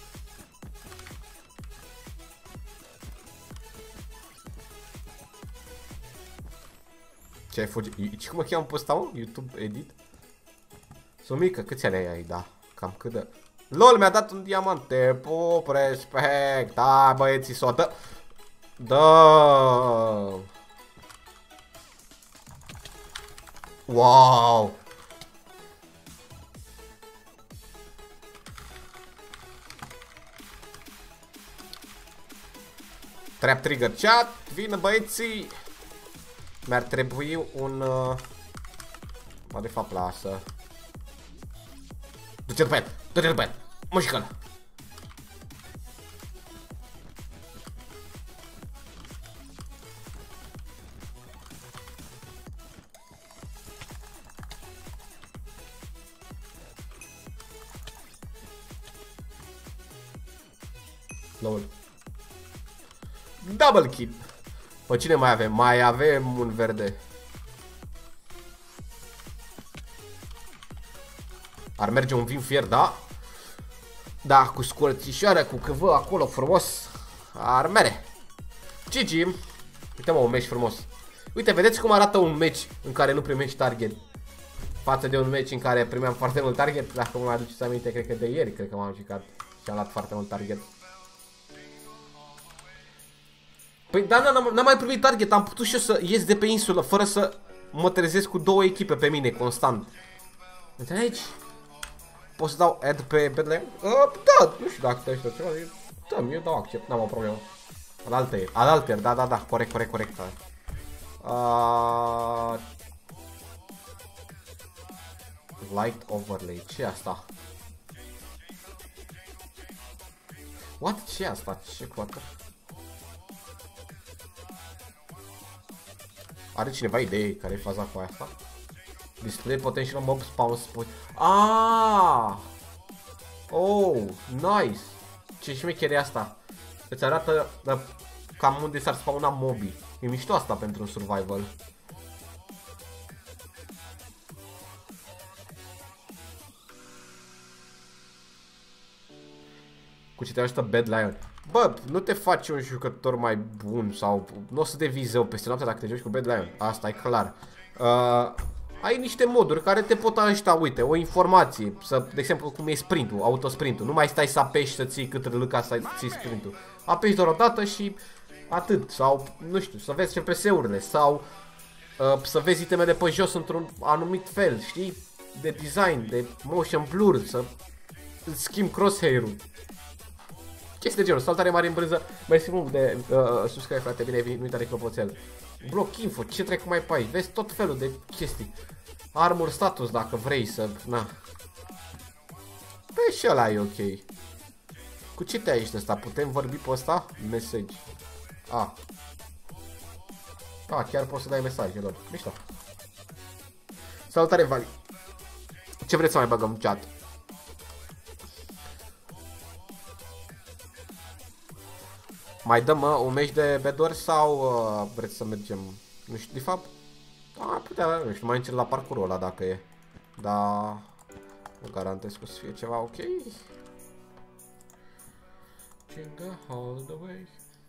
S1: Ce ai fugit? Ce cum mă cheamă pe ăsta, mă? YouTube Edit? Sumică, câți ani ai, da? Cam cât de... LOL, mi-a dat un diamant. Te pup, respect. Da, băieții, s-o dă. Da. Wow. Trap trigger chat. Vină, băieții. Mi-ar trebui un... Uh... Mă, de fapt, lasă. Du-te pe el, du-te pe el, mușcă-l. Lol. Double kill. Pe cine mai avem? Mai avem un verde. Ar merge un vin fier, da? Da, cu scurțișoară, cu căvă acolo frumos. Ar mere. G G. Uite, mă, un meci frumos. Uite, vedeți cum arată un meci în care nu primești target față de un meci în care primeam foarte mult target. Dacă mă aduceți aminte, cred că de ieri, cred că m-am jucat și am luat foarte mult target. Păi da, n-am mai primit target, am putut și eu să ies de pe insulă fără să mă trezesc cu două echipe pe mine, constant. Înțelegi? Pot să dau add pe Betlion? Uh, da, nu știu dacă te aștept ceva, da, eu dau accept, n-am o problemă. Alalter, alalter, da, da, da, corect, corect, corect. Uh... Light overlay, ce e asta? What? Ce e asta? Ce coată? Are cineva idee care e faza cu asta? Display potential mob spawn spot. Ah! Oh, nice! Ce șmecherie asta! Îți arată uh, cam unde s-ar spawna mobii. E mișto asta pentru un survival. Cu ce te ajută Bad Lion? Bă, nu te faci un jucător mai bun sau nu o să devii zău peste noapte dacă te joci cu Bad Lion. Asta e clar. Uh, ai niște moduri care te pot ajuta. Uite, o informație. Să, de exemplu, cum e sprintul, autosprintul. Nu mai stai să apeși să ții cât râl ca să ții sprintul. Apeși doar o dată și atât. Sau, nu știu, să vezi F P S-urile. Sau uh, să vezi itemele pe jos într-un anumit fel, știi? De design, de motion blur, să schimbi crosshair-ul. Chestii de genul, saltare mare în brânză. Mersi mult de uh, subscribe, frate, bine ai venit, nu uita de clopoțel. Bloc info, ce trec mai pe aici? Vezi tot felul de chestii. Armor status dacă vrei să... Na. Păi și ăla e ok. Cu ce te aici ăsta? Putem vorbi pe ăsta? Message. A. A, chiar poți să dai mesaje lor. Mișto. Salutare, Vali. Ce vreți să mai băgăm în chat? Mai dăm uh, un meci de bedori sau uh, vreți să mergem? Nu știu, de fapt, a, putea, nu știu, mai încerc la parcurul ăla dacă e. Dar nu garantez că o să fie ceva ok. Jingle all the way.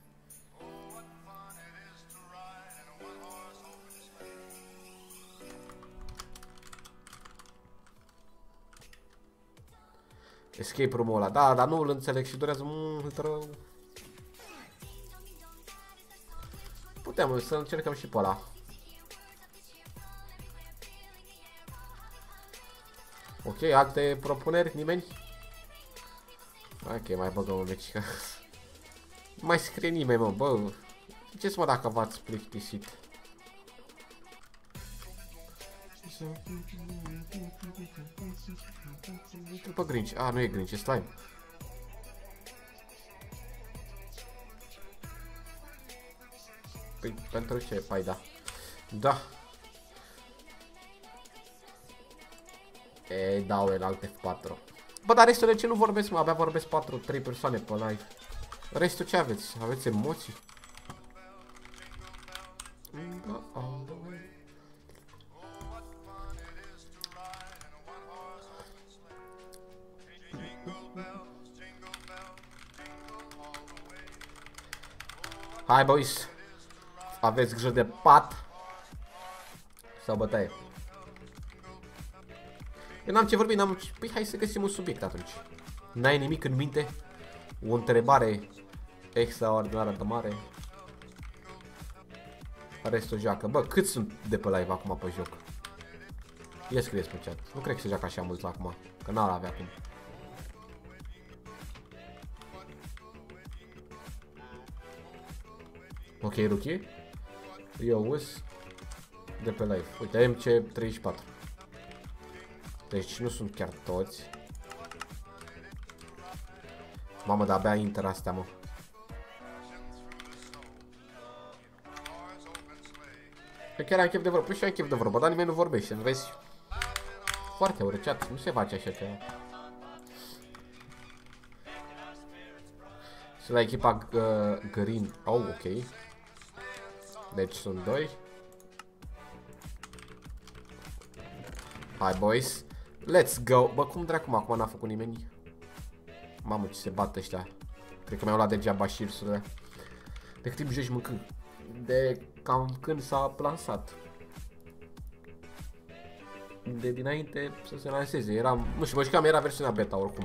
S1: Escape room-ul ăla, da, dar nu îl înțeleg și durează mult rău. Putem să încercăm și pe ăla. Ok, alte propuneri? Nimeni? Ok, mai băgăm un meci. Nu mai scrie nimeni, mă, bă. Ziceți mă dacă v-ați plictisit. După Grinch. A, nu e Grinch, e slime. Păi, pentru ce? Păi da. Da. Ei, dau el alte F patru. Bă, dar restul de ce nu vorbesc, mă? Abia vorbesc patru trei persoane pe live. Restul ce aveți? Aveți emoții? Hai, boys. Aveți grijă de pat sau bătaie. Eu n-am ce vorbi, n-am... Păi hai să găsim un subiect atunci. N-ai nimic în minte? O întrebare extraordinară de mare. Restul joacă. Bă, cât sunt de pe live acum pe joc? Ia scrieți pe chat. Nu cred că se joacă așa mulți acum, că n-ar avea cum. Ok, Ruki. Eu uz de pe live. Uite, M C treizeci și patru. Deci nu sunt chiar toți. Mamă, dar abia inter astea, mă. Eu chiar am chef de vorbă. Păi și am chef de vorbă, dar nimeni nu vorbește, nu vezi? Foarte urăciat, nu se face așa ceva. Sunt la echipa uh, Green. Oh, ok. Deci sunt doi. Hai, boys. Let's go. Bă, cum dracu, acum n-a făcut nimeni? Mamă, ce se bat ăștia. Cred că mi-au luat degeaba șirsurile. De cât timp joci mâncând? De cam când s-a plansat. De dinainte să se lanseze. Eram, nu știu, mă jucam, era versiunea beta oricum.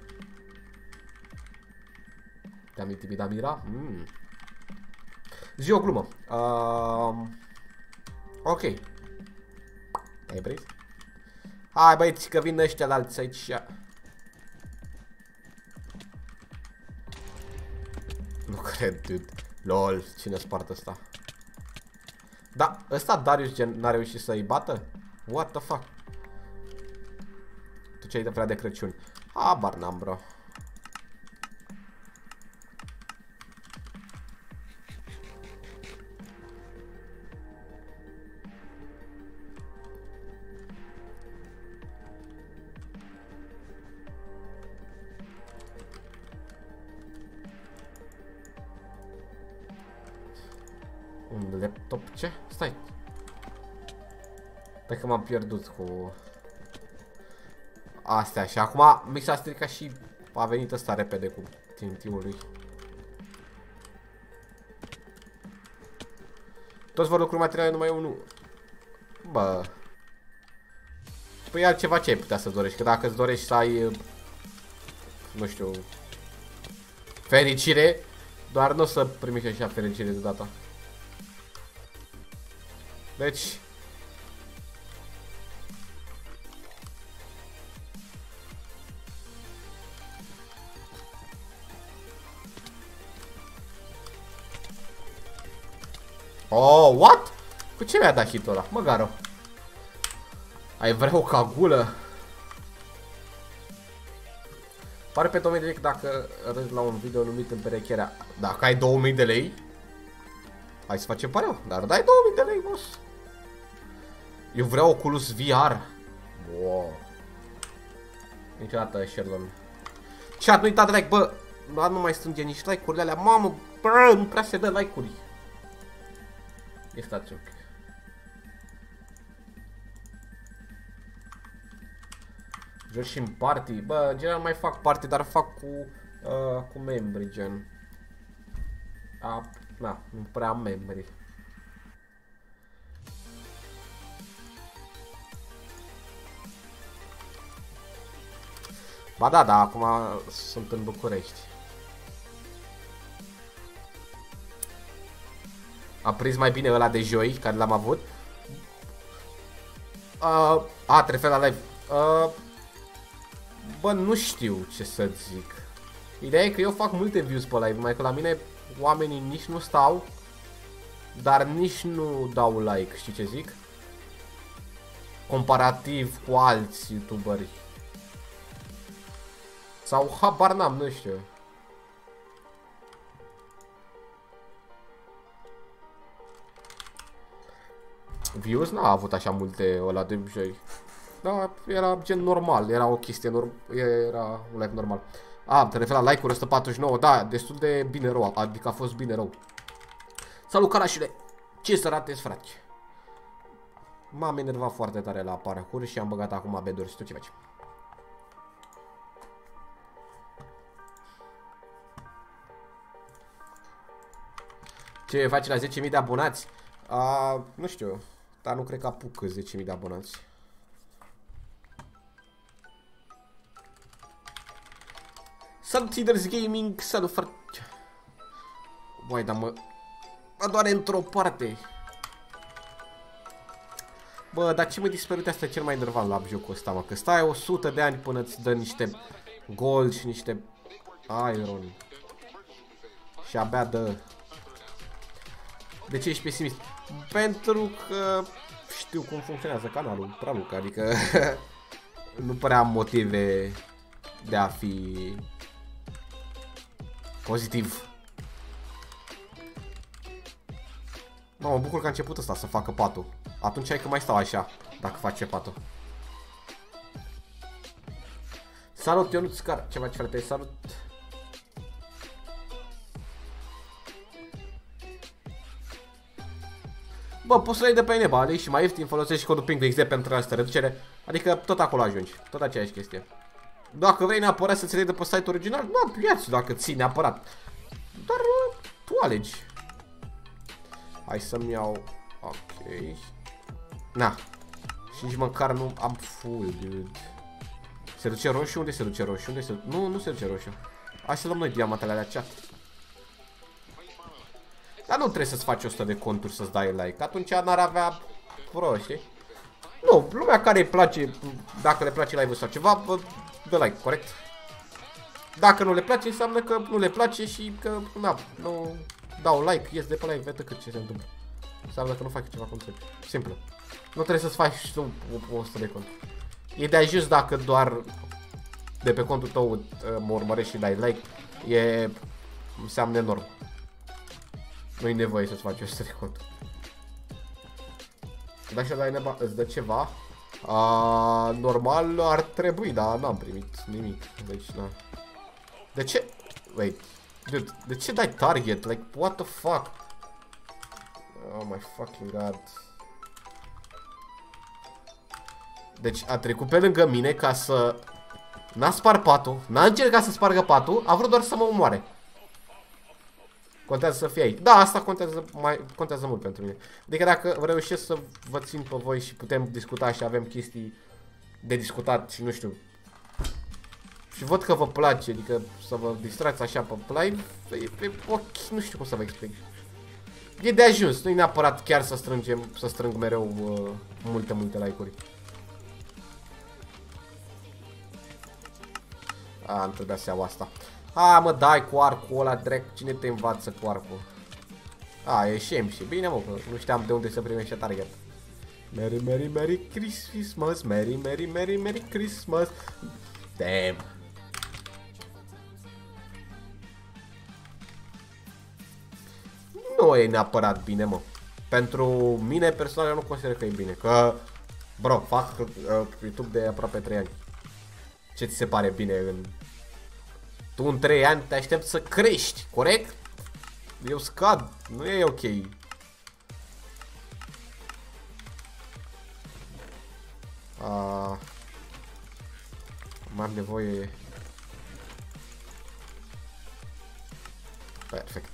S1: Te-am intimidat, Mira? Mm. Zi o glumă. Uh, ok. Ai prins? Hai, băieți, că vin ăștia la alții aici. Nu cred, dude. Lol, cine spartă ăsta? Da, ăsta Darius gen n-a reușit să-i bată? What the fuck? Tu ce-ai de prea de Crăciun? Habar n-am, bro. Un laptop? Ce? Stai. Stai că m-am pierdut cu astea și acum mi s-a stricat și a venit ăsta repede cu T N T-ul lui. Toți vor lucruri materiale, numai eu nu. Bă. Păi altceva ce ai putea să dorești? Că dacă îți dorești să ai, nu știu, fericire, doar nu o să primești așa fericire de data. Deci oh, what? Cu ce mi-a dat hit-ul ăla? Măgaro. Ai vrea o cagulă? Pare pe două mii de lei dacă râzi la un video numit Împerecherea. Dacă ai două mii de lei, hai să facem pareu. Dar dai două mii de lei, boss. Eu vreau Oculus V R. Wow. Niciodată, Sherlon. Chat, nu uita de like, bă. Nu, nu mai strânge nici like-urile alea. Mamă, bă, nu prea se dă like-uri. E stați un pic. Joci și în party. Bă, general mai fac party, dar fac cu uh, cu membri, gen. A, na, nu prea am membri. Ba da, da, acum sunt în București. A prins mai bine ăla de joi, care l-am avut. Uh, a, te referi la live. Uh, bă, nu știu ce să zic. Ideea e că eu fac multe views pe live, mai că la mine oamenii nici nu stau, dar nici nu dau like, știi ce zic? Comparativ cu alți youtuberi. Sau habar n-am, nu știu. Views n-a avut așa multe ăla de joi. Da, era gen normal, era o chestie normal, era un live normal. A, te referi la like-uri o sută patruzeci și nouă, da, destul de bine rău, adică a fost bine rău. Salut, carașule! Ce să rateți, frate? M-am enervat foarte tare la parcurs și am băgat acum beduri, tu ce faci? Ce faci la zece mii de abonați? A, nu știu, dar nu cred că apuc zece mii de abonați. Salut, Hiders Gaming, salut, frate. Băi, dar mă, mă doare într-o parte. Bă, dar ce mă dispărute asta cel mai enervant la jocul ăsta, mă? Că stai o sută de ani până îți dă niște gold și niște iron. Și abia dă. De ce ești pesimist? Pentru că știu cum funcționează canalul, Praluca, adică nu prea am motive de a fi pozitiv. Mă, mă bucur că a început ăsta să facă patul. Atunci hai că mai stau așa, dacă face patul. Salut, Ionuț Car, ce faci, frate? Salut. Bă, poți să le iei de pe neba, ale și mai ieftin, folosești codul PingXD pentru asta reducere. Adică tot acolo ajungi, tot aceeași chestie. Dacă vrei neapărat să-ți iei de pe site original, nu, ia-ți dacă ții neapărat. Dar tu alegi. Hai să-mi iau. Ok. Na. Și nici măcar nu am full, dude. Se duce roșu? Unde se duce roșu? Unde se duce? Nu, nu se duce roșu. Hai să luăm noi diamantele alea, chat. Dar nu trebuie să-ți faci o sută de conturi să-ți dai like. Atunci n-ar avea pro, știi? Nu, lumea care îi place, dacă le place live-ul sau ceva, dă like, corect? Dacă nu le place, înseamnă că nu le place și că, na, nu dau like, ies de pe live, vede cât ce se întâmplă. Înseamnă că nu fac ceva cum trebuie. Simplu. Nu trebuie să-ți faci tu o sută de conturi. E de ajuns dacă doar de pe contul tău mă urmărești și dai like, e, înseamnă enorm. Nu-i nevoie să-ți faci o sută de conturi. Dacă și dai neba, îți dă ceva? A, normal ar trebui, dar n-am primit nimic. Deci, na. De ce? Wait. Dude, de ce dai target? Like, what the fuck? Oh my fucking god. Deci a trecut pe lângă mine ca să... N-a spart patul, n-a încercat să spargă patul, a vrut doar să mă omoare. Contează să fie aici. Da, asta contează, mai, contează mult pentru mine. Adică dacă reușesc să vă țin pe voi și putem discuta și avem chestii de discutat și nu știu. Și văd că vă place, adică să vă distrați așa pe live, e pe ochi, nu știu cum să vă explic. E de ajuns, nu e neapărat chiar să strângem, să strâng mereu uh, multe, multe like-uri. A, îmi trebuia să iau asta. A, mă, dai cu arcul ăla, drept, cine te învață cu arcul? A, ieșim și bine, mă, că nu știam de unde să primește target. Merry, Merry, Merry Christmas, Merry, Merry, Merry, Merry Christmas. Damn. Nu e neapărat bine, mă. Pentru mine personal eu nu consider că e bine, că, bro, fac uh, YouTube de aproape trei ani. Ce ți se pare bine în... Tu în trei ani te aștepți să crești, corect? Eu scad, nu e ok. Uh, mai am nevoie... Perfect.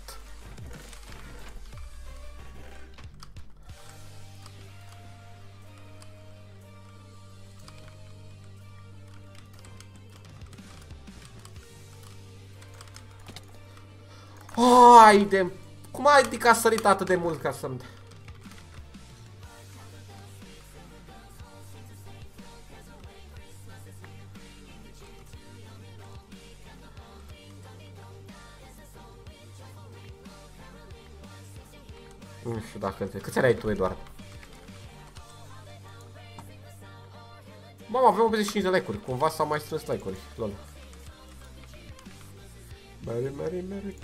S1: Oh, ai de... Cum ai de că a sărit atât de mult ca să-mi... Nu știu dacă înțeleg. Câți ani ai tu, Eduard? Mama, avem optzeci și cinci de like-uri. Cumva s-au mai strâns like-uri. Lol. Merry, merry, merry.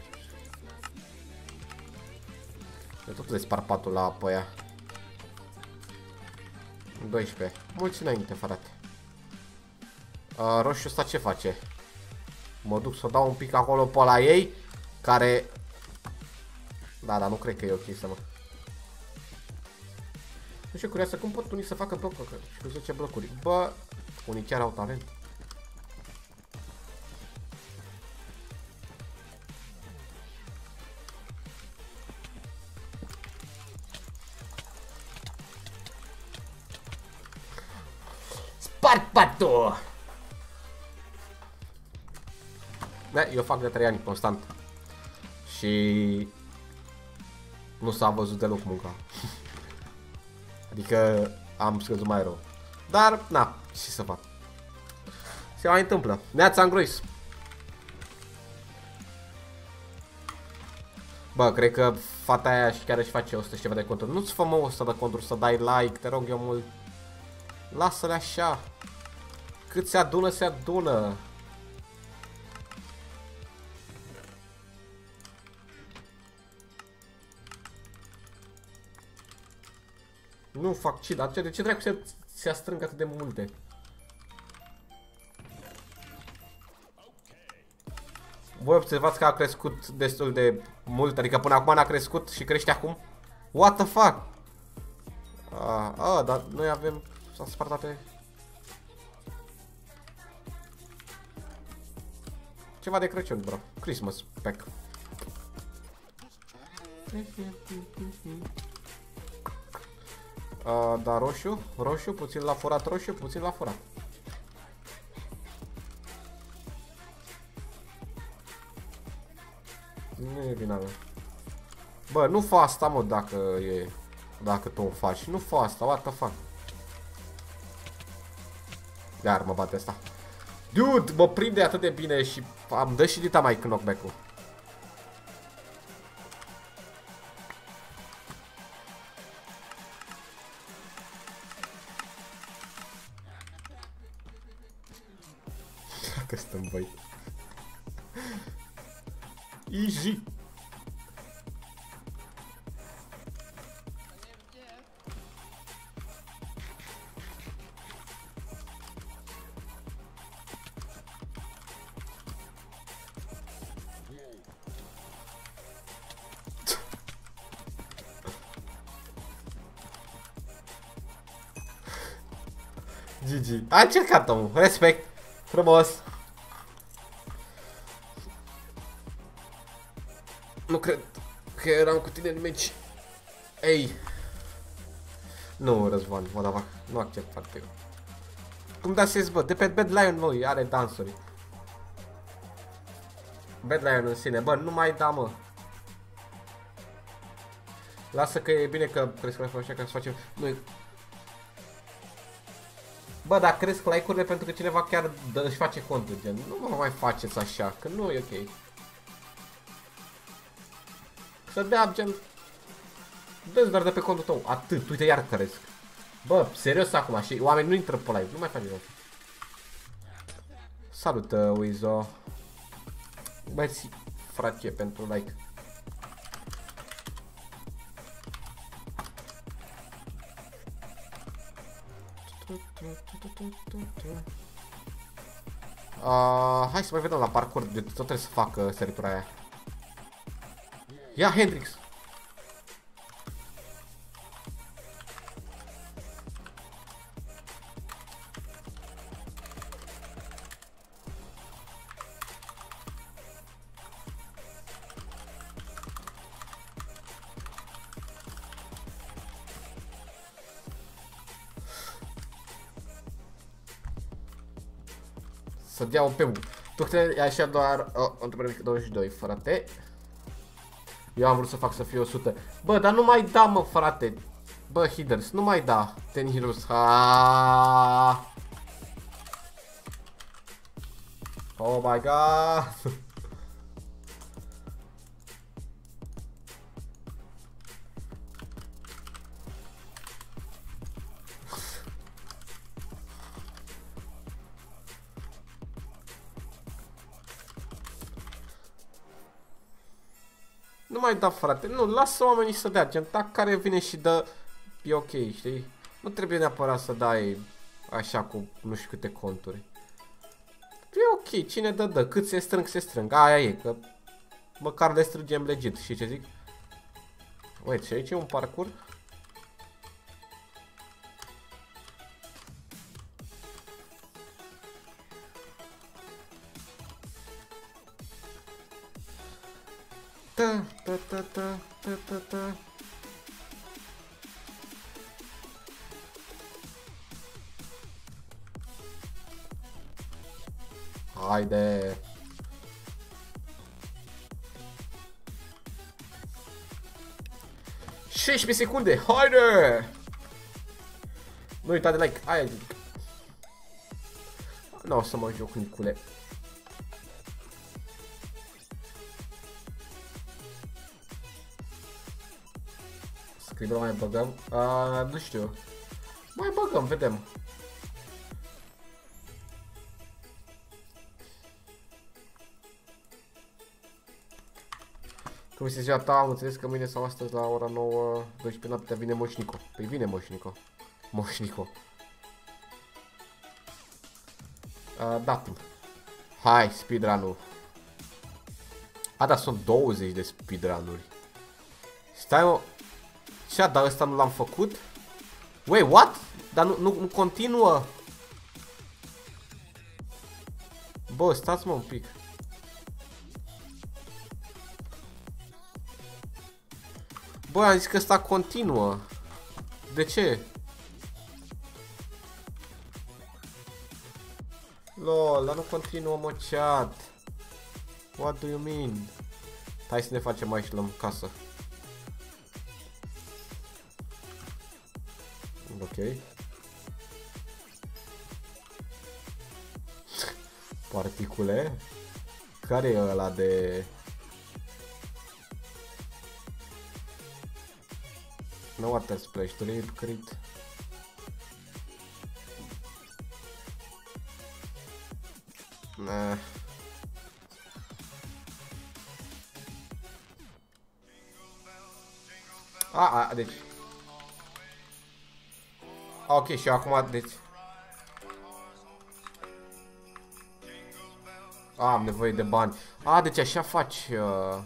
S1: Eu tot despar patul la apă aia. doisprezece. Mulți înainte, frate. Uh, roșu ăsta ce face? Mă duc să dau un pic acolo pe la ei. Care... Da, dar nu cred că e ok să mă... Nu știu, curioasă, cum pot unii să facă bloc și cu zece blocuri? Bă, unii chiar au talent. Spart patul! Da, eu fac de trei ani constant. Și... nu s-a văzut deloc munca. Adică am scăzut mai rău. Dar, na, ce să fac. Se mai întâmplă. Neața Angruis. Bă, cred că fata aia și chiar își face o sută și ceva de conturi. Nu-ți fă mă o sută de conturi să dai like, te rog eu mult. Lasă-le așa. Cât se adună, se adună. Nu fac ce, dar de ce dracu se, se strâng atât de multe? Voi observați că a crescut destul de mult, adică până acum n-a crescut și crește acum? What the fuck? Ah, ah, dar noi avem... s-a spart pe... Ceva de Crăciun, bro. Christmas pack. Uh, da, roșu, roșu, puțin la furat, roșu, puțin la furat. Nu e vina mea. Bă, nu fă asta, mă, dacă e... Dacă tu o faci. Nu fă asta, what the fuck. Iar mă bate asta. Dude, mă prinde atât de bine și am dă și dita mai knockback-ul. Că stăm, băi. Easy. G G. A încercat omul. Respect. Frumos. Nu cred că eram cu tine în meci. Ei. Nu, Răzvan, mă da, nu accept foarte eu. Cum da ses, bă? De pe Bad Lion, mă, are dansuri. Bad Lion în sine, bă, nu mai da, mă. Lasă că e bine că crezi că așa ca să facem. Nu e... Bă, dar cresc like-urile pentru că cineva chiar dă, își face contul, gen. Nu mă mai faceți așa, că nu e ok. Să dea, gen... Dă-ți doar de pe contul tău, atât, uite iar cresc. Bă, serios acum, și oamenii nu intră pe live, nu mai faci nimic. Salut, uh, Wizo. Mersi, frate, pentru like. Uh, hai să mai vedem la parcurs, de tot trebuie să fac uh, săritura aia. Ia, Hendrix! Să dea O P-ul. Tu e așa doar o întrebare douăzeci și doi, frate. Eu am vrut să fac să fie o sută. Bă, dar nu mai da, mă, frate. Bă, Hiders, nu mai da. Ten Heroes. Ha. Oh my god. Nu mai da, frate, nu, lasă oamenii să dea, gen, tac care vine și dă, e ok, știi? Nu trebuie neapărat să dai așa cu nu știu câte conturi. E ok, cine dă, dă, cât se strâng, se strâng, aia e, că măcar le strângem legit, știi ce zic? Uite, și aici e un parcurs. Ta, ta, ta, ta, ta, ta, ta. Haide. șaisprezece secunde, haide! Nu uita de like, aia zic. Nu o să mă joc, Nicule. Scribă mai băgăm? Uh, nu știu. Mai băgăm, vedem. Cum este ziua ta? Am înțeles că mâine sau astăzi la ora nouă, douăsprezece noaptea vine Moșnico. Păi vine Moșnico. Moșnico. Uh, datum. Hai, speedrun-ul. A, da, sunt douăzeci de speedrun-uri. Stai, mă. Ce, dar ăsta nu l-am făcut? Wait, what? Dar nu, nu, nu continuă. Bă, stați mă un pic. Bă, am zis că ăsta continuă. De ce? Lol, dar nu continuă, mă, chat. What do you mean? Hai să ne facem mai și luăm casă. Ok. Particule? Care e ăla de... No water splash, tu le-ai crit. Nah. A, a, deci. Ok, și acum, deci. A, am nevoie de bani. A, deci așa faci uh,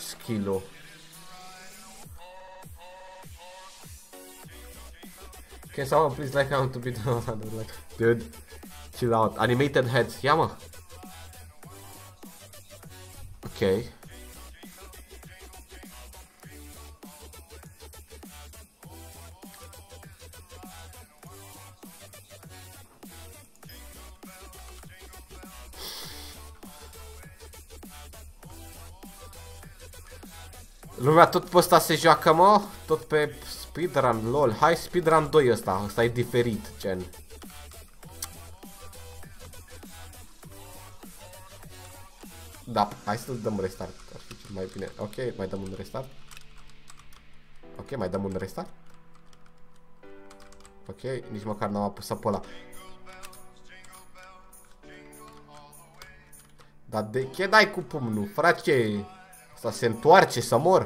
S1: skill-ul. Can someone please like how to be done? Dude, chill out. Animated heads. Ia mă. Ok. Lumea tot pe ăsta se joacă, mă, tot pe speedrun, lol. Hai speedrun doi ăsta, ăsta e diferit, gen. Da, hai să dăm restart, ar fi cel mai bine. Ok, mai dăm un restart. Ok, mai dăm un restart. Ok, nici măcar n-am apăsat pe ăla. Dar de ce dai cu pumnul, frate? Asta se întoarce să mor.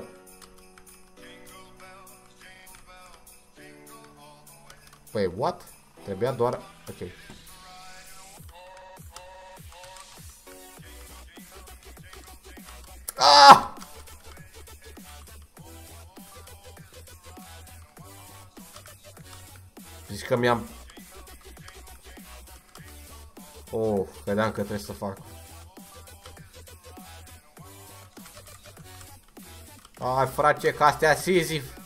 S1: Păi, what? Trebuia doar... Ok. Ah! Zici că mi-am... Oh, credeam că trebuie să fac. Ai, frate, că astea Sizif.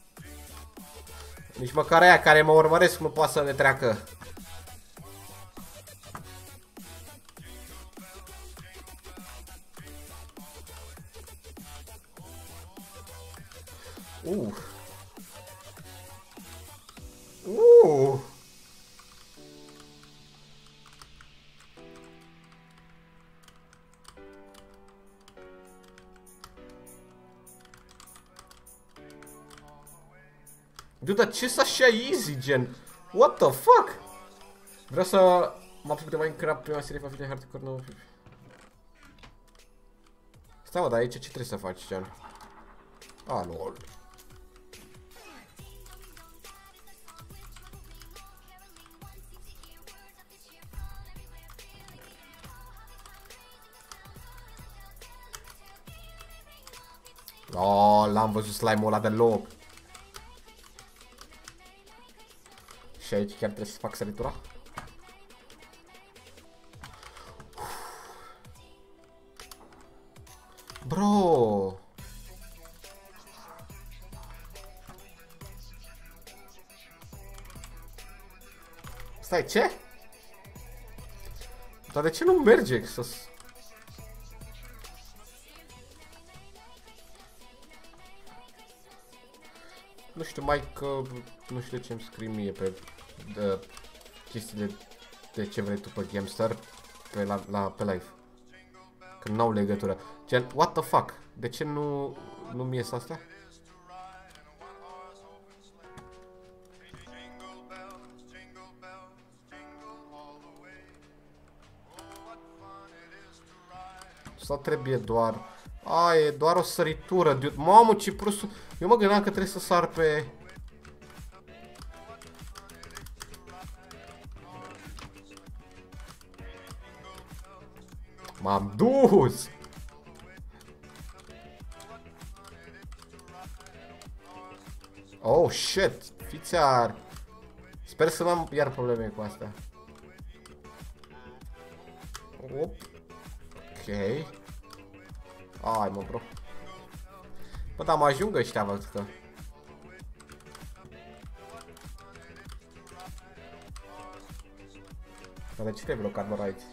S1: Nici măcar aia care mă urmăresc nu poate să ne treacă. Uh. Uh. Dude, dar ce-s așa easy, gen? What the fuck? Vreau să mă apuc de Minecraft, prima serie va fi de hardcore, nu... Stai mă, dar aici ce trebuie să faci, gen? Ah, nu. Oh, l-am văzut slime-ul ăla deloc. Și aici chiar trebuie să fac săritura? Bro! Stai, ce? Dar de ce nu merge să... Nu știu, mai că... Nu știu ce îmi scrie mie pe... De, chestiile de ce vrei tu pe Gamestar pe, la, la, pe live. Că n-au legătură. Gen, what the fuck? De ce nu... Nu-mi ies astea? Sau trebuie doar... A, e doar o săritură, dude. Mamă, ce prostul. Eu mă gândeam că trebuie să sar pe... M-am dus! Oh, shit! Fiți iar... Sper să n-am iar probleme cu astea. Op. Ok. Ai, mă, bro. Bă, dar mă ajung ăștia, văd că... Dar de ce trebuie blocat, bă, aici?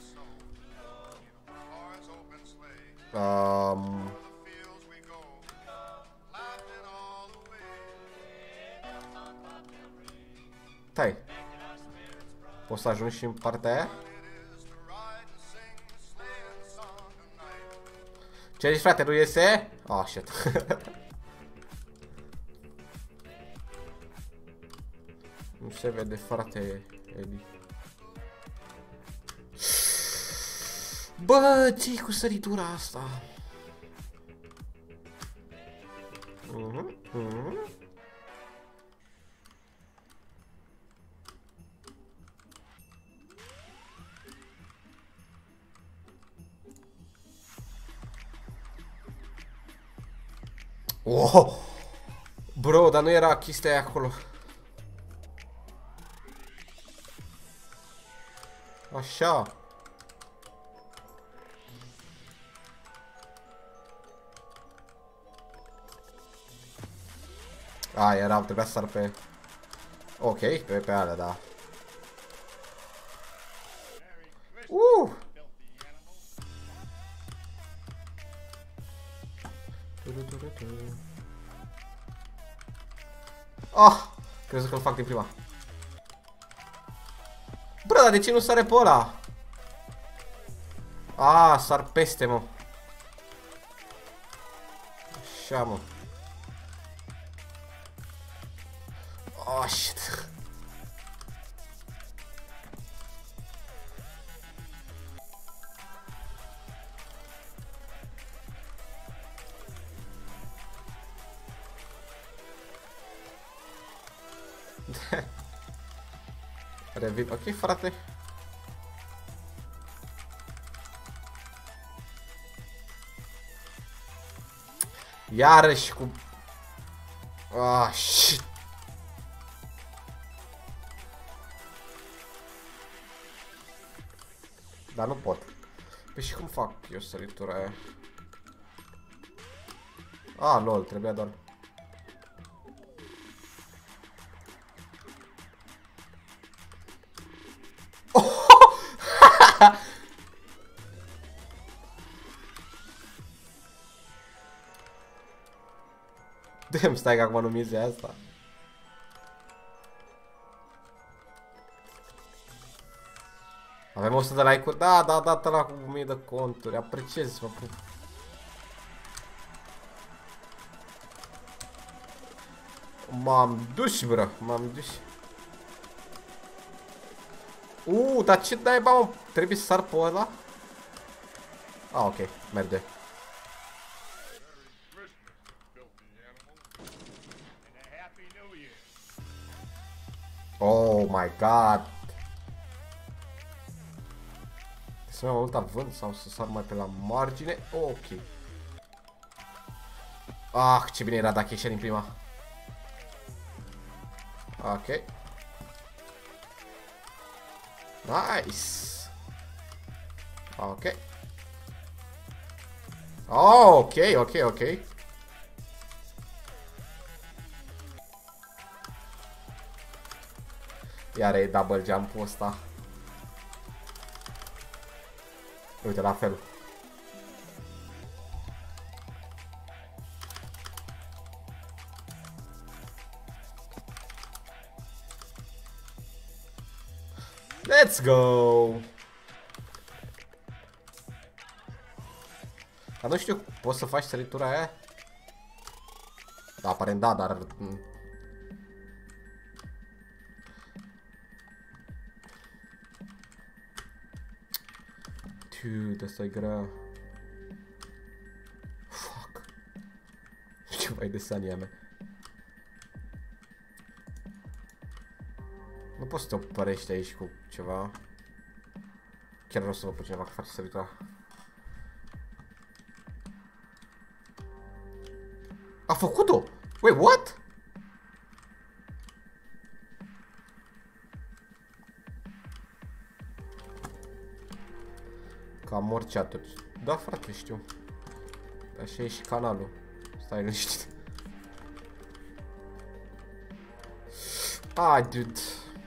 S1: Um... Tai. Poți să ajungi și în partea aia? Ce zici, frate, nu iese? Ah, shit. Nu se vede, frate, Eli. Bă, ce-i cu săritura asta? Mhm, mhm. Oh! Bro, dar nu era chestia aia acolo. Așa. A, erau, trebuia să sar pe... Ok, pe, pe alea, da. Uh! Ah! Crezut că îl fac din prima. Bă, dar de ce nu sare pe ăla? Ah, sar peste, mă. Așa, mă. Oh, shit. Revin. Ok, frate. Iarăși cu... Ah, shit. Dar nu pot. Păi și cum fac eu săritura aia? Ah, lol, trebuia doar... Damn, stai că acum nu mize asta. Avem o sută de like-uri? Da, da, dată la cu o mie de conturi. Apreciez, mă pup. M-am dus, bro, m-am dus. Uuu, dar ce dai, bă, mă? Trebuie să sar pe ăla? Ah, ok, merge. Oh my god. Să mai mult avânt sau să sar mai pe la margine? Ok. Ah, ce bine era dacă ieșea din prima. Ok. Nice. Ok. Oh, ok, ok, ok. Iar e double jump-ul ăsta. Uite, la fel. Let's go! Dar nu știu, poți să faci săritura aia? Da, aparent da, dar... Dude, asta e grea. Fuck. Ce mai de sania mea. Nu poți să te opărești aici cu ceva. Chiar vreau să văd pe cineva că face săritura. A făcut-o! Wait, what? Ca mor chat-uri. Da, frate, știu. Așa e și canalul. Stai liniștit. Ah, dude.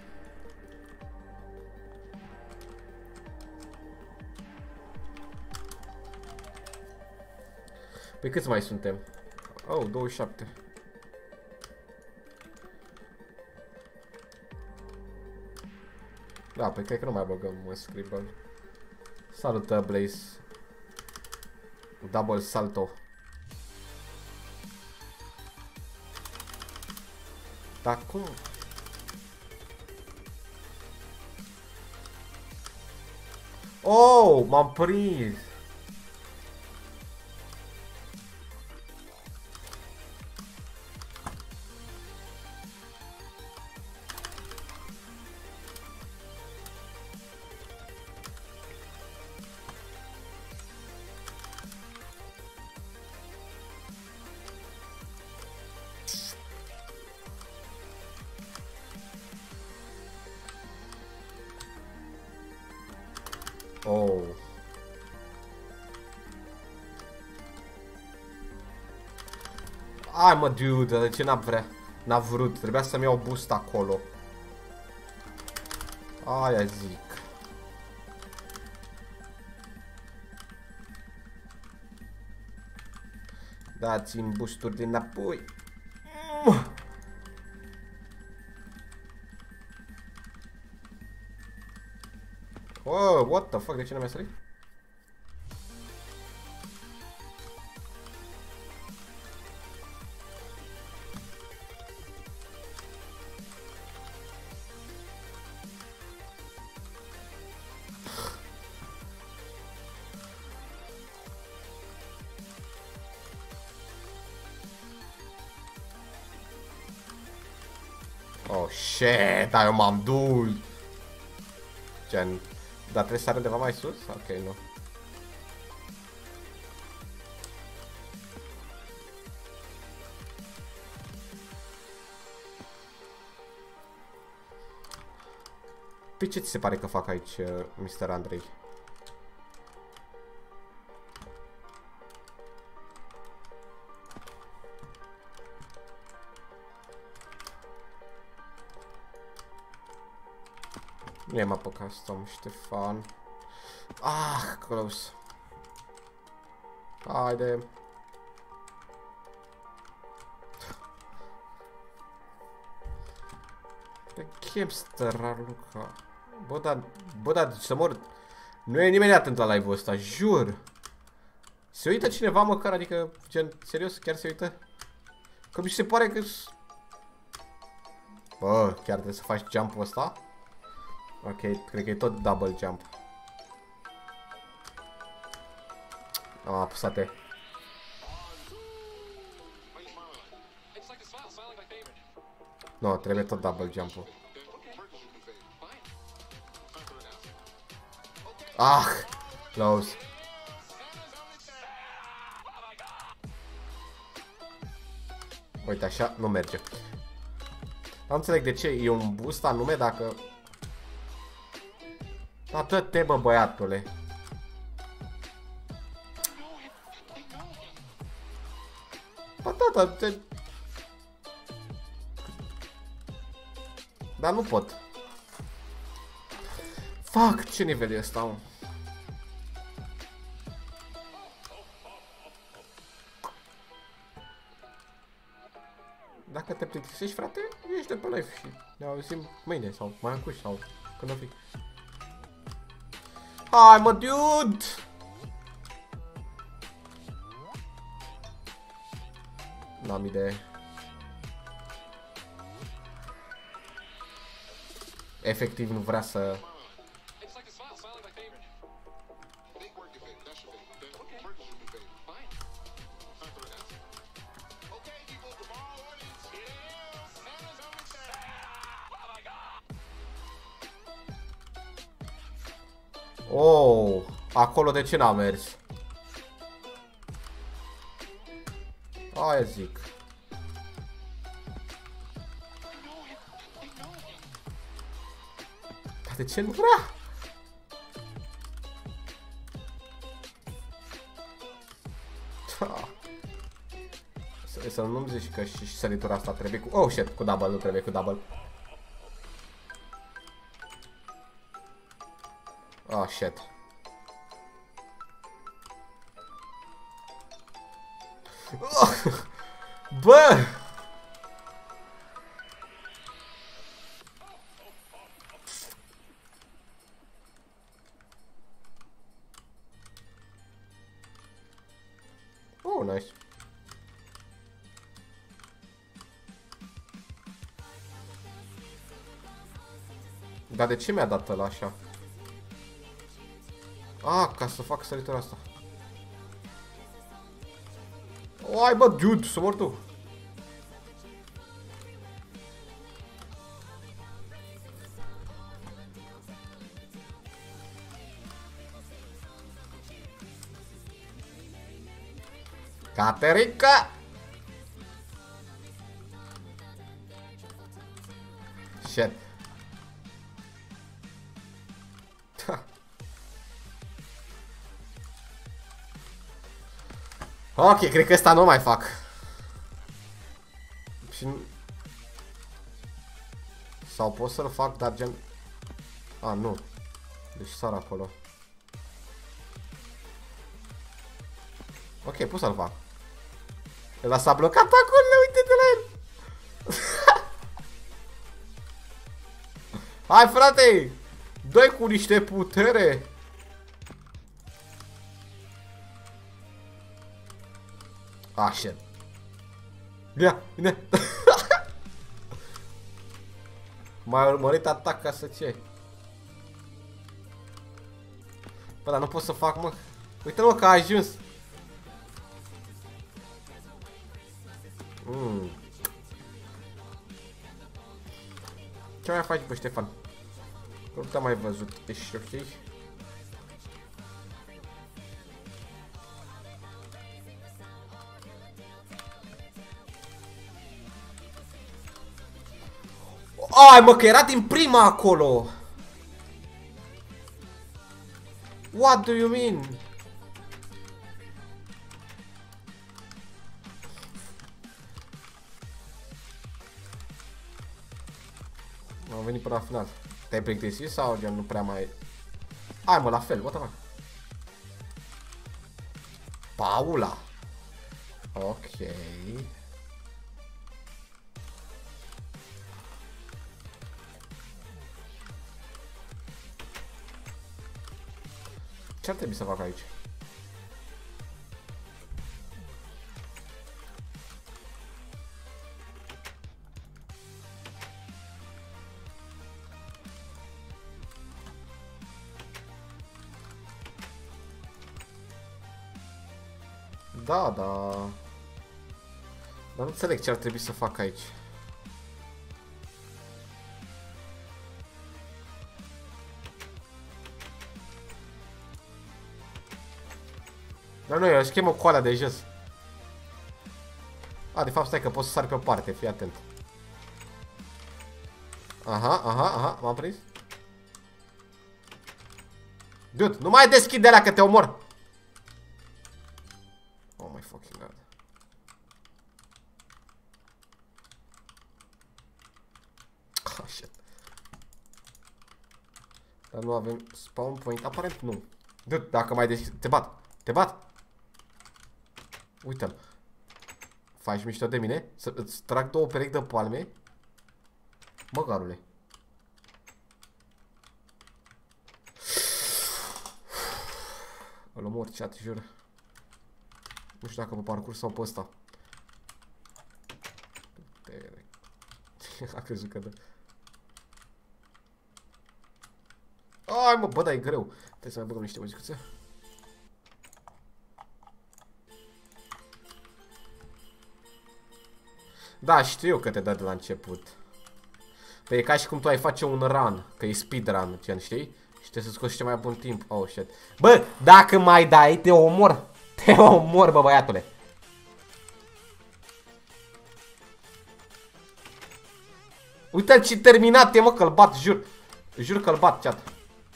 S1: Păi câți mai suntem? Oh, douăzeci și șapte. Da, păi cred că nu mai băgăm în Scribble. Salută, Blaze. Double salto. Dar cum? Oh, m-am prins. Oh. Hai mă, dude, de ce n-a vrea? N-a vrut, trebuia să-mi iau boost acolo. Aia zic. Dați-mi boost-uri din înapoi. Oh, what the fuck, de ce n-am sărit? Oh shit, eu m-am dus. Gen, dar trebuie să sar undeva mai sus? Ok, nu. Pe ce ți se pare că fac aici, mister Andrei? Nu i-am apucat Tom Ștefan. Ah, close. Haide. Pe Chemster, Luca. Bă, dar, bă, dar, să mor. Nu e nimeni atent la live-ul ăsta, jur. Se uită cineva măcar, adică, gen, serios, chiar se uită? Că mi se pare că... Bă, chiar trebuie să faci jump-ul ăsta? Ok, cred că e tot double jump. Am apăsat-te. Nu, no, trebuie tot double jump-ul. Ah, close. Uite, așa nu merge. Nu înțeleg de ce e un boost anume dacă... Da, dă-te, bă, băiatule. Bă, da, da, te... Dar nu pot. Fuck, ce nivel e ăsta, mă? Dacă te plictisești, frate, ești de pe live și ne auzim mâine sau mai încuși sau când o fi. Hai, mă, dude! N-am idee. Efectiv nu vrea să... Oh, acolo de ce n-a mers? Aia zic. Dar de ce nu vrea? Să, să nu-mi zici că și, și săritura asta trebuie cu... Oh, shit, cu double, nu trebuie cu double. Oh, shit. Oh, bă! Oh, nice. Dar de ce mi-a dat ăla așa? Ah, ca să fac săritura asta. O, ai bă, dude, să mor tu. Caterica! Shit. Ok, cred că ăsta nu mai fac. Și... Sau pot să-l fac, dar gen... A, nu. Deci sar acolo. Ok, pot să-l fac. El s-a blocat acolo, uite-te la el. Hai, frate! Dă-i cu niște putere! Așa. Ia, vine! M-a urmărit atac ca să ce? Bă, dar nu pot să fac, mă. Uite-mă că a ajuns. Mm. Ce mai faci, bă, Ștefan? Nu te-am mai văzut. Ești ok? Ai, mă, că era din prima acolo. What do you mean? Am venit până la final. Te-ai plictisit sau gen nu prea mai... Hai, mă, la fel, what the fuck? Paula. Ok. Ce ar trebui să fac aici? Da, da. Dar nu înțeleg ce ar trebui să fac aici. Dar nu, eu își chem o coală de jos. A, de fapt, stai că pot să sar pe o parte, fii atent. Aha, aha, aha, m-am prins. Dude, nu mai deschide alea că te omor. Oh my fucking god. Oh shit. Dar nu avem spawn point, aparent nu. Dude, dacă mai deschide, te bat, te bat. Uite-l. Faci mișto de mine? Să îți trag două perechi de palme? Măgarule. Îl omor, chat, jur. Nu știu dacă pe parcurs sau pe ăsta. A crezut că da. Ai, mă, bă, da, e greu. Trebuie să mai băgăm niște muzicuțe. Da, știu eu că te dă de la început. Păi e ca și cum tu ai face un run, că e speedrun, gen, știi? Și trebuie să scoți cel mai bun timp. Oh, shit. Bă, dacă mai dai, te omor. Te omor, bă, băiatule. Uite-l ce terminat e, mă, că-l bat, jur. Jur că-l bat, chat.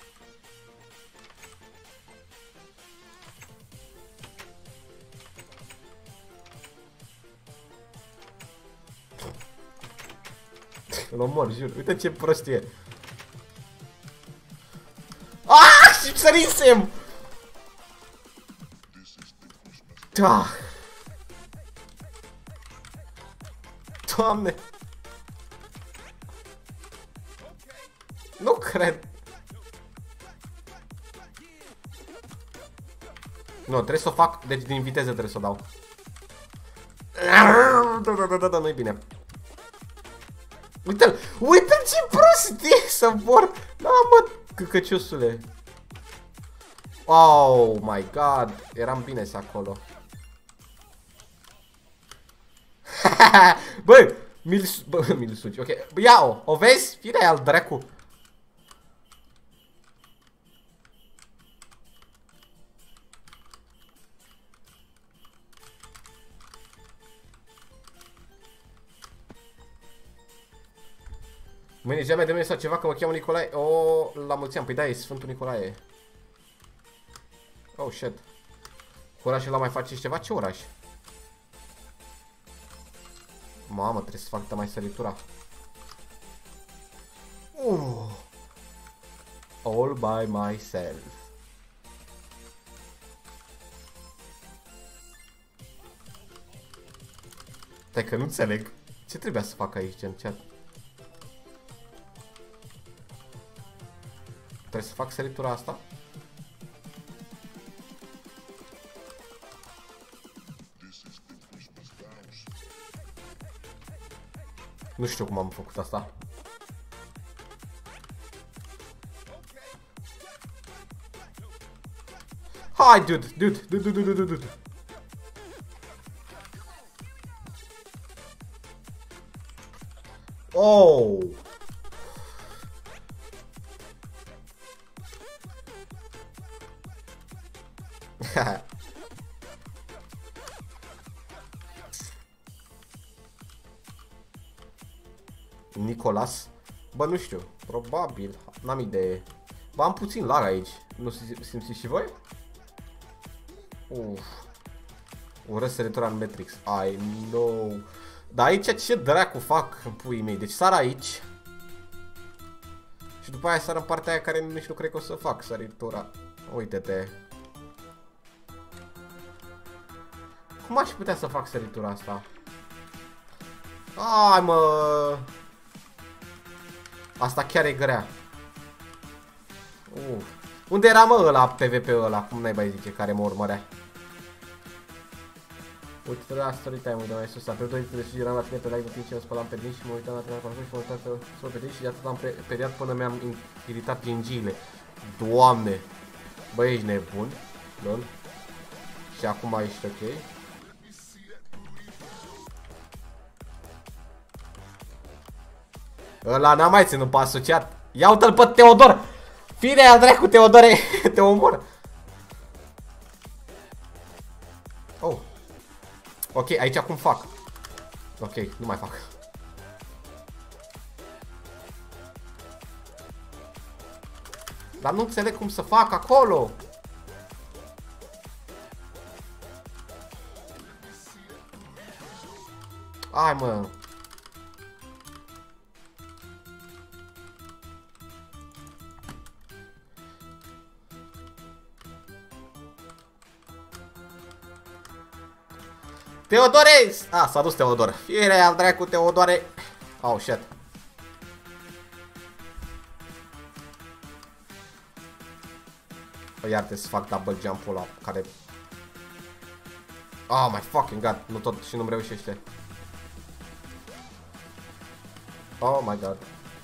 S1: Îl omor, jur. Uite ce prost e. Aaaa! Și sărisem! Da. Doamne. Nu cred. Nu, trebuie să o fac. Deci din viteză trebuie să o dau. Da, da, da, da, da, nu-i bine. Uite-l, uite-l ce prost e să vor. Da, mă, căcăciusule. Oh my god, eram bine să acolo. Bă, mi-l bă, mi-l sugi, ok. Ia-o, o vezi? Fire al dracu. Mâine ziua mea de mâine sau ceva că mă cheamă Nicolae. Oh, la mulți ani, păi da, e Sfântul Nicolae. Oh, shit. Cu orașul ăla mai faceți ceva? Ce oraș? Mamă, trebuie să fac mai săritura. Uh. All by myself. Stai că nu înțeleg. Ce trebuia să fac aici în chat? Trebuie să fac săritura asta? Nu știu cum am făcut asta. Hai, dude, dude, dude, dude, dude, dude. Oh. Nicolas? Bă, nu știu. Probabil. N-am idee. Bă, am puțin lag aici. Nu simțiți și voi? Uf. Urăsc săritura în Matrix. I know. Dar aici ce dracu fac în puii mei? Deci sar aici. Și după aia sar în partea aia care nici nu cred că o să fac săritura. Uite-te. Cum aș putea să fac săritura asta? Ai, mă. Asta chiar e grea. Uf. Unde era, mă, ăla, P V P-ul ăla? Cum n-ai bai zice, care mă urmărea? Uite-te la story time-ul de mai sus. Apoi doi de și eram la tine pe live în timp ce mă spălam pe dinți și mă uitam la tine la console și mă uitam să spăl pe dinți și de atât am periat până mi-am iritat gingiile. Doamne! Bă, ești nebun. Lol. Și acum ești ok. Ăla n-a mai ținut pe asociat. Ia uite-l pe Teodor! Fine, al dracu, Teodore! Te omor! Oh. Ok, aici cum fac? Ok, nu mai fac. Dar nu înțeleg cum să fac acolo. Ai, mă. Teodore! Ah, s-a dus Teodor. Firea al dracu, Teodore. Oh, shit. O, iar te să fac double jump-ul ăla care... Oh my fucking god. Nu tot și nu-mi reușește. Oh my god.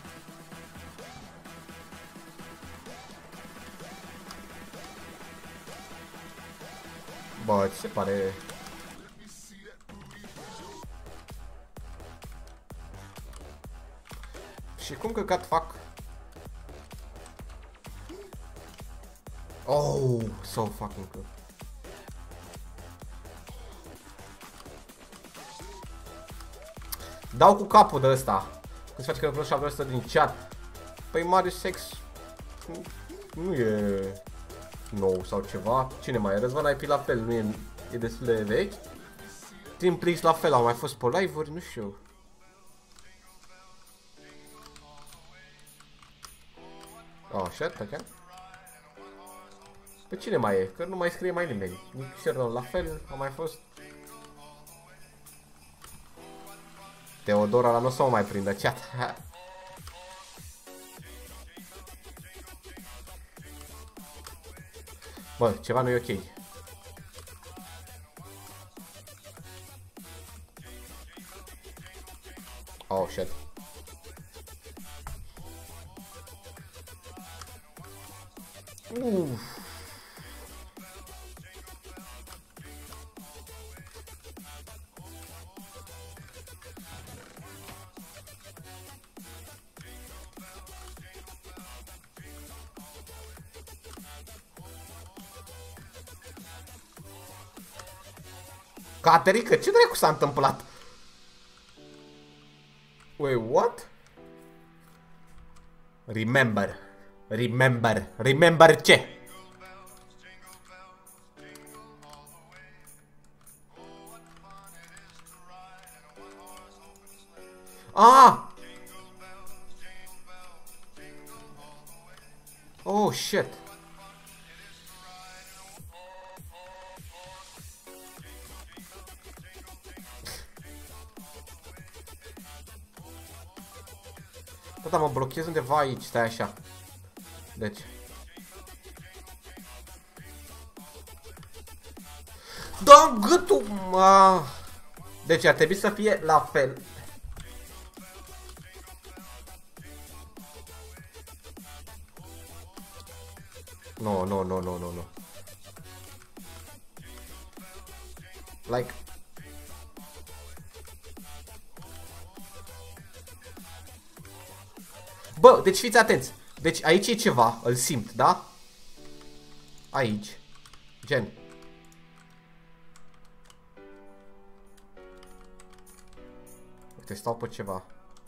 S1: Bă, ce se pare... Și cum căcat fac? Oh, so fucking good. Dau cu capul de ăsta. Cum se face că nu cunosc ăsta din chat? Păi Marius Sex nu e nou sau ceva. Cine mai e? Răzvan I P la fel, nu e, e destul de vechi. Team Plix la fel, au mai fost pe live-uri, nu știu. Oh, shit, ok. Pe cine mai e? Că nu mai scrie mai nimeni. Nick Sheldon la fel, a mai fost. Teodora, la nu o să mă mai prindă chat. Bă, ceva nu e ok. Oh, shit. Uff. Caterica, ce dracu s-a întâmplat? Wait, what? Remember. Remember. Remember ce? Ah! Oh, shit. Da, da, mă blochez undeva aici, stai așa. Deci. Da, gâtul! Ah. Deci ar trebui să fie la fel. No, no, no, no, no, no. Like. Bă, deci fiți atenți. Deci aici e ceva, îl simt, da? Aici. Gen. Uite, stau pe ceva.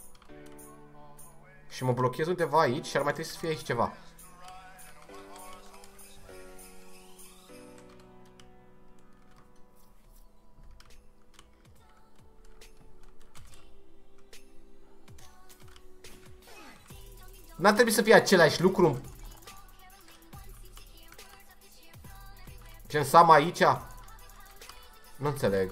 S1: Și mă blochez undeva aici și ar mai trebui să fie aici ceva. N-ar trebui să fie același lucru. Ce să am aici? Nu înțeleg.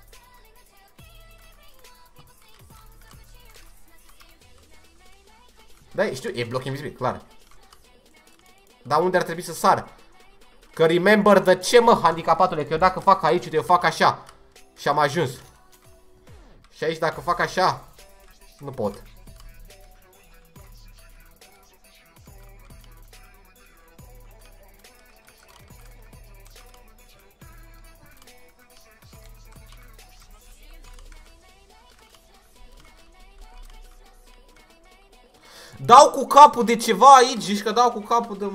S1: Da, știu, e bloc invizibil, clar. Dar unde ar trebui să sar? Că remember de ce, mă, handicapatule? Că eu dacă fac aici, eu fac așa. Și am ajuns. Și aici dacă fac așa, nu pot. Dau cu capul de ceva aici, zici că dau cu capul de...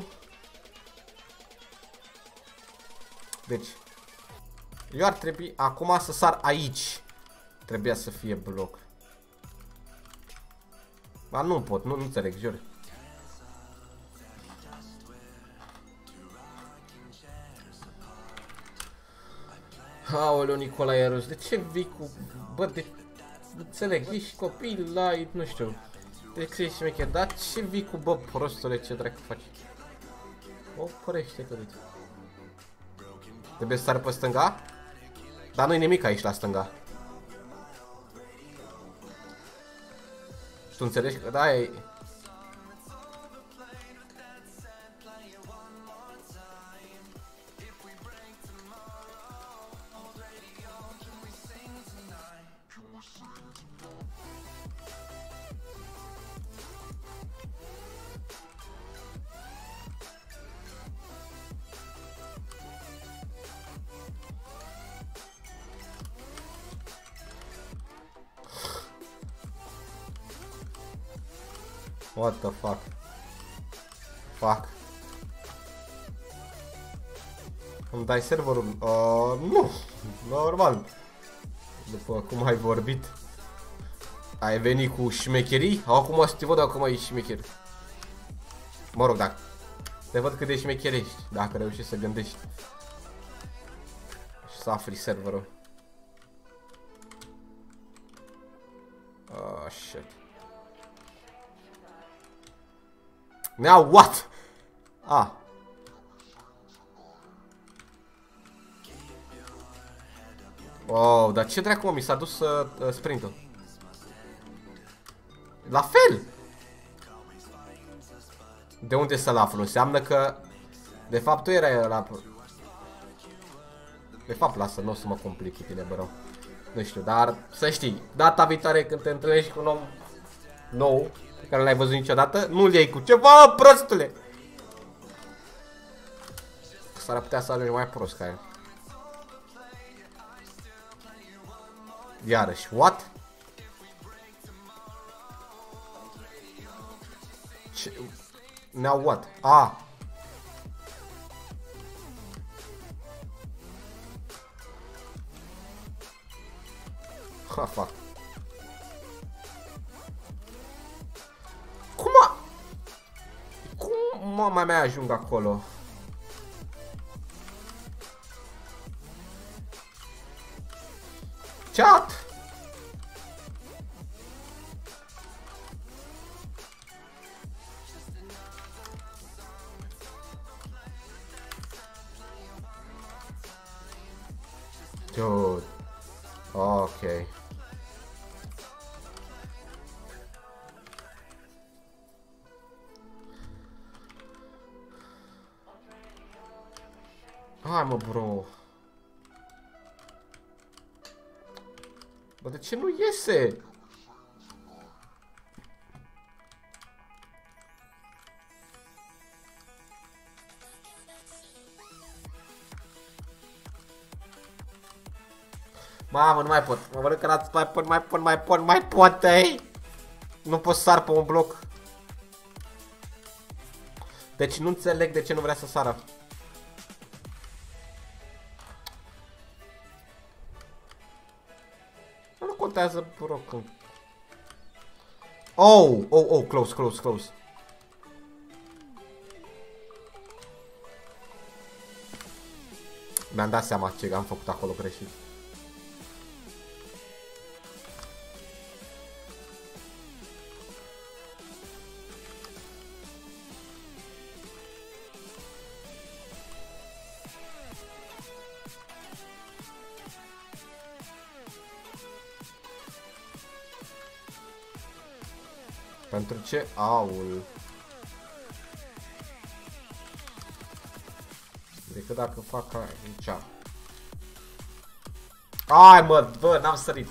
S1: Deci, eu ar trebui acum să sar aici. Trebuia să fie bloc. Dar nu pot, nu, nu înțeleg, jur. Aoleu, Nicolae Rus, de ce vii cu... Bă, de... Înțeleg, ești copil la... Nu știu. De ce ești șmecher, dar ce vii cu, bă, prostule, ce dracu faci? Oprește-te, uite. Trebuie să sar pe stânga? Dar nu-i nimic aici la stânga. Și tu înțelegi că da, e... What the fuck? Fuck. Îmi dai serverul? Uh, nu. Normal. După cum ai vorbit. Ai venit cu șmecherii? Acum să te văd acum ai șmecher. Mă rog, dacă te văd cât de șmecherești. Dacă reușești să gândești. Și să afli serverul. Oh, shit. Now what? Ah. Wow, dar ce dracu, mă, mi s-a dus uh, uh, sprintul. La fel. De unde să-l aflu? Înseamnă că de fapt tu erai la... De fapt, lasă, nu o să mă complic cu tine, bă, rău. Nu știu, dar să știi, data viitoare când te întâlnești cu un om nou pe care l-ai văzut niciodată, nu-l iei cu ceva, prostule! S-ar putea să ajungi mai prost ca el. Iarăși, what? Ce? Now what? Ah! Ha, fuck. Cum a... Cum mama mea ajung acolo? Chat! Dude. Ok. Hai mă, bro. Bă, de ce nu iese? Mamă, nu mai pot. Mă văd că n-ați mai pot, mai pot, mai pot, mai pot, ei! Nu pot să sar pe un bloc. Deci nu înțeleg de ce nu vrea să sară. Nu contează, bro, când... Oh, oh, oh, close, close, close. Mi-am dat seama ce am făcut acolo greșit. Pentru ce? Aul. Decât dacă fac aici. Ai mă, bă, n-am sărit.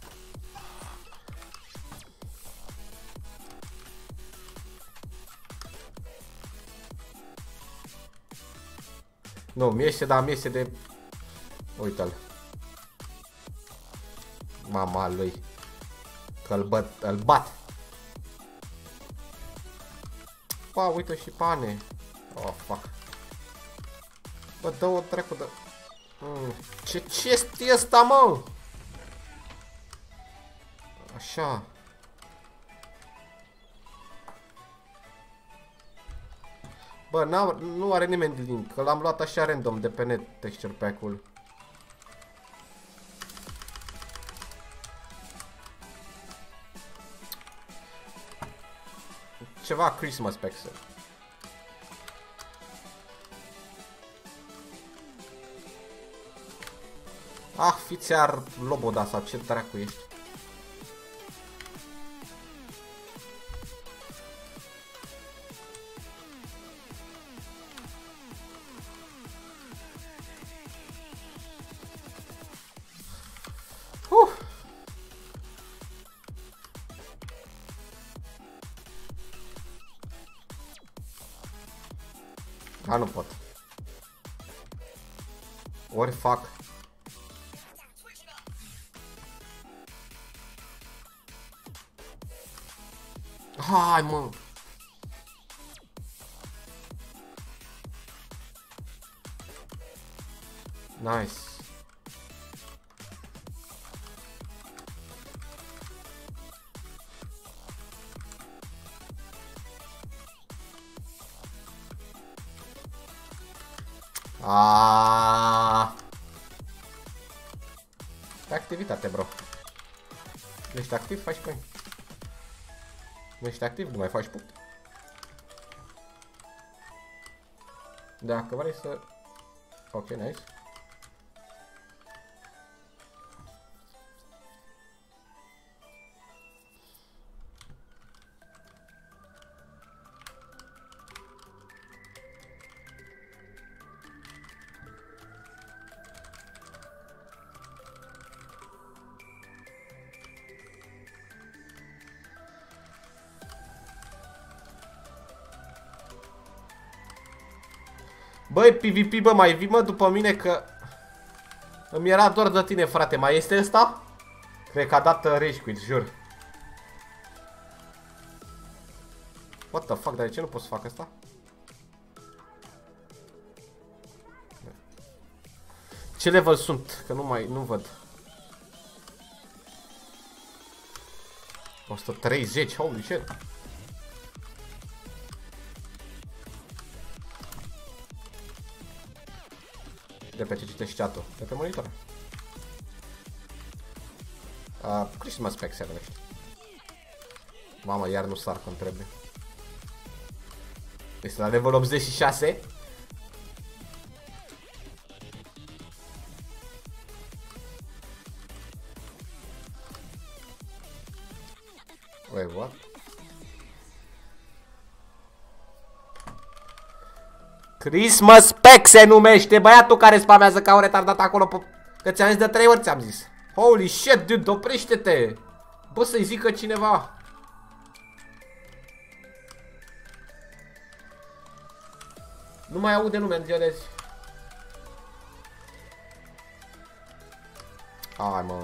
S1: Nu, mi este, dar mi este de... Uite-l. Mama lui. Că îl bat, îl bat. Pa, uite și pane. Oh, fuck. Bă, dă-o dracu, dă... Mm. Ce chest e ăsta, mă? Așa. Bă, nu are nimeni link, că l-am luat așa random de pe net, texture pack-ul. Ceva Christmas pixel. Ah, fiți ar Loboda sau ce dracu ești. Uh. A, nu pot. Ori fac. Hai, mă. Nice. Aaaa. Pe activitate, bro. Ești activ, faci point. Nu ești activ, nu mai faci punct. Dacă vrei să... Ok, nice. Băi, PvP, bă, mai vii, mă, după mine că... Îmi era doar de tine, frate. Mai este ăsta? Cred că a dat uh, rage quit, jur. What the fuck, dar de ce nu pot să fac asta? Ce level sunt? Că nu mai, nu văd. o sută treizeci, holy shit. De pe ce citești chat-ul? De pe monitor. Uh, Christmas pack se numește. Mamă, iar nu sar cum trebuie. Este la level optzeci și șase. Wait, what? Christmas Pack se numește, băiatul care spamează ca un retardat acolo pe... Că ți-am zis de trei ori, ți-am zis. Holy shit, dude, oprește-te! Bă, să-i zică cineva. Nu mai aude lumea în ziua de azi. Hai, mă.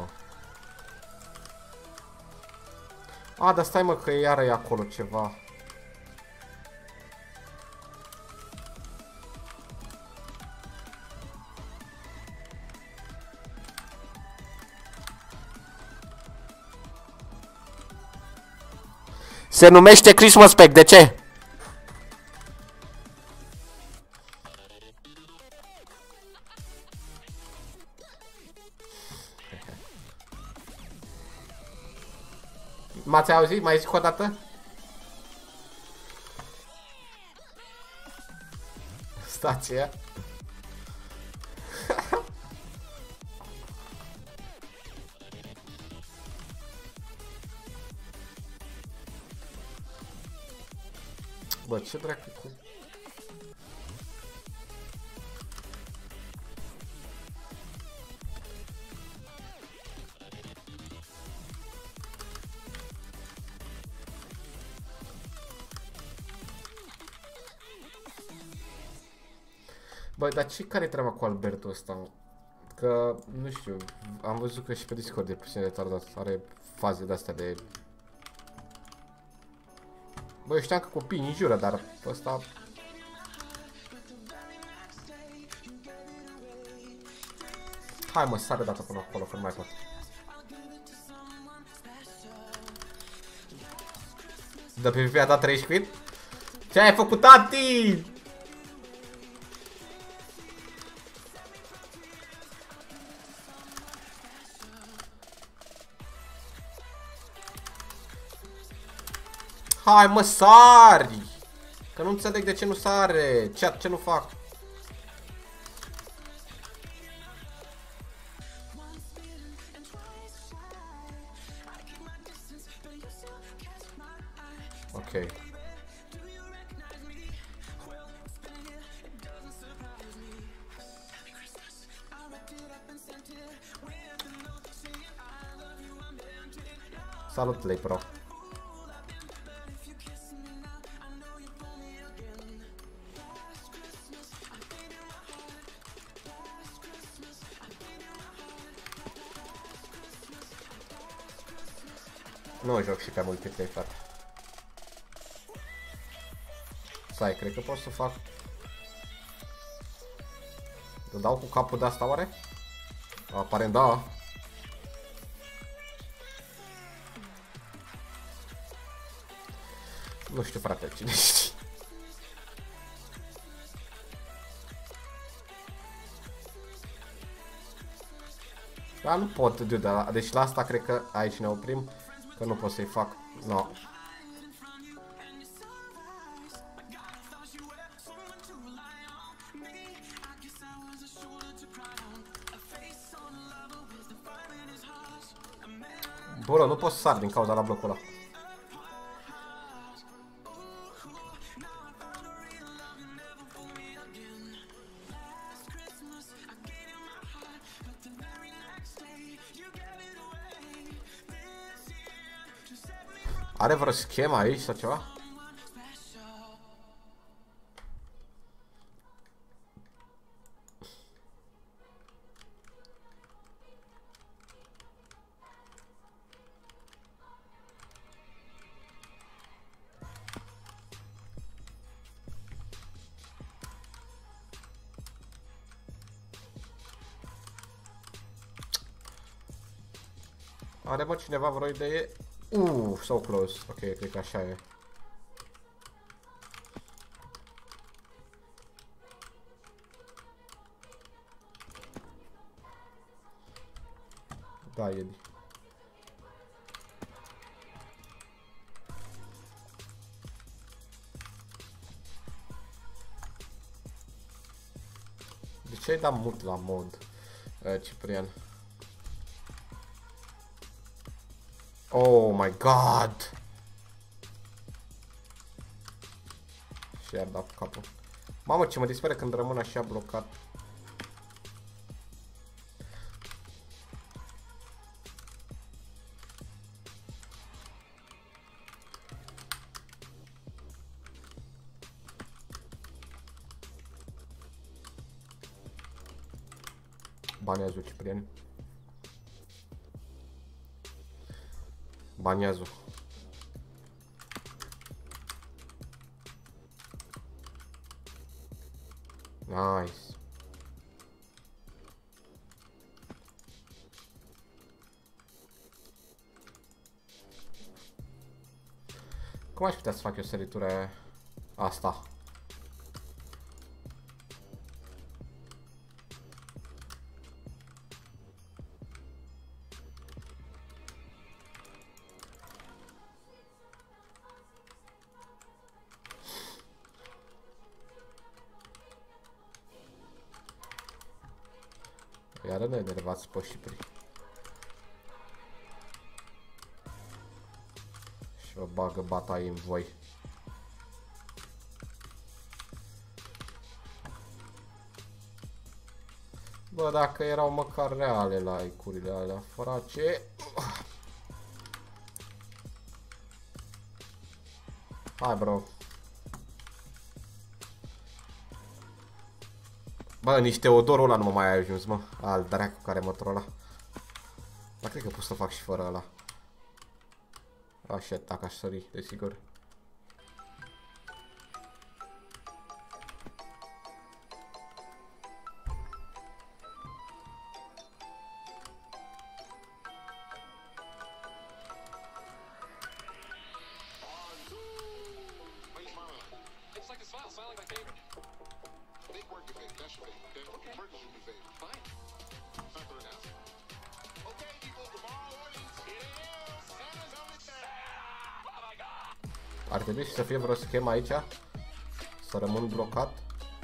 S1: A, dar stai, mă, că iară e acolo ceva. Se numește Christmas Pack, de ce? M-ați auzit? Mai zic o dată? Stația. Bă, ce dracu cu... Băi, dar ce care-i treaba cu Alberto ăsta? Că, nu știu, am văzut că și pe Discord e puțin retardat, are faze de-astea de... Băi, eu știam că copiii înjură, dar ăsta... Hai, mă, sare dată până acolo, că nu mai pot. De pe V P a dat trei quit? Ce ai făcut, tati? Hai, mă, sari! Că nu înțeleg de ce nu sare. Ce, ce nu fac? Ok. Salut, Play Pro. Nu joc și pe multiplayer, frate. Stai, cred că pot să fac. Îl dau cu capul de asta, oare? Aparent da. Nu știu, frate, cine știe. Da, nu pot, dude, deci la asta cred că aici ne oprim. Că nu pot să-i fac. No. Bă, nu pot să sar din cauza la blocul ăla. Are vreo schemă aici sau ceva? Are, mă, cineva vreo idee? Uuu, so close. Ok, cred că așa e. Da, e. De ce ai dat mult la mod, uh, Ciprian? Oh my god! Și i-ar da capul. Mamă, ce mă disperă când rămân așa blocat. Banează Ciprian. Banează. Nice. Cum aș putea să fac eu săritura asta? Iară ne enervați pe Șipri. Și vă bagă bataie în voi. Bă, dacă erau măcar reale like-urile alea, frate. Hai, bro. Bă, nici Teodorul ăla nu mă mai ai ajuns, mă. Al dracu care mă trola. Dar cred că pot să fac și fără ăla. Așa, dacă aș sări, desigur. Ar trebui să fie vreo schemă aici. Să rămân blocat.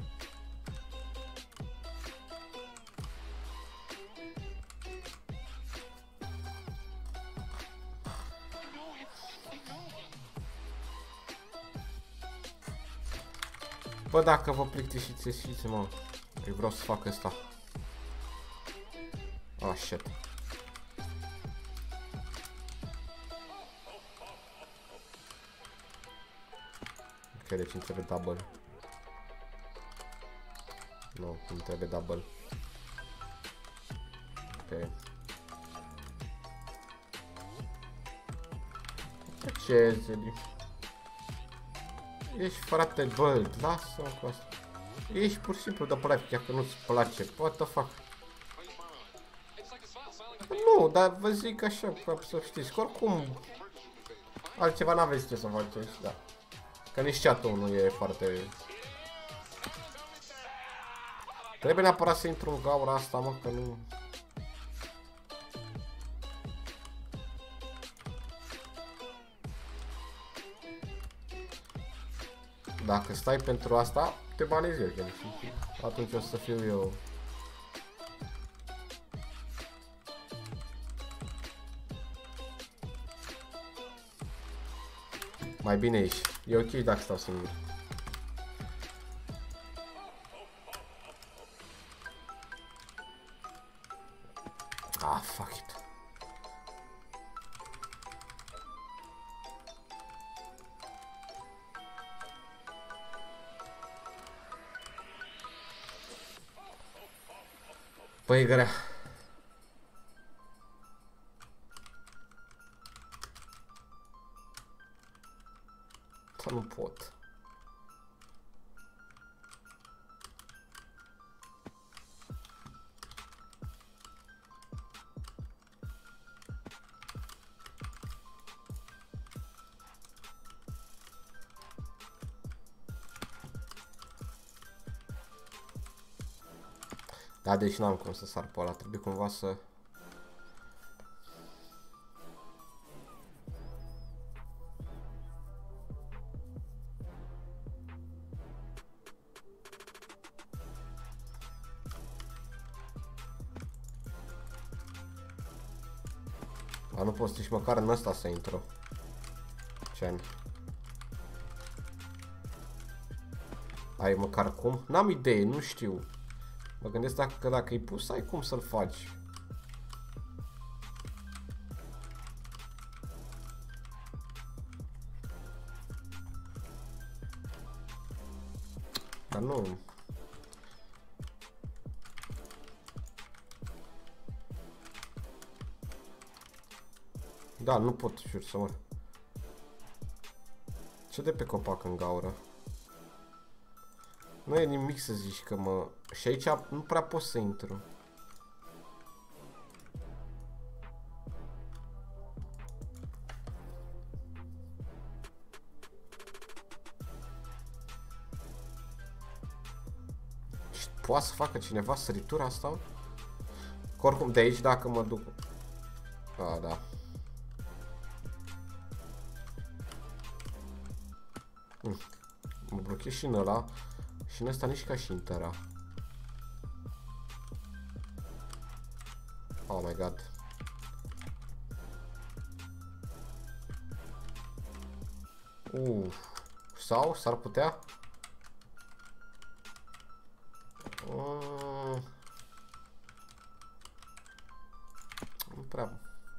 S1: Bă, dacă vă plictisiți, ieșiți, mă. Eu vreau să fac asta. Ah, shit. Ok, deci îmi trebuie double. Nu, îmi trebuie double. Ok. Ce zeli? Ești frate, bă, lasă-mă cu asta. Ești pur și simplu de pălat, chiar că nu-ți place. What the fuck? Nu, dar vă zic așa, ca să știți, că oricum altceva n-aveți ce să faceți, da. Că nici chat-ul nu e foarte... Trebuie neapărat să intru în gaura asta, mă, că nu... Dacă stai pentru asta, te banezi eu, atunci o să fiu eu... Mai bine ieși. E ok dacă stau singur. Ah, fuck it. Păi e grea. Nu pot. Da, deci n-am cum să sar pe ăla, trebuie cumva să... Dar nu poți nici măcar în ăsta să intru. Ce-am? Ai măcar cum? N-am idee, nu știu. Mă gândesc dacă, că dacă e pus, ai cum să-l faci. Dar nu. Da, nu pot, jur să mor. Ce de pe copac în gaură? Nu e nimic să zici că mă... Și aici nu prea pot să intru. Și poate să facă cineva săritura asta? Că oricum de aici dacă mă duc... A, da. Mm. Mă blochez și în ăla. Și în ăsta nici ca și intera. Oh my god. Uf. Sau s-ar putea? Mm. Nu prea.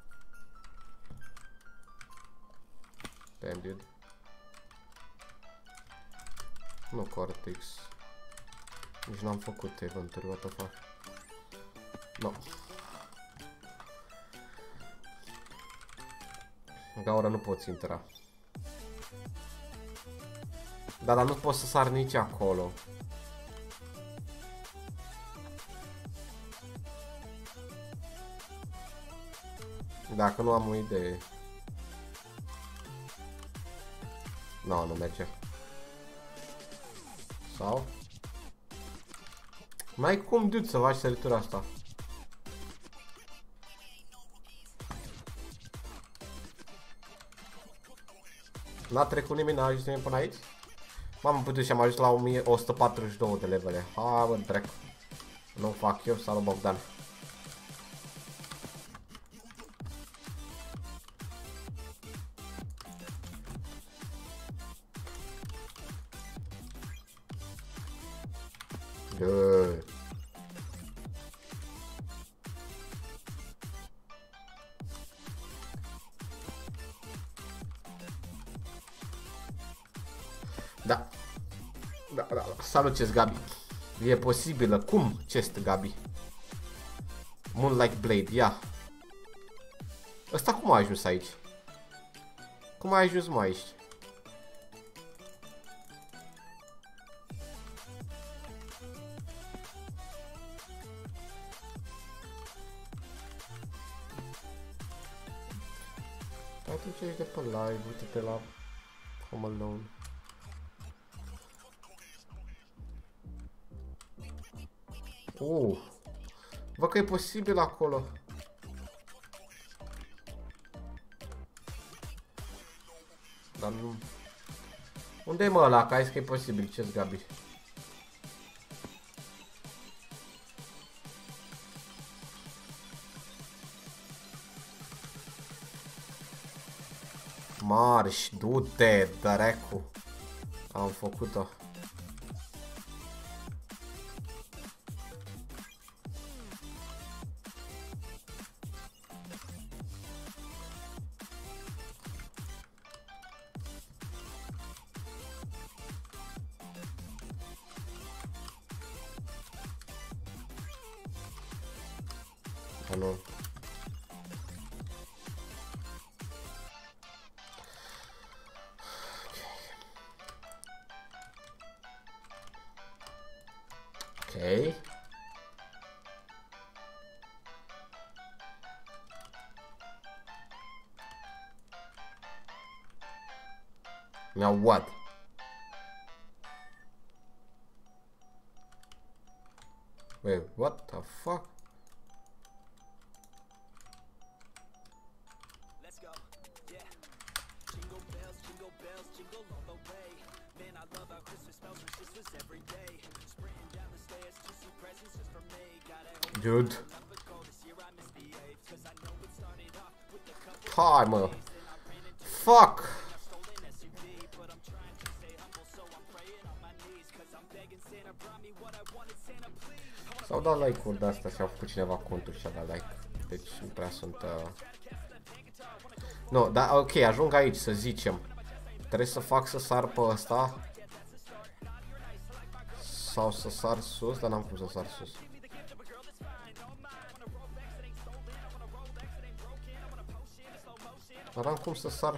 S1: Damn, dude. Nu Cortex. Nici n-am făcut eventuri, what the fuck. No. Gaura nu poți intra. Da, dar nu pot să sar nici acolo. Dacă nu am o idee. No, nu merge. Sau? N-ai cum, dude, să faci săritura asta. N-a trecut nimeni, n-a ajuns nimeni până aici? M-am putut și am ajuns la o mie o sută patruzeci și doi de levele. Hai, bă, dracu. Nu fac eu, salut Bogdan. Dude. Da. Da, da, da. Salut, chest Gabi. E posibilă. Cum, chest Gabi? Moonlight Blade, ia. Ăsta cum a ajuns aici? Cum a ajuns mai aici? Atunci ești de pe live, uite-te la Home Alone. Uh, văd că e posibil acolo. Dar nu... Unde e mă ăla? Că ai zis că e posibil, ce-s Gabi? Marș, du-te, dracu. Am făcut-o. Nu. Okay. Now what? Wait, what the fuck? Let's go. Yeah. Jingle bells, jingle bells, jingle all the way. Man, I love how Christmas smells like Christmas every day. Sprinting down the stairs to see presents just for me. Dude. Hai, mă. Fuck. S-au dat like-uri de astea și au făcut cineva conturi și a dat like. Deci nu prea sunt... Uh... Nu, dar ok, ajung aici să zicem. Trebuie să fac să sar pe ăsta. Sau să sar sus, dar n-am cum să sar sus. Dar am cum să sar.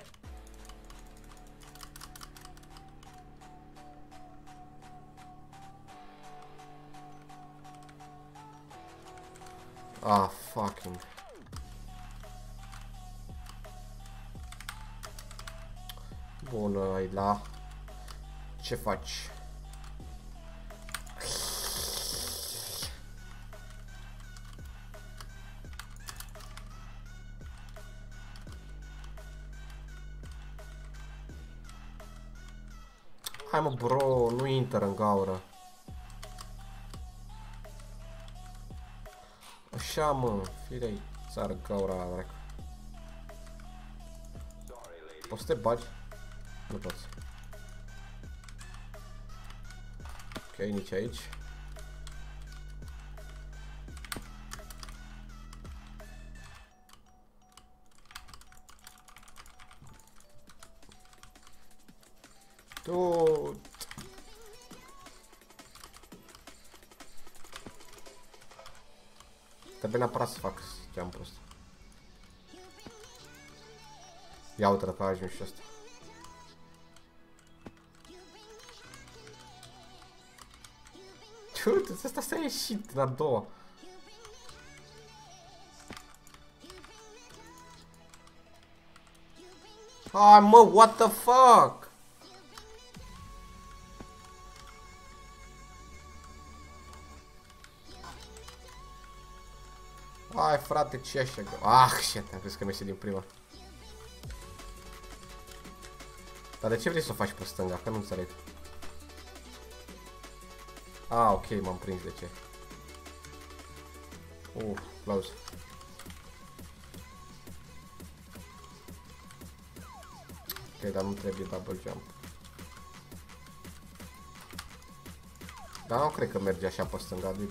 S1: Ah, fucking. Bună, Ayla. Ce faci? Hai mă, bro, nu intră în gaură. Așa, mă, firei, țară gaura aia, dracu. Poți să te bagi? Nu poți. Ok, nici aici. Tot. Trebuie neapărat să fac ce am prost. Ia uite că a ajuns și ăsta. Uite, ăsta s-a ieșit în a doua. Hai mă, what the fuck? Hai frate, ce așa? Ah, shit, am crezut că mi iese din prima. Dar de ce vrei să o faci pe stânga? Că nu înțeleg. Ah, ok, m-am prins de ce. Uh, close. Ok, dar nu trebuie double jump. Dar nu cred că merge așa pe stânga, dude.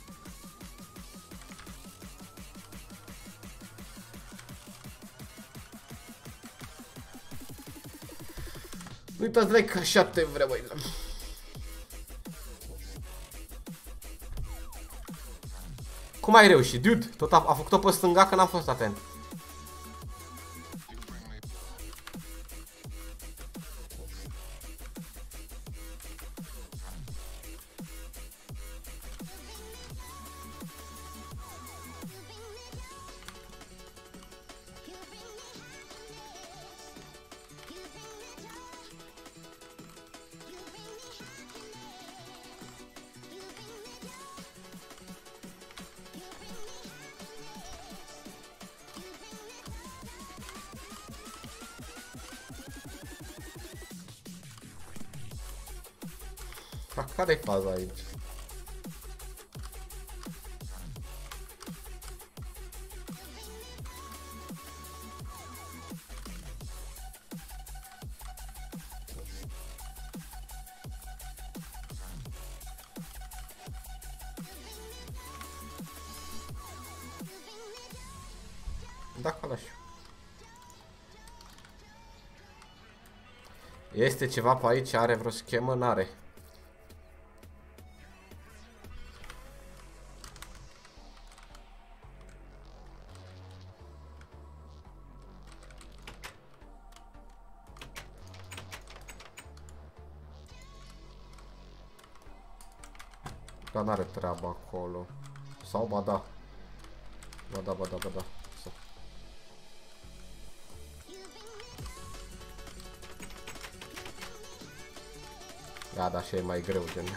S1: Nu uitați like, așa te vreau, Ayla. Cum ai reușit, dude? Tot a, a făcut-o pe stânga că n-am fost atent. Care-i faza aici? Da, calaș. Este ceva pe aici? Are vreo schemă? N-are. Dar n-are treaba acolo. Sau ba da. Ba da, ba da, ba da. Sau. Da, da, așa e mai greu, gen.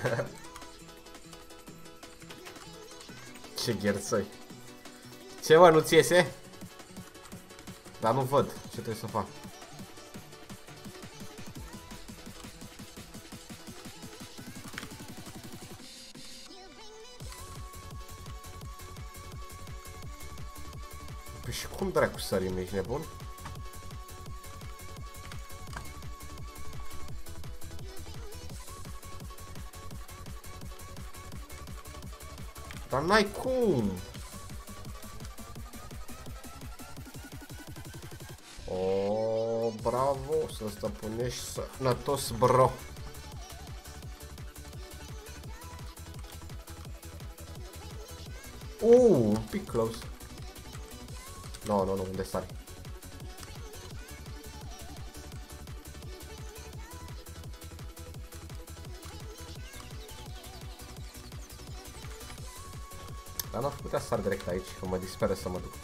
S1: Ce gherțoi. Ce mă, nu-ți iese? Dar nu văd ce trebuie să fac. Păi și cum dracu sărim, ești nebun? Dar n-ai cum! O, bravo, să stăpânești sănătos, bro! Uuu, un pic close. No, no, no, unde sari? Dar n-aș putea să sar direct aici, că mă disperă să mă duc.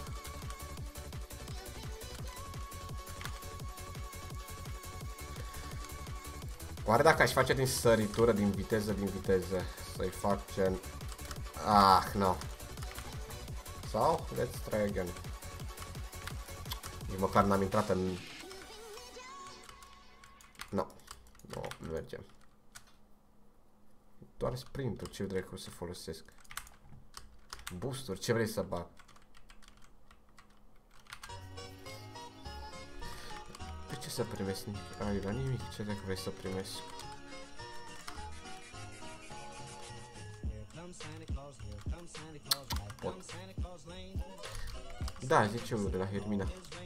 S1: Oare dacă aș face din săritură, din viteză, din viteză, să-i fac gen... Ah, no. Sau, let's try again. Nici măcar n-am intrat în... No. No, nu mergem. Doar sprintul, ce dracu să folosesc. Boosturi, ce vrei să bag? Pe ce să primesc? Ai, la nimic, ce dacă vrei să primesc? Pot. Da, zice unul de la Hermina.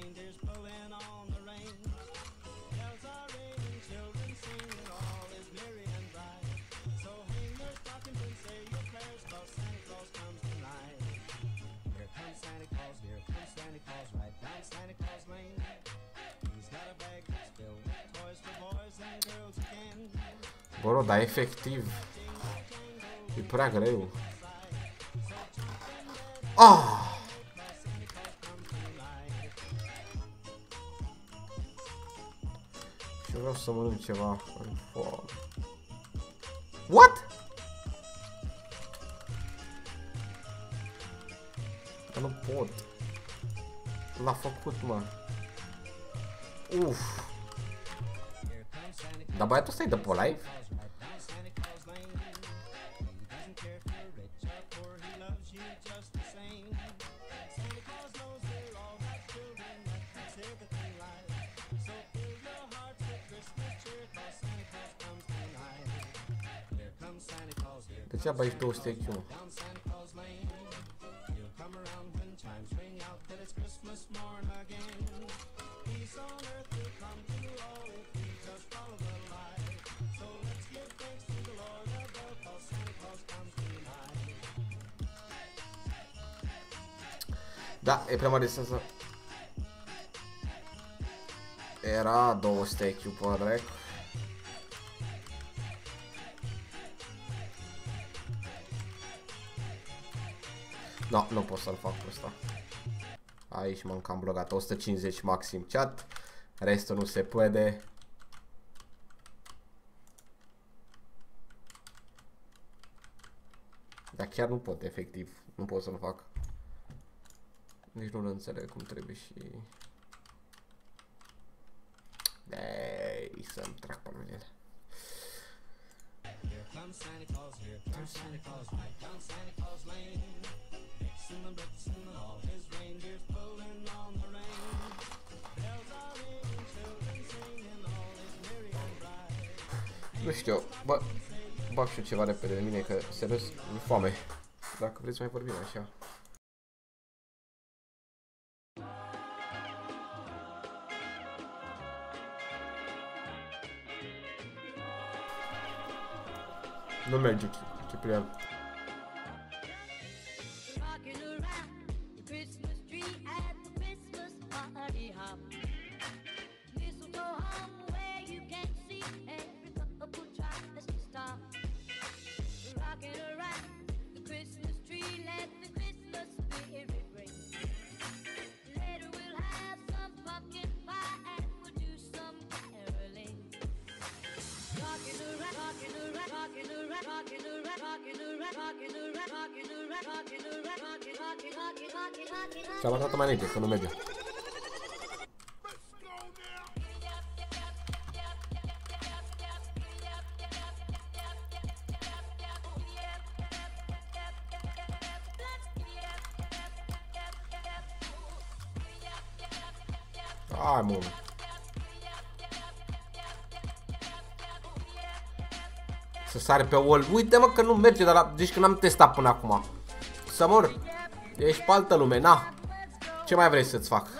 S1: Bro, dar efectiv e prea greu. Ah! Și vreau să mănânc ceva în foame. What? Dar nu pot. L-a făcut, mă. Uf. Dar băiatul ăsta e de pe live? Degeaba ești două sute I Q, mă. Da, e prea mare distanță. Era două sute I Q pe drac. No, nu pot să-l fac pe ăsta. Aici m-am cam blocat. o sută cincizeci maxim chat. Restul nu se poate. Dar chiar nu pot, efectiv. Nu pot să-l fac. Nici nu-l înțeleg cum trebuie și... Ei, să-mi trag pe mine. Nu știu, bă, bag și eu ceva repede de mine, că serios, mi-e foame. Dacă vreți mai vorbim așa. Nu merge, Ciprian. Și-am arătat mai înainte, că nu merge. Hai, mă. Să sare pe wall. Uite, mă, că nu merge, dar la... Deci că n-am testat până acum. să mor. Ești pe altă lume, na. Ce mai vrei să-ți fac?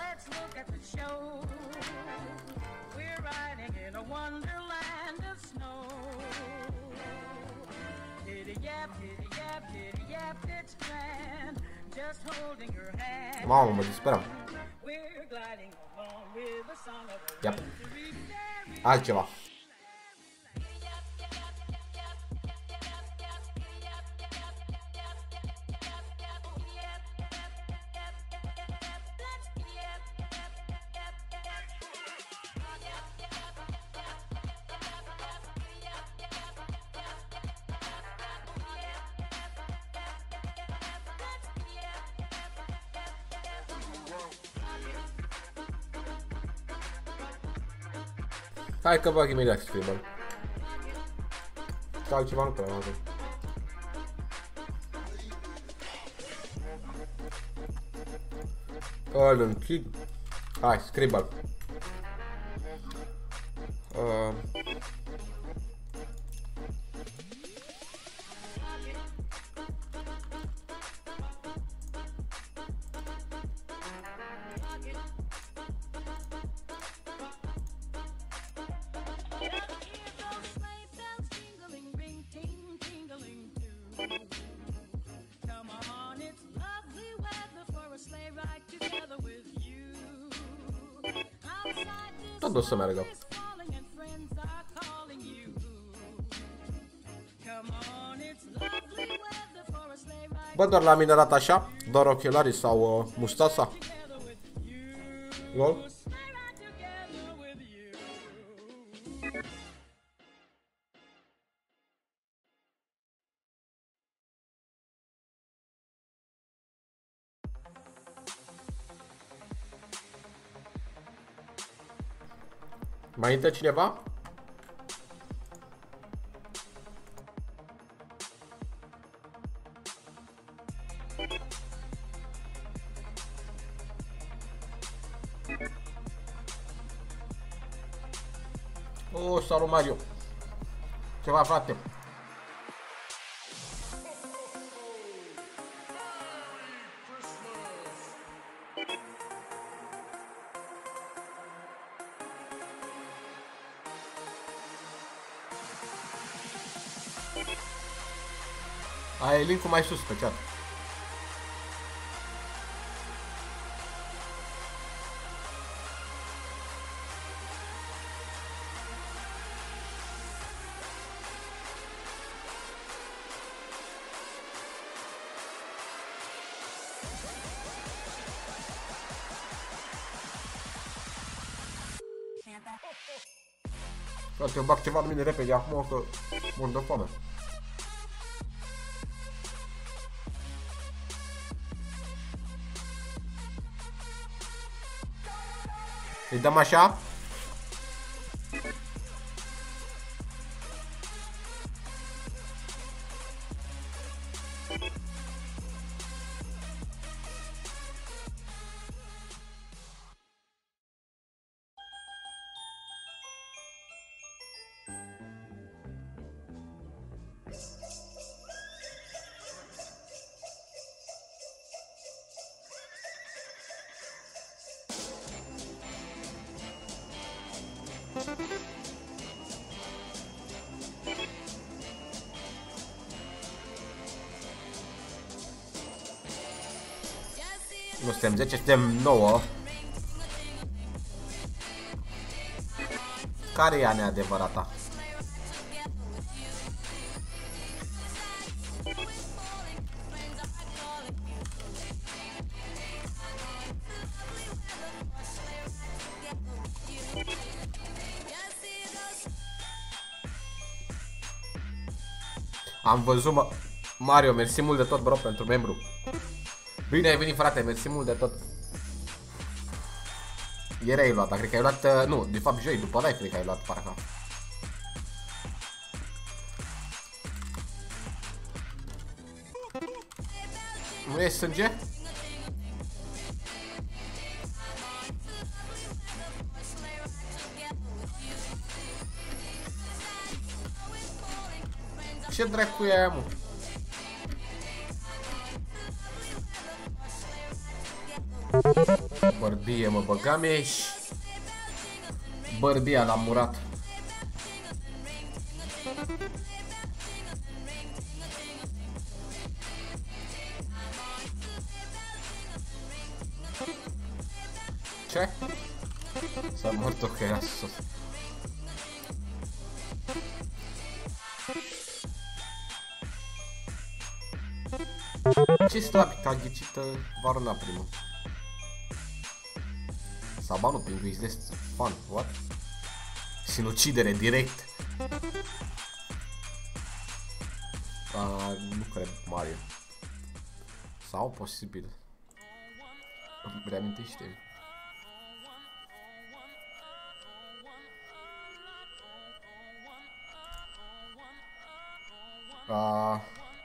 S1: Mamă, mă disperam. Iap. Altceva. Hai că bag imediat Scribble. Că altceva nu prea am avut. Îl închid. Hai, Scribble. Uh. Tot o să meargă. Bă, doar la mine arată așa? Doar ochelarii sau uh, mustața? Lol? Mai intră cineva? Oh, salut Mario. Ceva, frate. Ai link-ul mai sus pe chat. Frate, eu bag ceva în mine repede acum că mor de foame. Îi dăm așa? Nu suntem zece, suntem nouă. Care e a neadevărata? Am văzut, mă... Mario, mersi mult de tot, bro, pentru membru. Bine ai venit, frate, mersi mult de tot. Ieri ai luat, dar cred că ai luat, uh, nu, de fapt joi, după live cred că ai luat, parcă. Nu e sânge? Ce dracu e aia, mă? Bărbie, mă băgam ești. Bărbia l-am murat. Ce? S-a muerto că era sus. Ce slabi că a ghicit uh, Varuna primul. Sau ba nu, Pinguis de fan, what? Sinucidere direct. Uh, nu cred, Mario. Sau posibil. Reamintește-mi. Uh,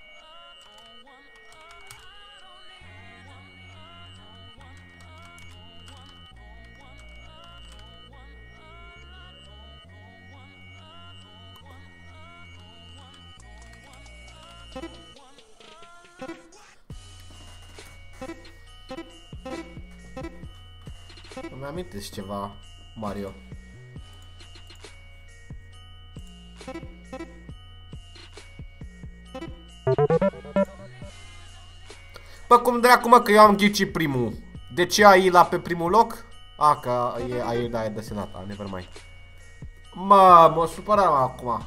S1: Îmi amintesc ceva, Mario. Bă, cum dracu, mă, că eu am ghicit primul. De ce ai la pe primul loc? A, că e Aida e desenată, never mind. Mă, mă supăram acum.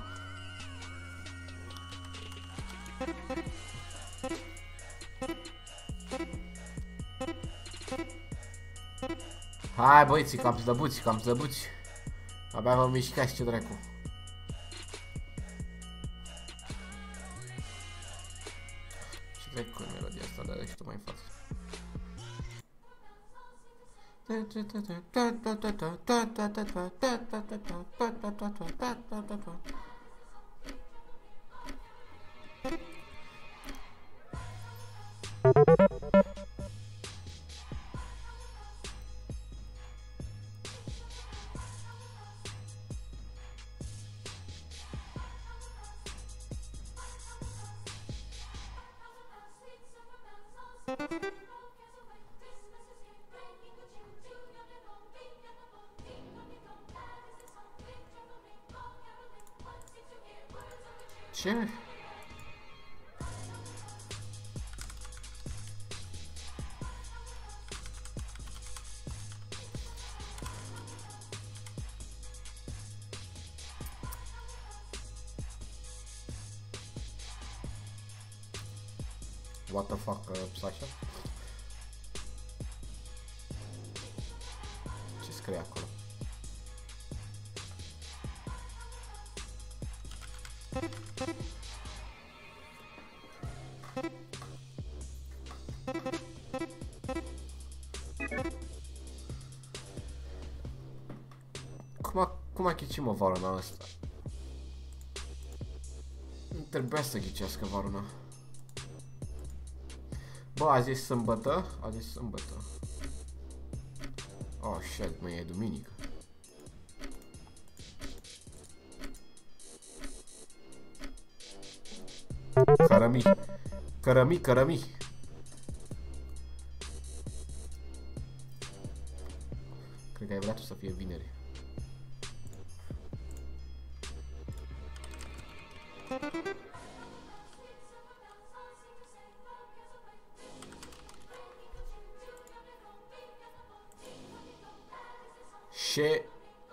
S1: Hai băieții, cam slăbuți, cam slăbuți. Abia vă mișcați, ce dracu. Ce dracu e melodia asta, dar ești tu mai față. Ce? What the fuck, uh, Sasha? Ce scrie acolo? Cum a, cum a ghicit, mă, Varuna ăsta? Nu trebuia să ghicească Varuna. Bă, azi e sâmbătă? Azi e sâmbătă. Oh, shit, mă, e duminică. Cărămi. Cărămi, cărămi. Cred că ai vrea tu să fie vineri. Și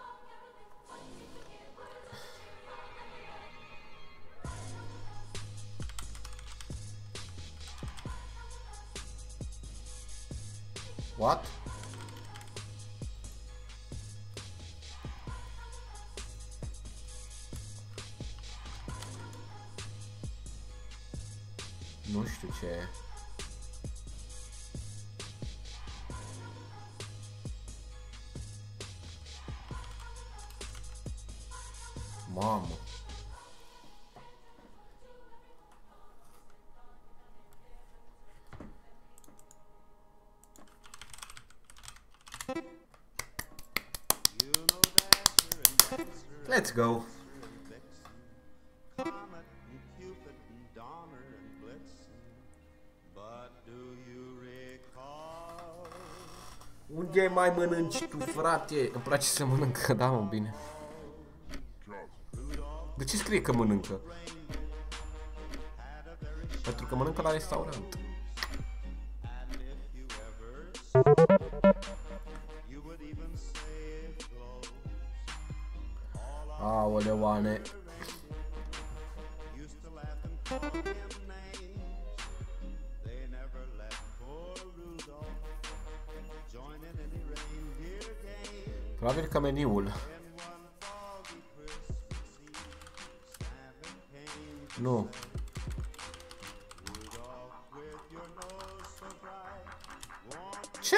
S1: what? Nu știu ce e. Mamă. Let's go. Unde mai mănânci tu, frate? Îmi place să mănâncă, da, mă, bine. De ce scrie că mănâncă? Pentru că mănâncă la restaurant. Aoleoane. Probabil că meniul. Nu. Ce?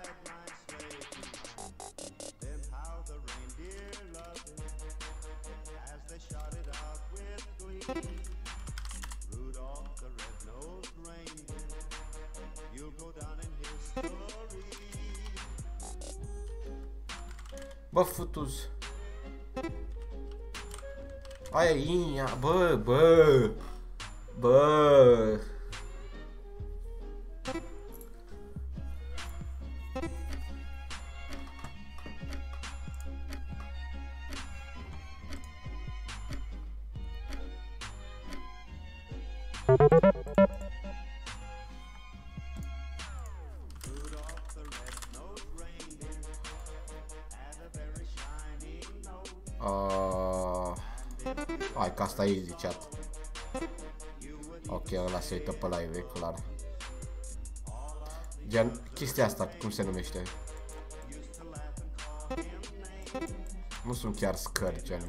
S1: Bă, futuz. Aia e inia. Bă, bă. Bă. Uh, hai că asta e easy chat. Ok, ăla se uită pe live, e clar. Gen, chestia asta, cum se numește? Nu sunt chiar scări, gen.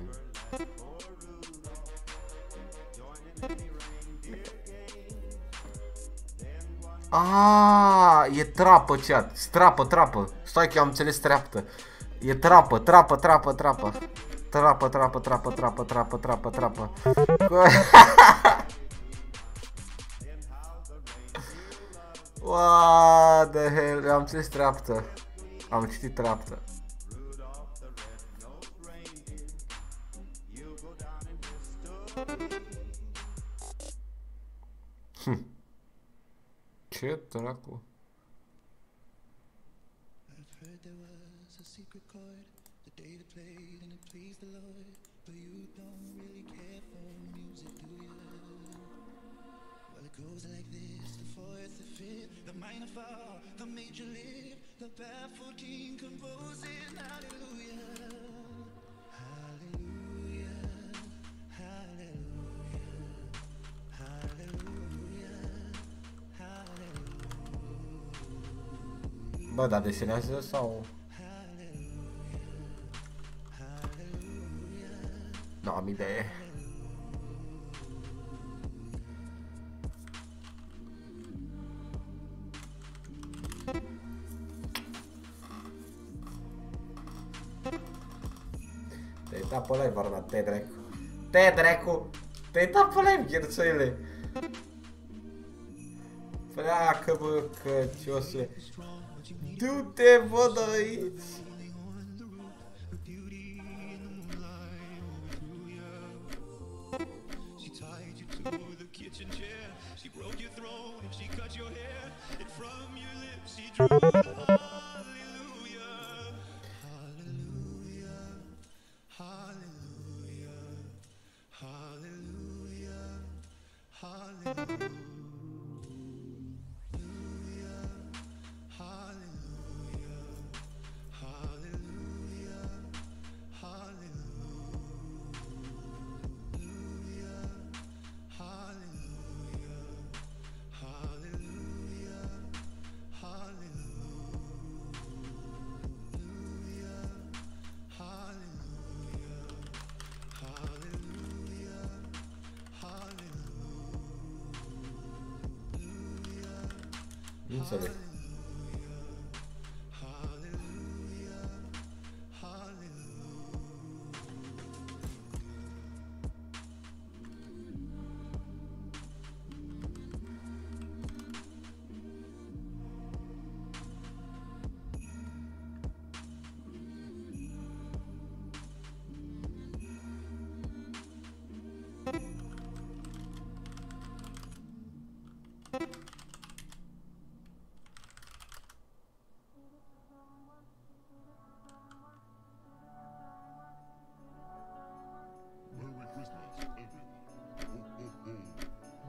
S1: Ah, e trapă, chat. Strapă, trapă. Stai că eu am înțeles treaptă. E trapă, trapă, trapă, trapă. Trapă, trapă, trapă, trapă, trapă, trapă, trapă. What the hell? Am înțeles treaptă. Am citit treaptă. Hm. Ce dracu? Bă, dar desenează sau... Nu am idee. Te-ai dat pe live, Varna, te dracu. Te dracu! Te-ai dat pe live, gherțoile! Pleacă, bă, căciosule! Du-te, bă, de aici! Nu înțeleg.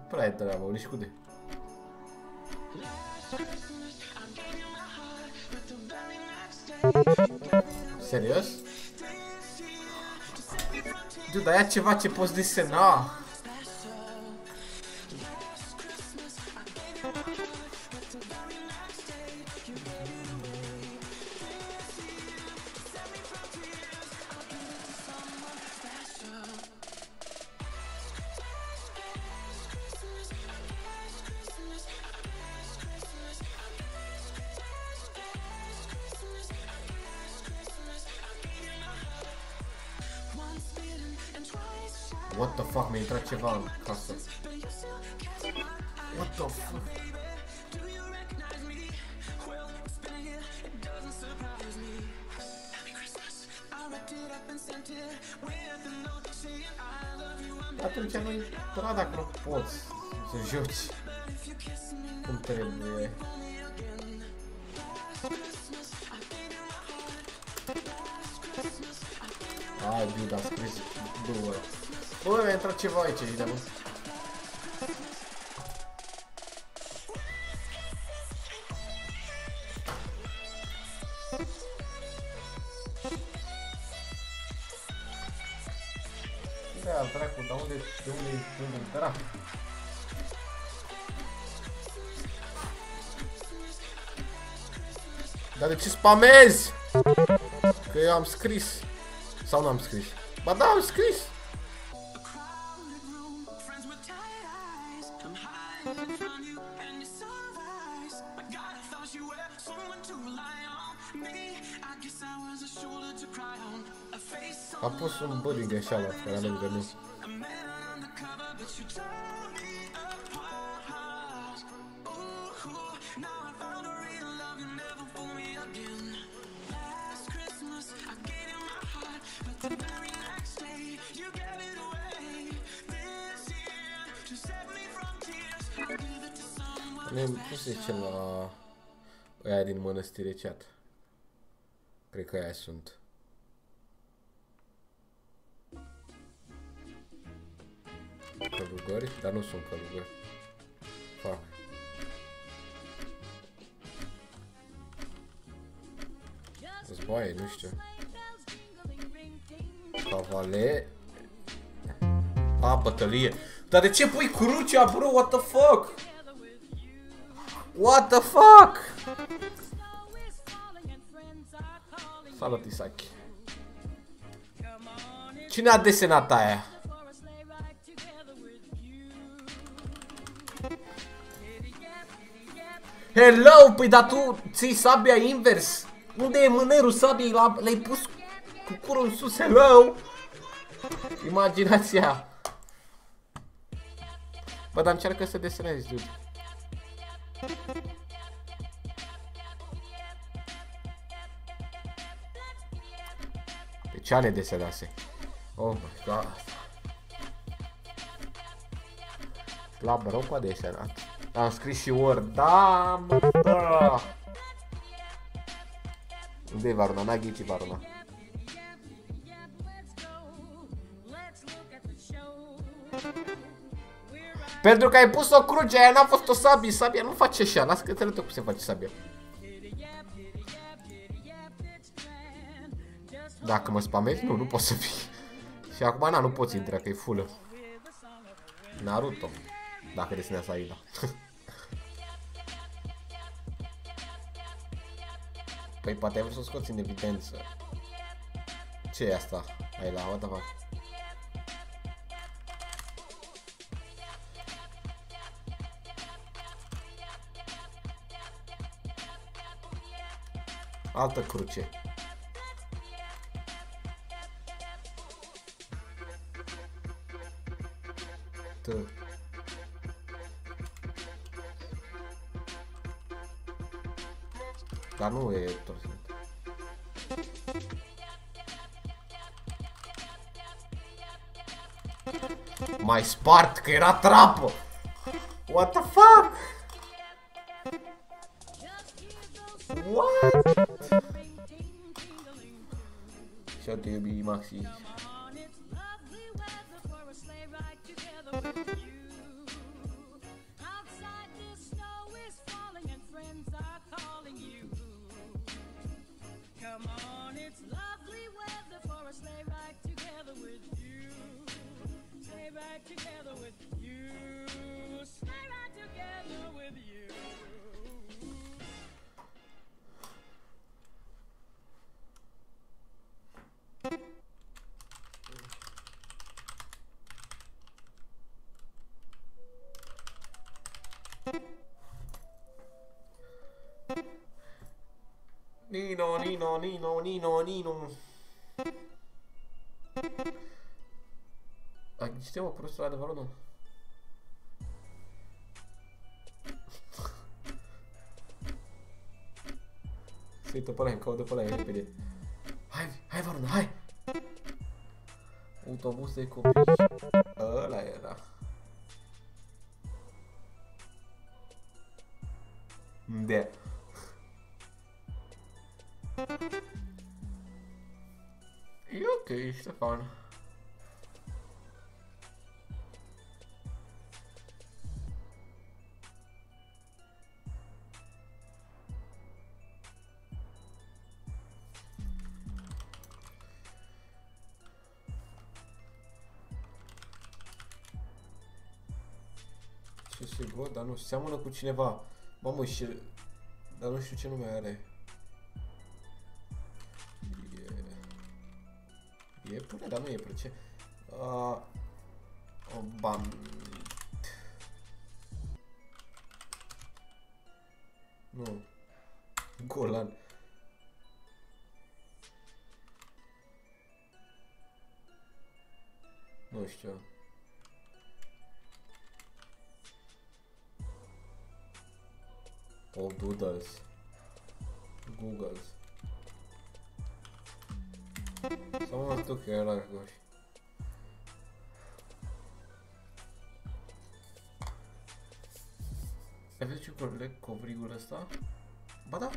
S1: Prea e treabă, nici cu de. Serios? Du, dar ia ceva ce poți desena. What the fuck, mi-a intrat ceva în casă. What the fuck? Atunci nu-i tra dacă nu poți să joci cum trebuie. Ai, dude, a scris două. Bă, mi-a intrat ceva aici, Ida, nu? Da, dracu, dar unde, de unde, de unde intra? Dar de ce spamezi? Că eu am scris. Sau nu am scris? Ba da, am scris! A pus un bă din greșeală care am lângă noi. Cum se zice la ăia din mănăstire, chat? Cred că aia sunt. Călugări? Dar nu sunt călugări. Fac. Războaie, nu știu. Cavale. A, bătălie. Dar de ce pui crucea, bro? What the fuck? What the fuck? Salut, Isaki. Cine a desenat aia? Hello, păi dar tu ții sabia invers. Unde e mânerul sabiei? L-ai pus cu curul în sus, hello? Imaginația. Bă, dar încearcă să desenezi, dude. Pe ce ne desenase? Oh my god. La broco a desenat. Am scris și Word. Da, mă, da. Unde e Varuna? N-a ghicit Varuna. Pentru că ai pus o cruce, aia n-a fost o sabie. Sabia nu face așa. Lasă că te arăt cum se face sabia. Dacă mă spamezi, nu, nu poți să fii. Și acum, na, nu poți intra, că e fullă. Naruto. Dacă desenează Aida. Păi poate ai vrut să o scoți în evidență. Ce e asta? Ai la what the fuck? Altă cruce. T. Dar nu e torsionat. Mai spart, că era trapă. What the fuck? What? Și-o te iubi, Maxi. Nino, Nino, Nino, Nino, Nino. Ai ghicite, mă, prostul adevărul, nu? Se uită pe ăla, îmi caută pe ăla, e repede. Hai, hai, Varuna, hai! Autobuz de copii. Ăla era. De. E ok, Ștefan. Ce se văd, dar nu seamănă cu cineva. Mamă, și... Dar nu știu ce nume are. E... E pune, dar nu e pe ce. Uh... O bam... Nu. Golan. Nu știu. O Doodles. Googles. Sau mă tu că era goș. Aveți ce corect covrigul ăsta? Ba da.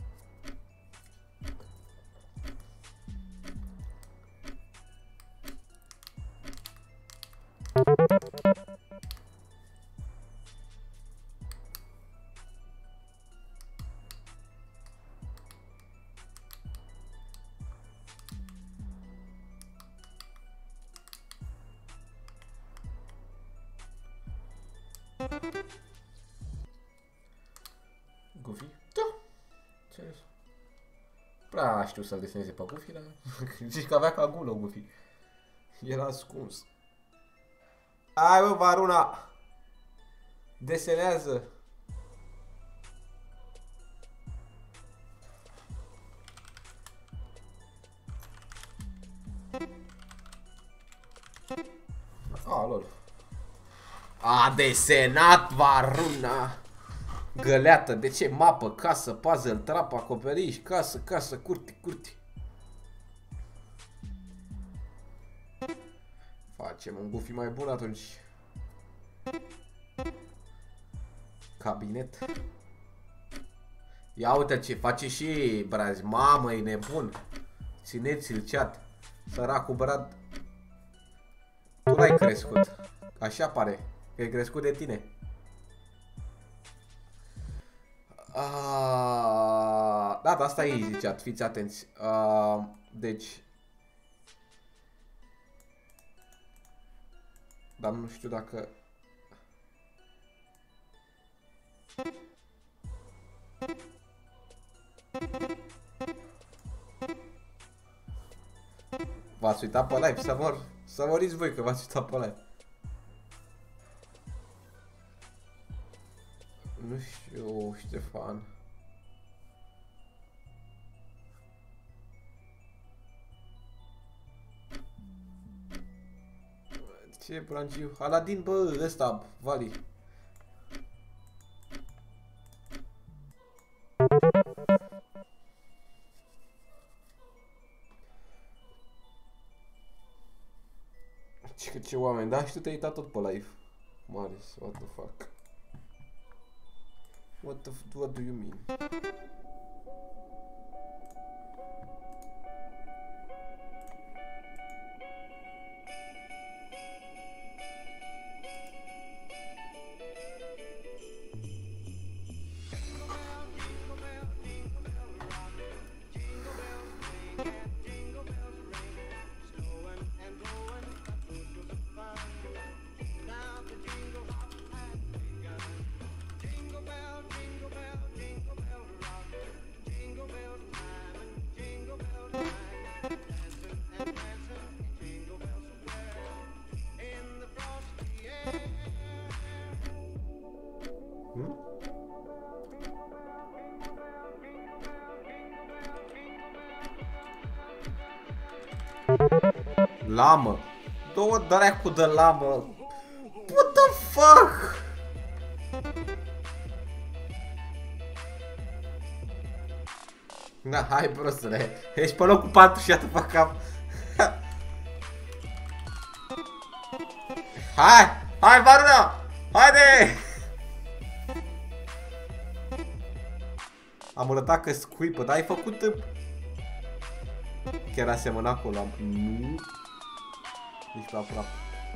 S1: Goofy? Da! Ce? Prea știu să-l deseneze pe Goofy, dar... Zici că avea ca gulă Goofy. Era ascuns. Hai, bă, Varuna! Desenează! Ah, lol. A desenat Varuna! Găleată, de ce? Mapă, casă, puzzle, trap, acoperiș, casă, casă, curte, curte. Facem un Goofy mai bun atunci. Cabinet. Ia uite ce face și Braz. Mamă, e nebun. Țineți-l, chat. Săracul Brad. Tu l-ai crescut. Așa pare. Că ai crescut de tine. Uh, da, asta e easy, chat, fiți atenți. Uh, deci... Dar nu știu dacă... V-ați uitat pe live, să mor. Să moriți voi că v-ați uitat pe live. Nu știu, Ștefan. Ce brangiu? Aladin, bă, ăsta, Vali. Ce, ce oameni, da? Și tu te-ai uitat tot pe live. Marius, what the fuck? What the, what do you mean? Lamă. Două dracu de lamă. What the fuck? Na, hai prostule. Ești pe locul patru și atât pe cap. Hai! Hai, Varuna! Haide! Am arătat că scuipă, dar ai făcut... Chiar asemăna cu lamă. Nu. Nici pe aproape.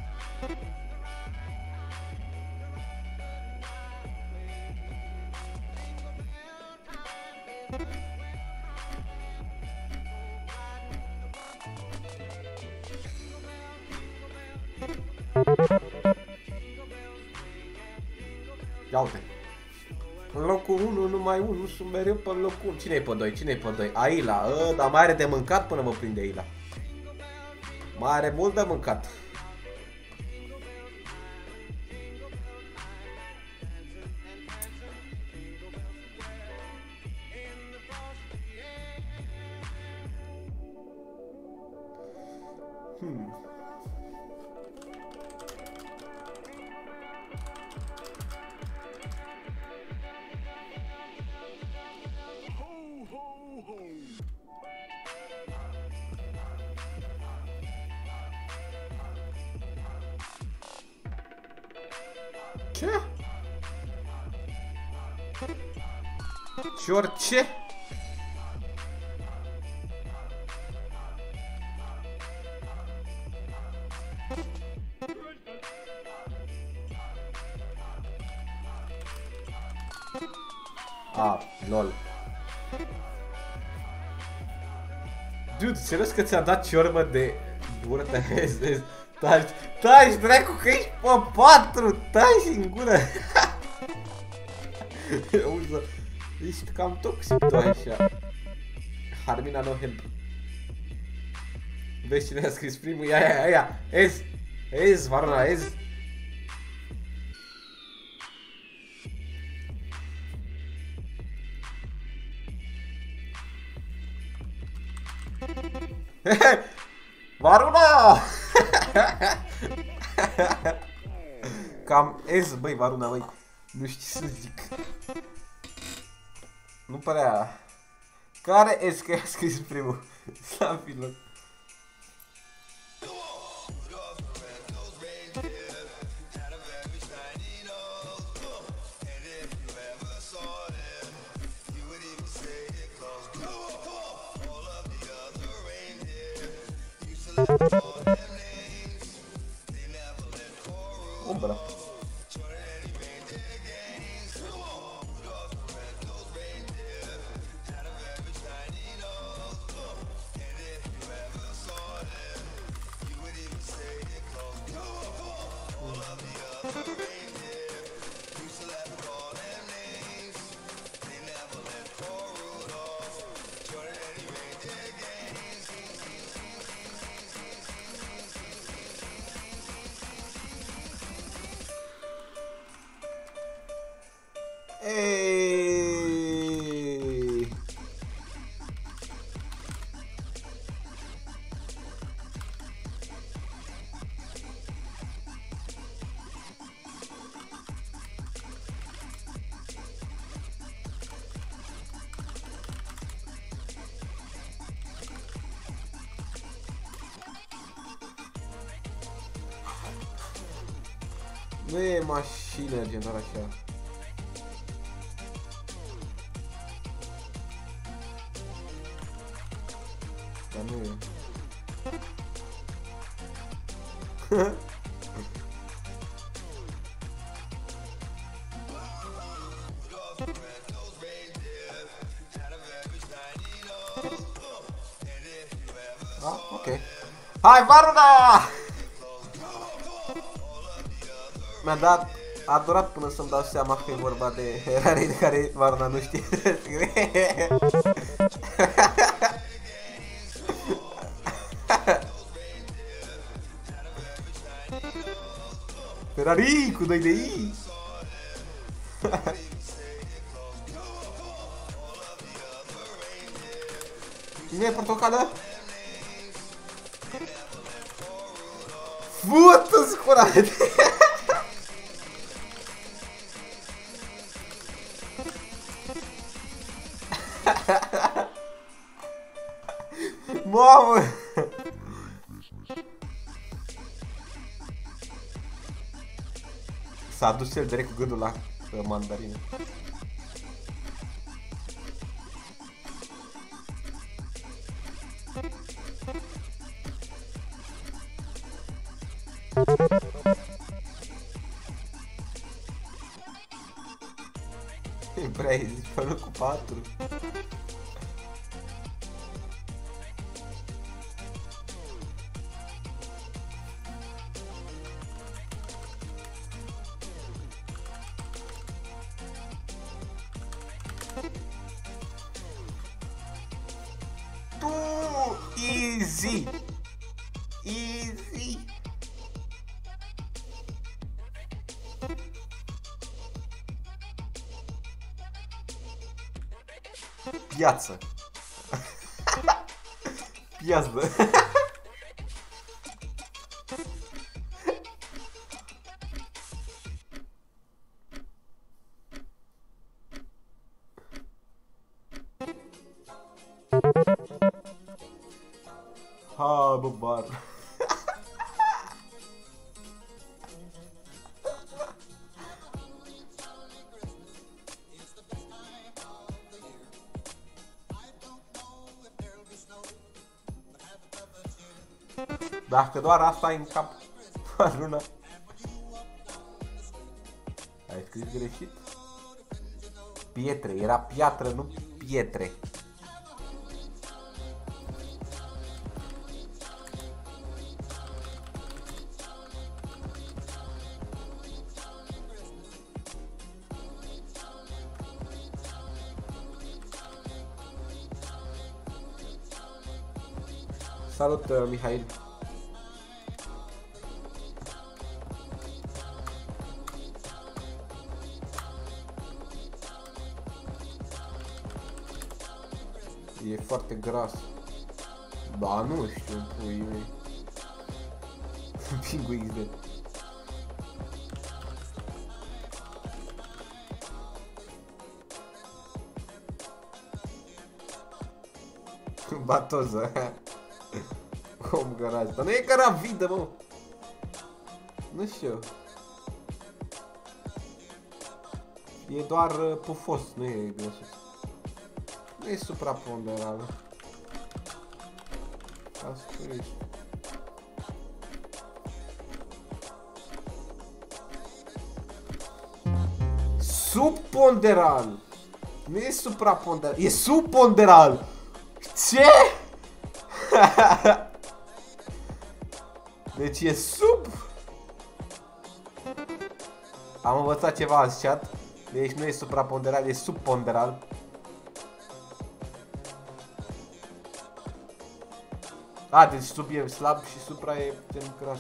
S1: Ia uite. În locul unu, numai unu, sunt mereu pe locul unu. Cine e pe doi? Cine e pe doi? Aila. A, dar mai are de mâncat până mă prinde Aila. Mai are mult de mâncat. Hmm. Ce? Ce orice? Ah, lol. Dude, serios că ți-a dat ciormă de burtă? Taci, taci, dracu, că ești pe patru, taci în gură. Ești cam toxic tu așa. Harmina no help. Vezi cine a scris primul? Ia, ia, ia, Ez, Ez, Varuna, Ez. Varuna! Cam Ez, băi, Varuna, băi. Nu știu să zic. Nu părea. Care Ez că i-a scris primul? S-a filmat. Umbra. Ei. Nu e mașină general așa. Dar nu e. Ah, ok. Hai, Varuna! Mi-a dat, a durat până să-mi dau seama că e vorba de Ferrari de care Varuna nu știe să scrie. Ferrari cu doi de I. Nu e portocală? Pută-ți curate! Mamă! S-a dus el direct cu gândul la uh, mandarină. Prea ai zis până cu patru. Tu easy. Easy. Piață. Piață. Ha, bă, bar. Dacă doar asta ai în cap, Luna. Ai scris greșit? Pietre, era piatră, nu pietre. Salut, uh, Mihail. E foarte gras. Ba, nu știu, pui mei. Pingu X D. Batoză. Om garaj. Dar nu e caravidă, mă. Nu știu. E doar uh, pufos, nu e grăsos. Nu e supraponderală. Asta e. Subponderal. Nu e supraponderal. E subponderal. Ce? Deci e sub. Am învățat ceva în chat. Deci nu e supraponderal, e subponderal. A, deci sub e slab și supra e gen gras.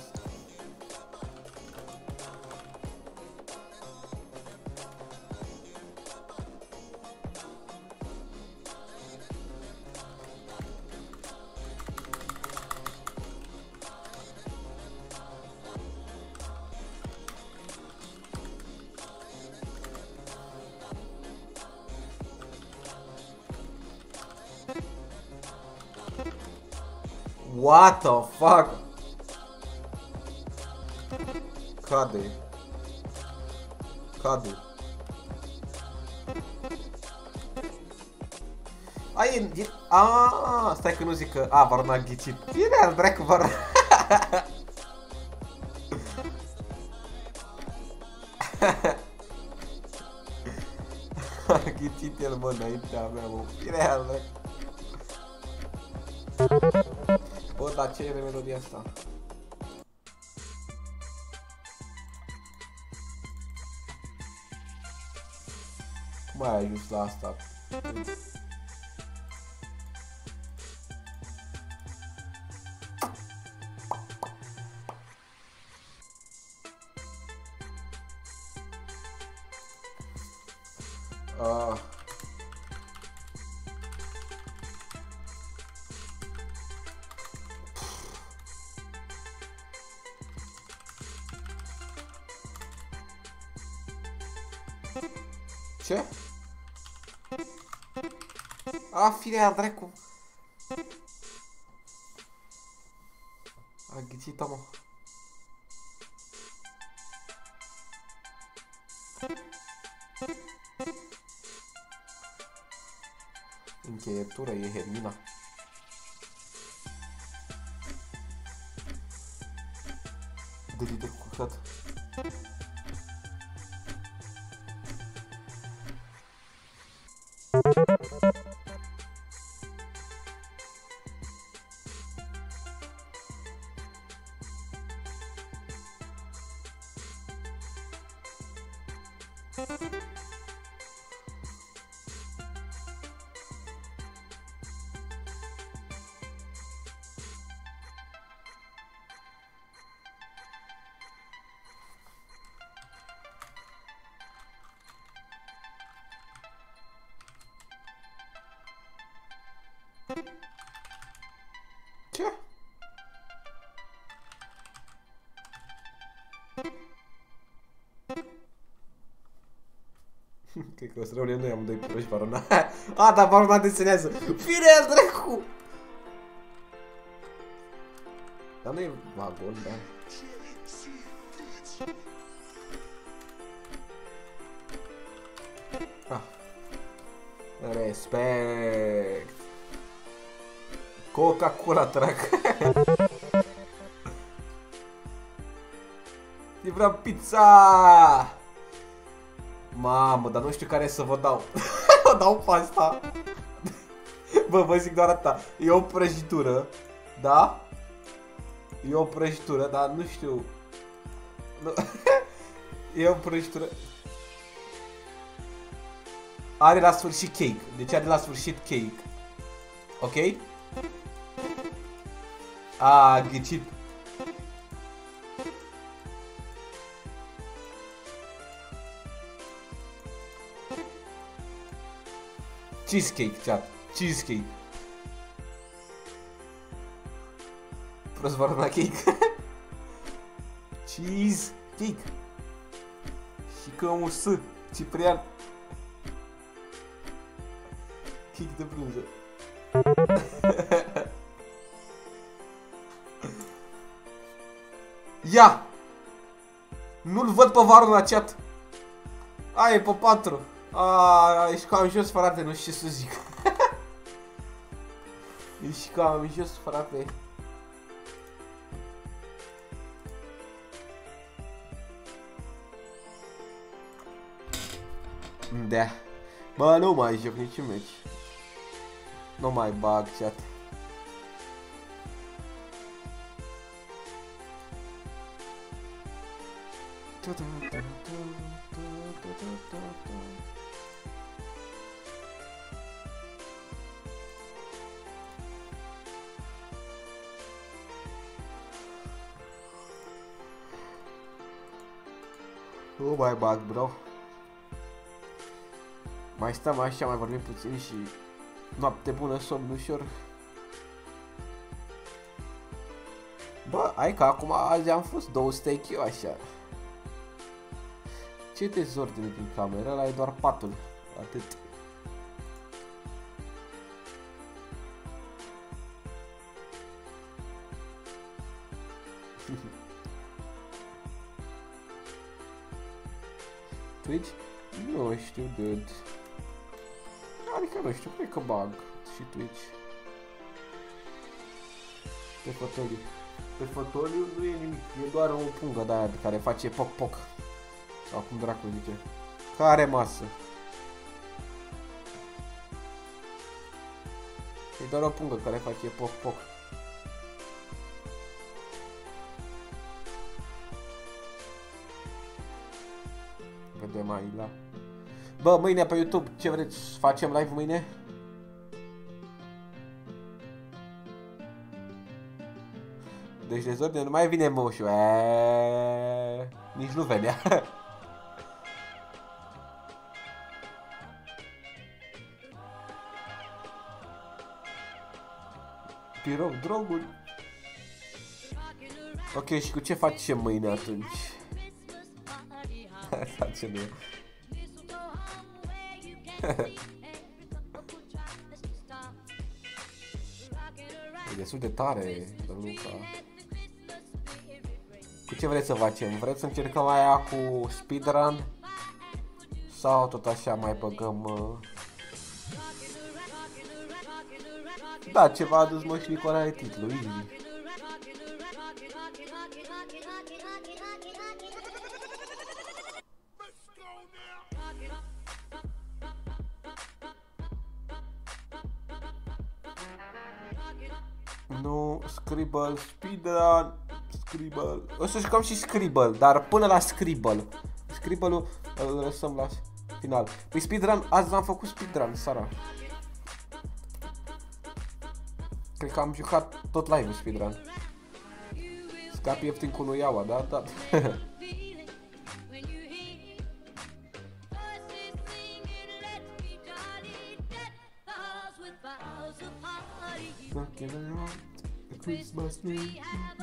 S1: What the fuck? Cade. Cade. Ai, e... A, stai că nu zic că... A, Varuna a ghicit. Bine, al dracu, Varuna. A ghicit el, mă, înaintea mea, mă. Bine, al dracu. Bă, dar ce e melodia asta? Cum ai ajuns la asta? Uh. Ce? A, firea, dracu. A ghițit-o, mă. Încheietură, e Hermina. Dă-te cu căcat. Ce? Cred că o să rămânem noi amândoi proști, Barona. A, dar Barona desenează. Firea, dracu! Dar nu e vagon, da? Ah. Respect. Coca-Cola, trag. Eu vreau pizza! Mamă, dar nu știu care să vă dau. O dau pe asta. Bă, vă zic doar atâta. E o prăjitură, da? E o prăjitură, dar nu știu. Nu. E o prăjitură. Are la sfârșit cake. Deci are la sfârșit cake. Ok? A, ghicit. Cheesecake, chat. Cheesecake. Prost Barona cake. Cheesecake. Și că un S. Ciprian. Cake de brânză. Ia! Nu-l văd pe Varuna, chat. A, e pe patru. A, ești cam jos, frate, nu știu ce să zic. Ești cam jos, frate. Da. Bă, nu mai joc niciun meci. Nu mai bag, chat. Nu mai bag, bro. Mai stăm așa, mai vorbim puțin și noapte bună, somn ușor. Bă, hai că acum azi am fost două steak eu așa. Ce dezordine din cameră, ăla e doar patul. Atât. Twitch? Nu știu, dude. Adică nu știu, cred că bag și Twitch. Pe fotoliu. Pe fotoliu nu e nimic, e doar o pungă de aia care face poc-poc. Sau cum dracu zice. Care masă? E doar o pungă care face poc-poc. Vedem aici la... Bă, mâine pe YouTube, ce vreți? Facem live mâine? Deci dezordine, nu mai vine moșul. Eee... Nici nu venea. Pirog, droguri. Ok, și cu ce facem mâine atunci? Facem eu. E destul de tare, Luca. Cu ce vreți să facem? Vreți să încercăm aia cu speedrun? Sau tot așa mai băgăm... Uh... Da, ceva a adus mă și Nicolae titlul, easy. Nu, Scribble, speedrun, Scribble. O să jucăm și Scribble, dar până la Scribble. Scribble-ul îl lăsăm la final. Păi speedrun, azi l-am făcut speedrun, Sara. Cred că am jucat tot live-ul speedrun. Scapi ieftin cu nuiaua, da? Da. Christmas tree.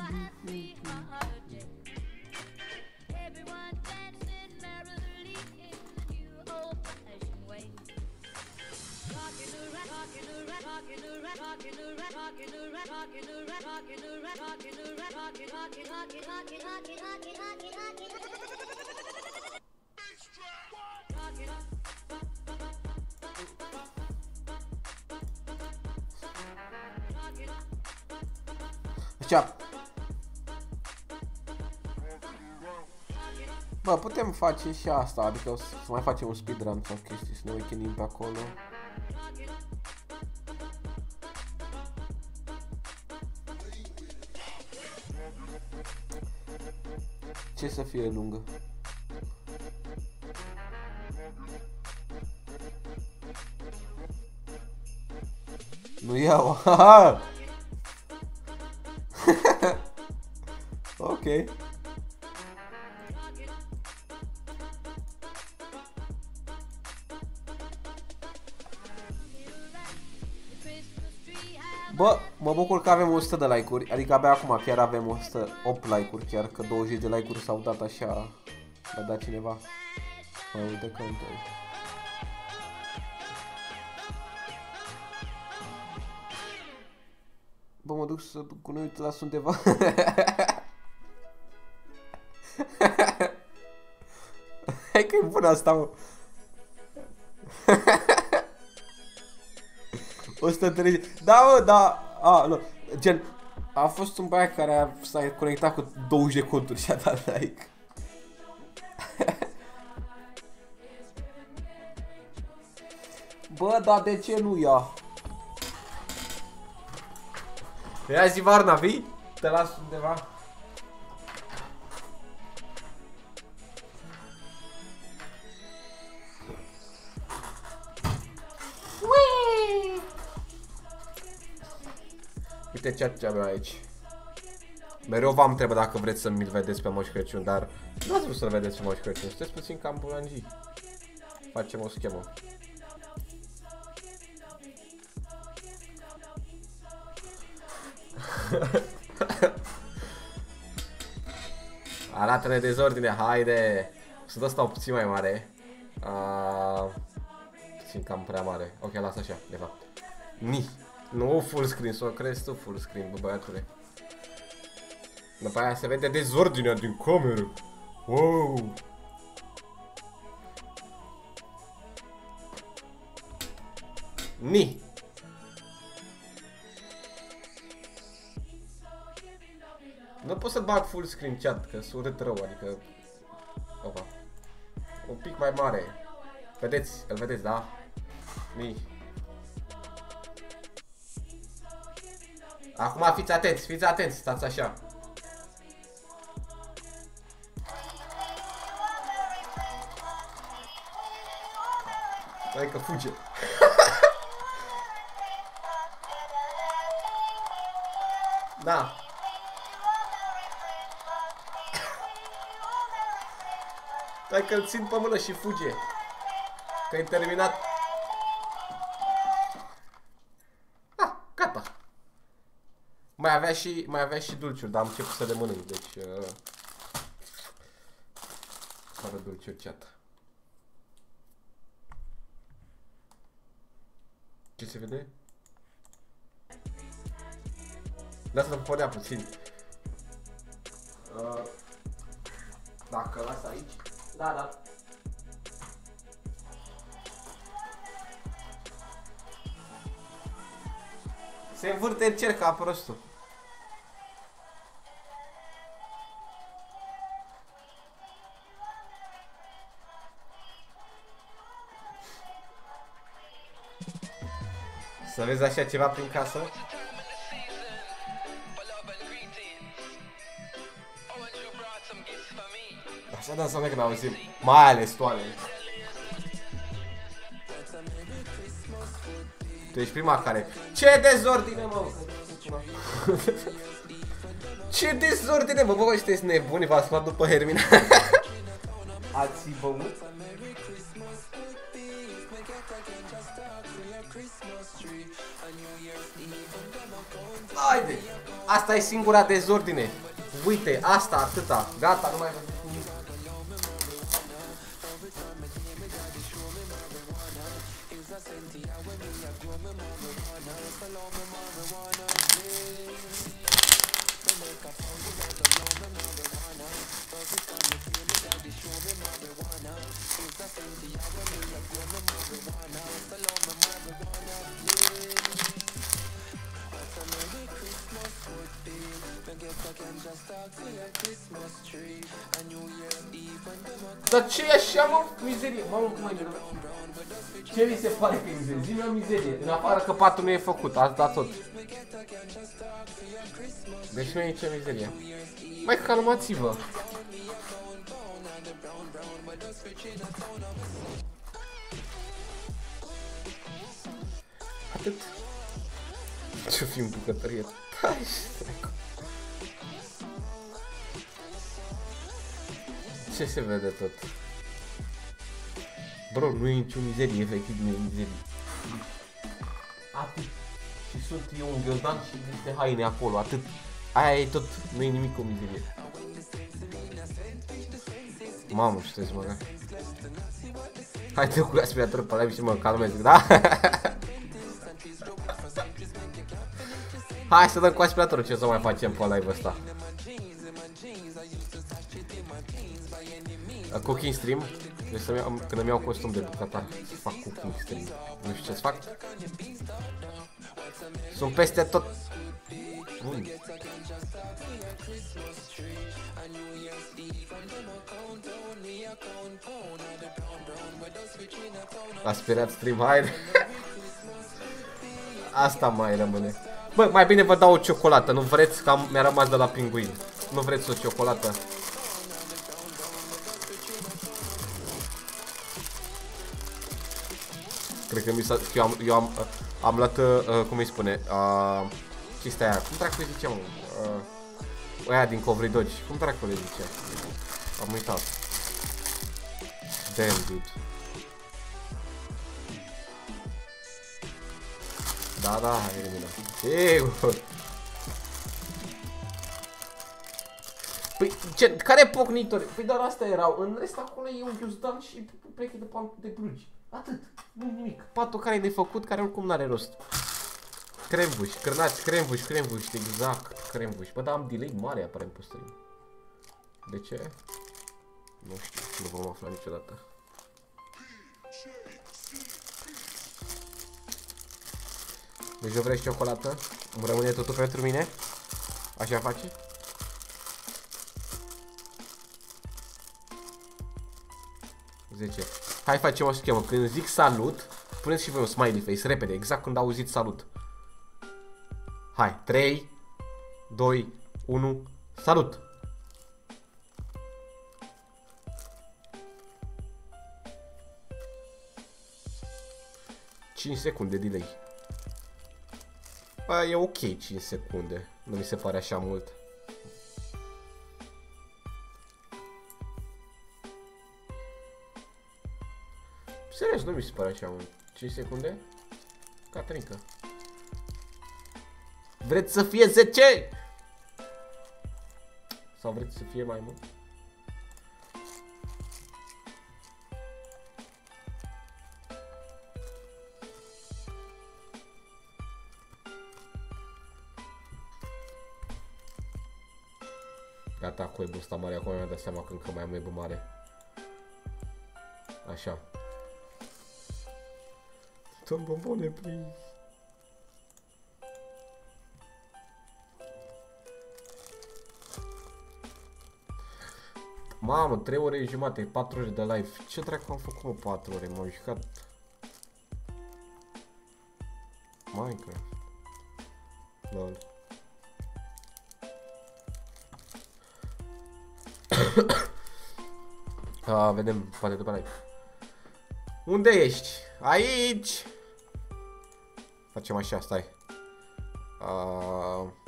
S1: Așa. Bă, putem face și asta, adică să mai facem un speedrun sau chestii, să ne weekendim pe acolo. Ce să fie lungă? Nu iau, haha! Ok. Bă, mă bucur că avem o sută de like-uri, adică abia acum chiar avem o sută opt like-uri, chiar că douăzeci de like-uri s-au dat așa, l-a dat cineva. Mai uite că întâi. Bă, mă duc să duc cu noi, uite, las undeva. Hai că e bună asta, mă. o sută treizeci. Da, mă, da. A, nu. Gen, a fost un băiat care s-a conectat cu douăzeci de conturi și a dat like. Bă, dar de ce nu ia? Ia zi, Varna, vii? Te las undeva. Ui! Uite ce avem aici. Mereu v-am întrebat dacă vreți să mi-l vedeți pe Moș Crăciun, dar nu ați vrut să-l vedeți pe Moș Crăciun. Sunteți puțin cam bulangii. Facem o schemă. Arată-ne dezordine, haide. Să dă asta o puțin mai mare. uh, Puțin cam prea mare. Ok, lasă așa, de fapt. Ni. Nu full screen, să o crezi tu full screen, bă, băiatule. După aia se vede dezordinea din cameră. Wow. Ni. Nu pot să bag full screen chat, că sunt urât rău, adică... Opa. Un pic mai mare. Vedeți, îl vedeți, da? Ni. Acum fiți atenți, fiți atenți, stați așa. Hai că fuge. Da. Hai că-l țin pe mână și fuge. Că ai terminat. Ah, gata. Mai avea și, mai avea și dulciuri, dar am început să le mănânc, deci... Uh, fără dulciuri, chat. Ce se vede? Lasă-l podea puțin. Uh, dacă las aici. Da, da. Se învârte în cer ca prostul. Să vezi așa ceva prin casă? Așa da înseamnă când auzim, mai ales toale. Tu ești prima care... Ce dezordine, mă! Ce dezordine, mă! Bă, bă, sunteți nebuni, v-ați luat după Hermina. Ați băut? Haide! Asta e singura dezordine. Uite, asta, atâta. Gata, nu mai văd nimic. Dar ce e așa, mă? Mizerie, mamă, cum ai nervă? Ce mi se pare că e mizerie? Zi-mi o mizerie, în afară că patul nu e făcut, ați dat tot. Deci nu e nicio mizerie. Mai calmați-vă. Atât. Ce-o fi în bucătărie? Hai, strecu. Ce se vede tot? Bro, nu e nicio mizerie, efectiv nu e mizerie. Atât. Și sunt eu un ghiozdan și niște haine acolo, atât. Aia e tot, nu e nimic o mizerie. Mamă, știți, mă, hai te cu aspiratorul pe live și mă calmez, da? Hai să dăm cu aspiratorul, ce să mai facem pe live ăsta? Cooking stream? Deci să iau, când îmi iau costum de bucătar, să fac cooking stream. Nu știu ce-ți fac. Sunt peste tot. Bun. Aspirat stream, haide. Asta mai rămâne. Bă, mai bine vă dau o ciocolată, nu vreți? Că mi-a rămas de la pinguin. Nu vreți o ciocolată? Cred că mi s-a... Eu am, eu am, am luat, uh, cum îi spune, uh, chestia aia. Cum dracu îi ziceam? Uh, aia din covridogi. Cum dracu le zicea? Am uitat. Damn, dude. Da, da, hai, elimina. Sigur. Păi, ce, care pocnitori? Păi doar astea erau. În rest acolo e un ghiozdan și pleche de pan de brugi. Atât. Nu nimic. Patul care e de făcut, care oricum n-are rost. Crembuși, cârnați, crembuși, crembuși, exact, crembuși. Bă, dar am delay mare aparent pe stream. De ce? Nu știu, nu vom afla niciodată. Deci eu vrei ciocolată? Îmi rămâne totul pentru mine? Așa face? zece. Hai facem o schemă. Când zic salut, puneți și voi un smiley face, repede, exact când auziți salut. Hai, trei, doi, unu, salut! cinci secunde delay. Bă, e ok cinci secunde. Nu mi se pare așa mult. Serios, nu mi se pare așa mult. cinci secunde? Catrinca. Vreți să fie zece? Sau vreți să fie mai mult? Gata, cu web-ul ăsta mare, acum mi-am dat seama că încă mai am web mare. Așa. Dă-mi bombone, please. Mamă, trei ore jumate, patru ore de live. Ce dracu am făcut, mă, patru ore? M-am jucat Minecraft. Lol. A, vedem, poate după live. Unde ești? Aici! Facem așa, stai. A...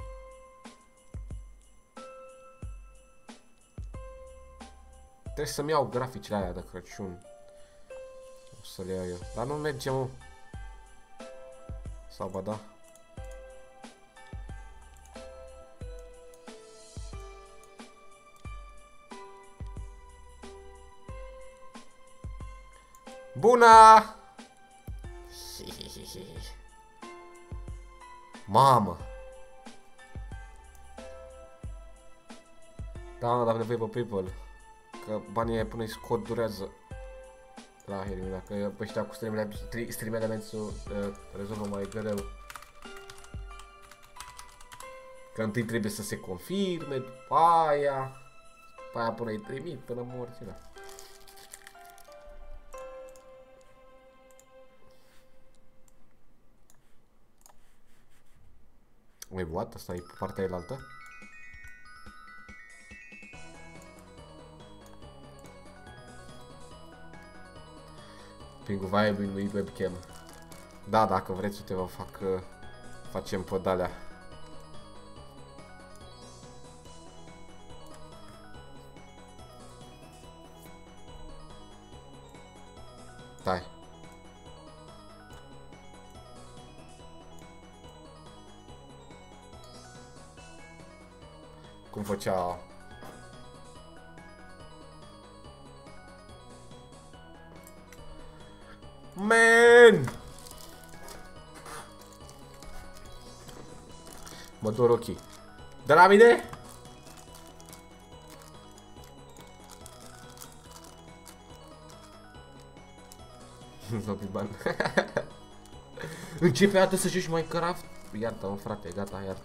S1: Trebuie să-mi iau graficile alea de Crăciun. O să le iau eu. Dar nu merge, mă. Sau ba da. Bună! Mamă! Da, dar nevoie pe PayPal. Că banii aia până-i scot durează. La Hermina, că ăștia cu stream elementul uh, rezolvă mai greu. Că întâi trebuie să se confirme, după aia, după aia până-i trimit, până morți, da. Wait, what? Asta e partea elaltă? Pingu vibe în webcam. Da, dacă vreți, uite, vă fac, uh, facem pe de-alea. Stai. Cum făcea... Man! Mă dor ochii. De la mine? Zombie ban. Începe dată să joci Minecraft? Iartă-mă, frate, gata, iartă.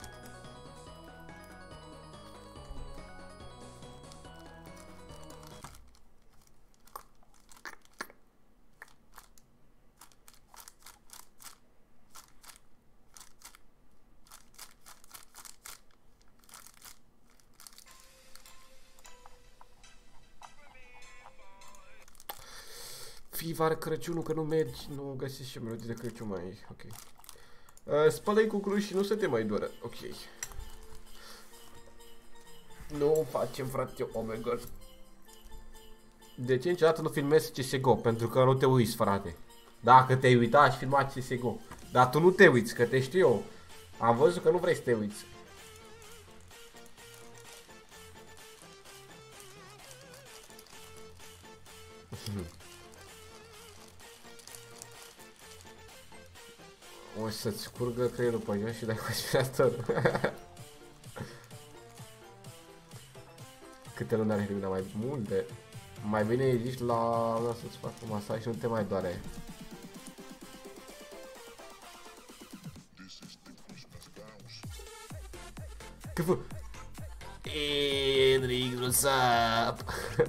S1: Fii vară Crăciunul, că nu mergi, nu găsești și melodii de Crăciun mai, ok. Uh, Spală-i cu cruci și nu să te mai doară, ok. Nu facem, frate, oh my god. De ce niciodată nu filmezi C S G O? Pentru că nu te uiți, frate. Dacă te-ai uitat, aș filma C S G O. Dar tu nu te uiți, că te știu eu. Am văzut că nu vrei să te uiți. O să-ți scurgă creierul pe jos și dai cu aspiratorul. Câte luni are Hermina? Mai multe. Mai bine zici la... la să-ți fac un masaj și nu te mai doare. Că fă... Enric, what's up?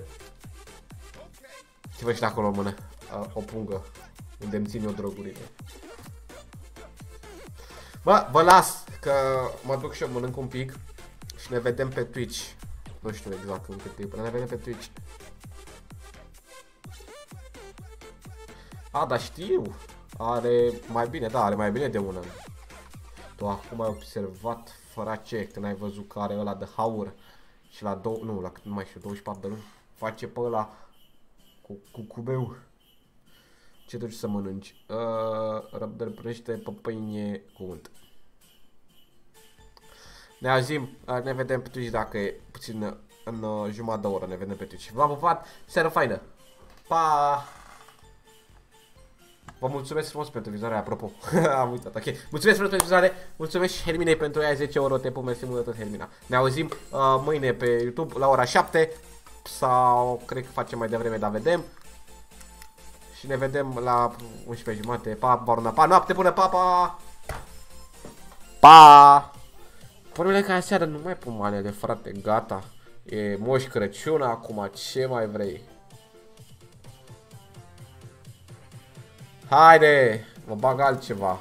S1: Ce faci acolo în mână? O pungă. Unde îmi țin eu drogurile. Bă, vă las, că mă duc și eu, mănânc un pic și ne vedem pe Twitch. Nu știu exact în cât timp, ne vedem pe Twitch. A, dar știu. Are mai bine, da, are mai bine de un an. Tu acum ai observat, fărace, când ai văzut că are ăla de haur și la două, nu, la cât nu mai știu, douăzeci și patru de luni, face pe ăla cu, cu cubeu. Ce duci să mănânci? Uh, Răbdări prăjește pe pâine cu unt. Ne auzim, uh, ne vedem pe Twitch dacă e puțin în uh, jumătate de oră, ne vedem pe Twitch. V-am pupat, seară faină! Pa! Vă mulțumesc frumos pentru vizare, apropo. Am uitat, ok. Mulțumesc frumos pentru vizare. Mulțumesc și Herminei pentru ea zece euro. Te mersi mult tot, Hermina. Ne auzim uh, mâine pe YouTube la ora șapte. Sau cred că facem mai devreme, dar vedem. Și ne vedem la unsprezece jumate. Pa, baruna, pa, noapte bună, pa, pa! Pa! Problema că aseară nu mai pun manele, frate, gata. E Moș Crăciun acum, ce mai vrei? Haide, mă bag altceva.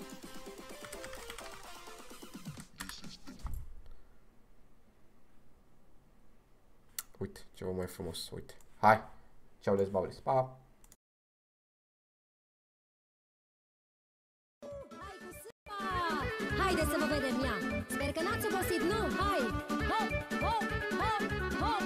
S1: Uite, ceva mai frumos, uite. Hai, ceau dezbaulis, pa!
S3: Haide să vă vedem ea! Sper că n-ați obosit, nu? Hai! Hop, hop, hop, hop!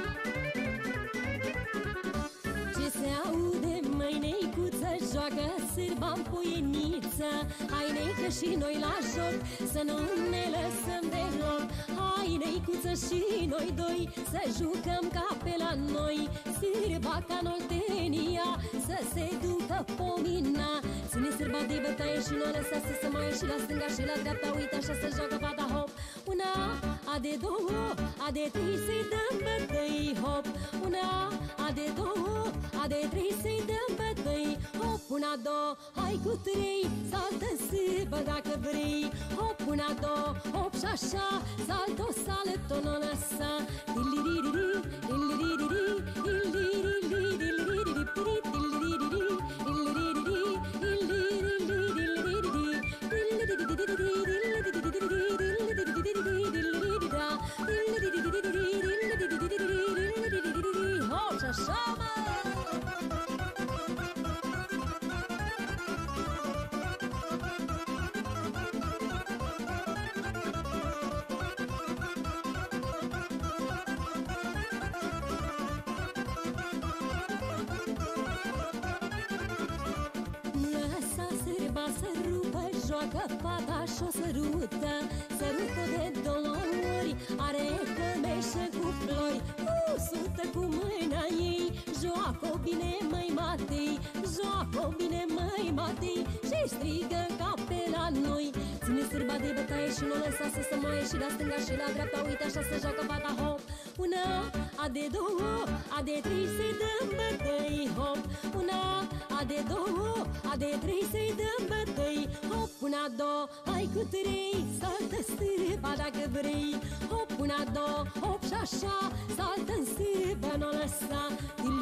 S3: Ce se aude, măi, neicuță, joacă sârba în puieniță. Hai, neică, și noi la joc, să nu ne lăsăm deloc. Hai, neicuță, și noi doi, să jucăm ca pe la noi. Sârba ca în Oltenia, să se ducă pomina. Ține sârba de bătaie și nu lăsa să se mai și la stânga și la dreapta. Uite așa se joacă fata, hop. Una, a de două, a de trei, să-i dăm bătăi, hop. Una, a de două, a de trei, să-i dăm bătăi, hop. Una, două, hai cu trei, saltă sârbă dacă vrei. Hop, una, două, hop și așa, saltă-o, saltă-o, nu lăsa. Diliririri, diliririri, diliririri, diliririri, joacă fata și-o sărută, sărută de două ori, are cămeșă cu flori, uh, sută cu mâna ei, joacă bine măi Matei, joacă bine măi Matei, și strigă ca pe la noi. Ține sârba de bătaie și nu lăsa să se moaie și la stânga și la dreapta, uite așa se joacă fata, hop. Una, a de două, a de trei, să-i dăm bătăi, hop. Una, a de două, a de trei, să-i dăm bătăi, hop. Una, două, hai cu trei, saltă sârba dacă vrei. Hop, una, două, hop și așa, saltă-n sârba, n-o lăsa.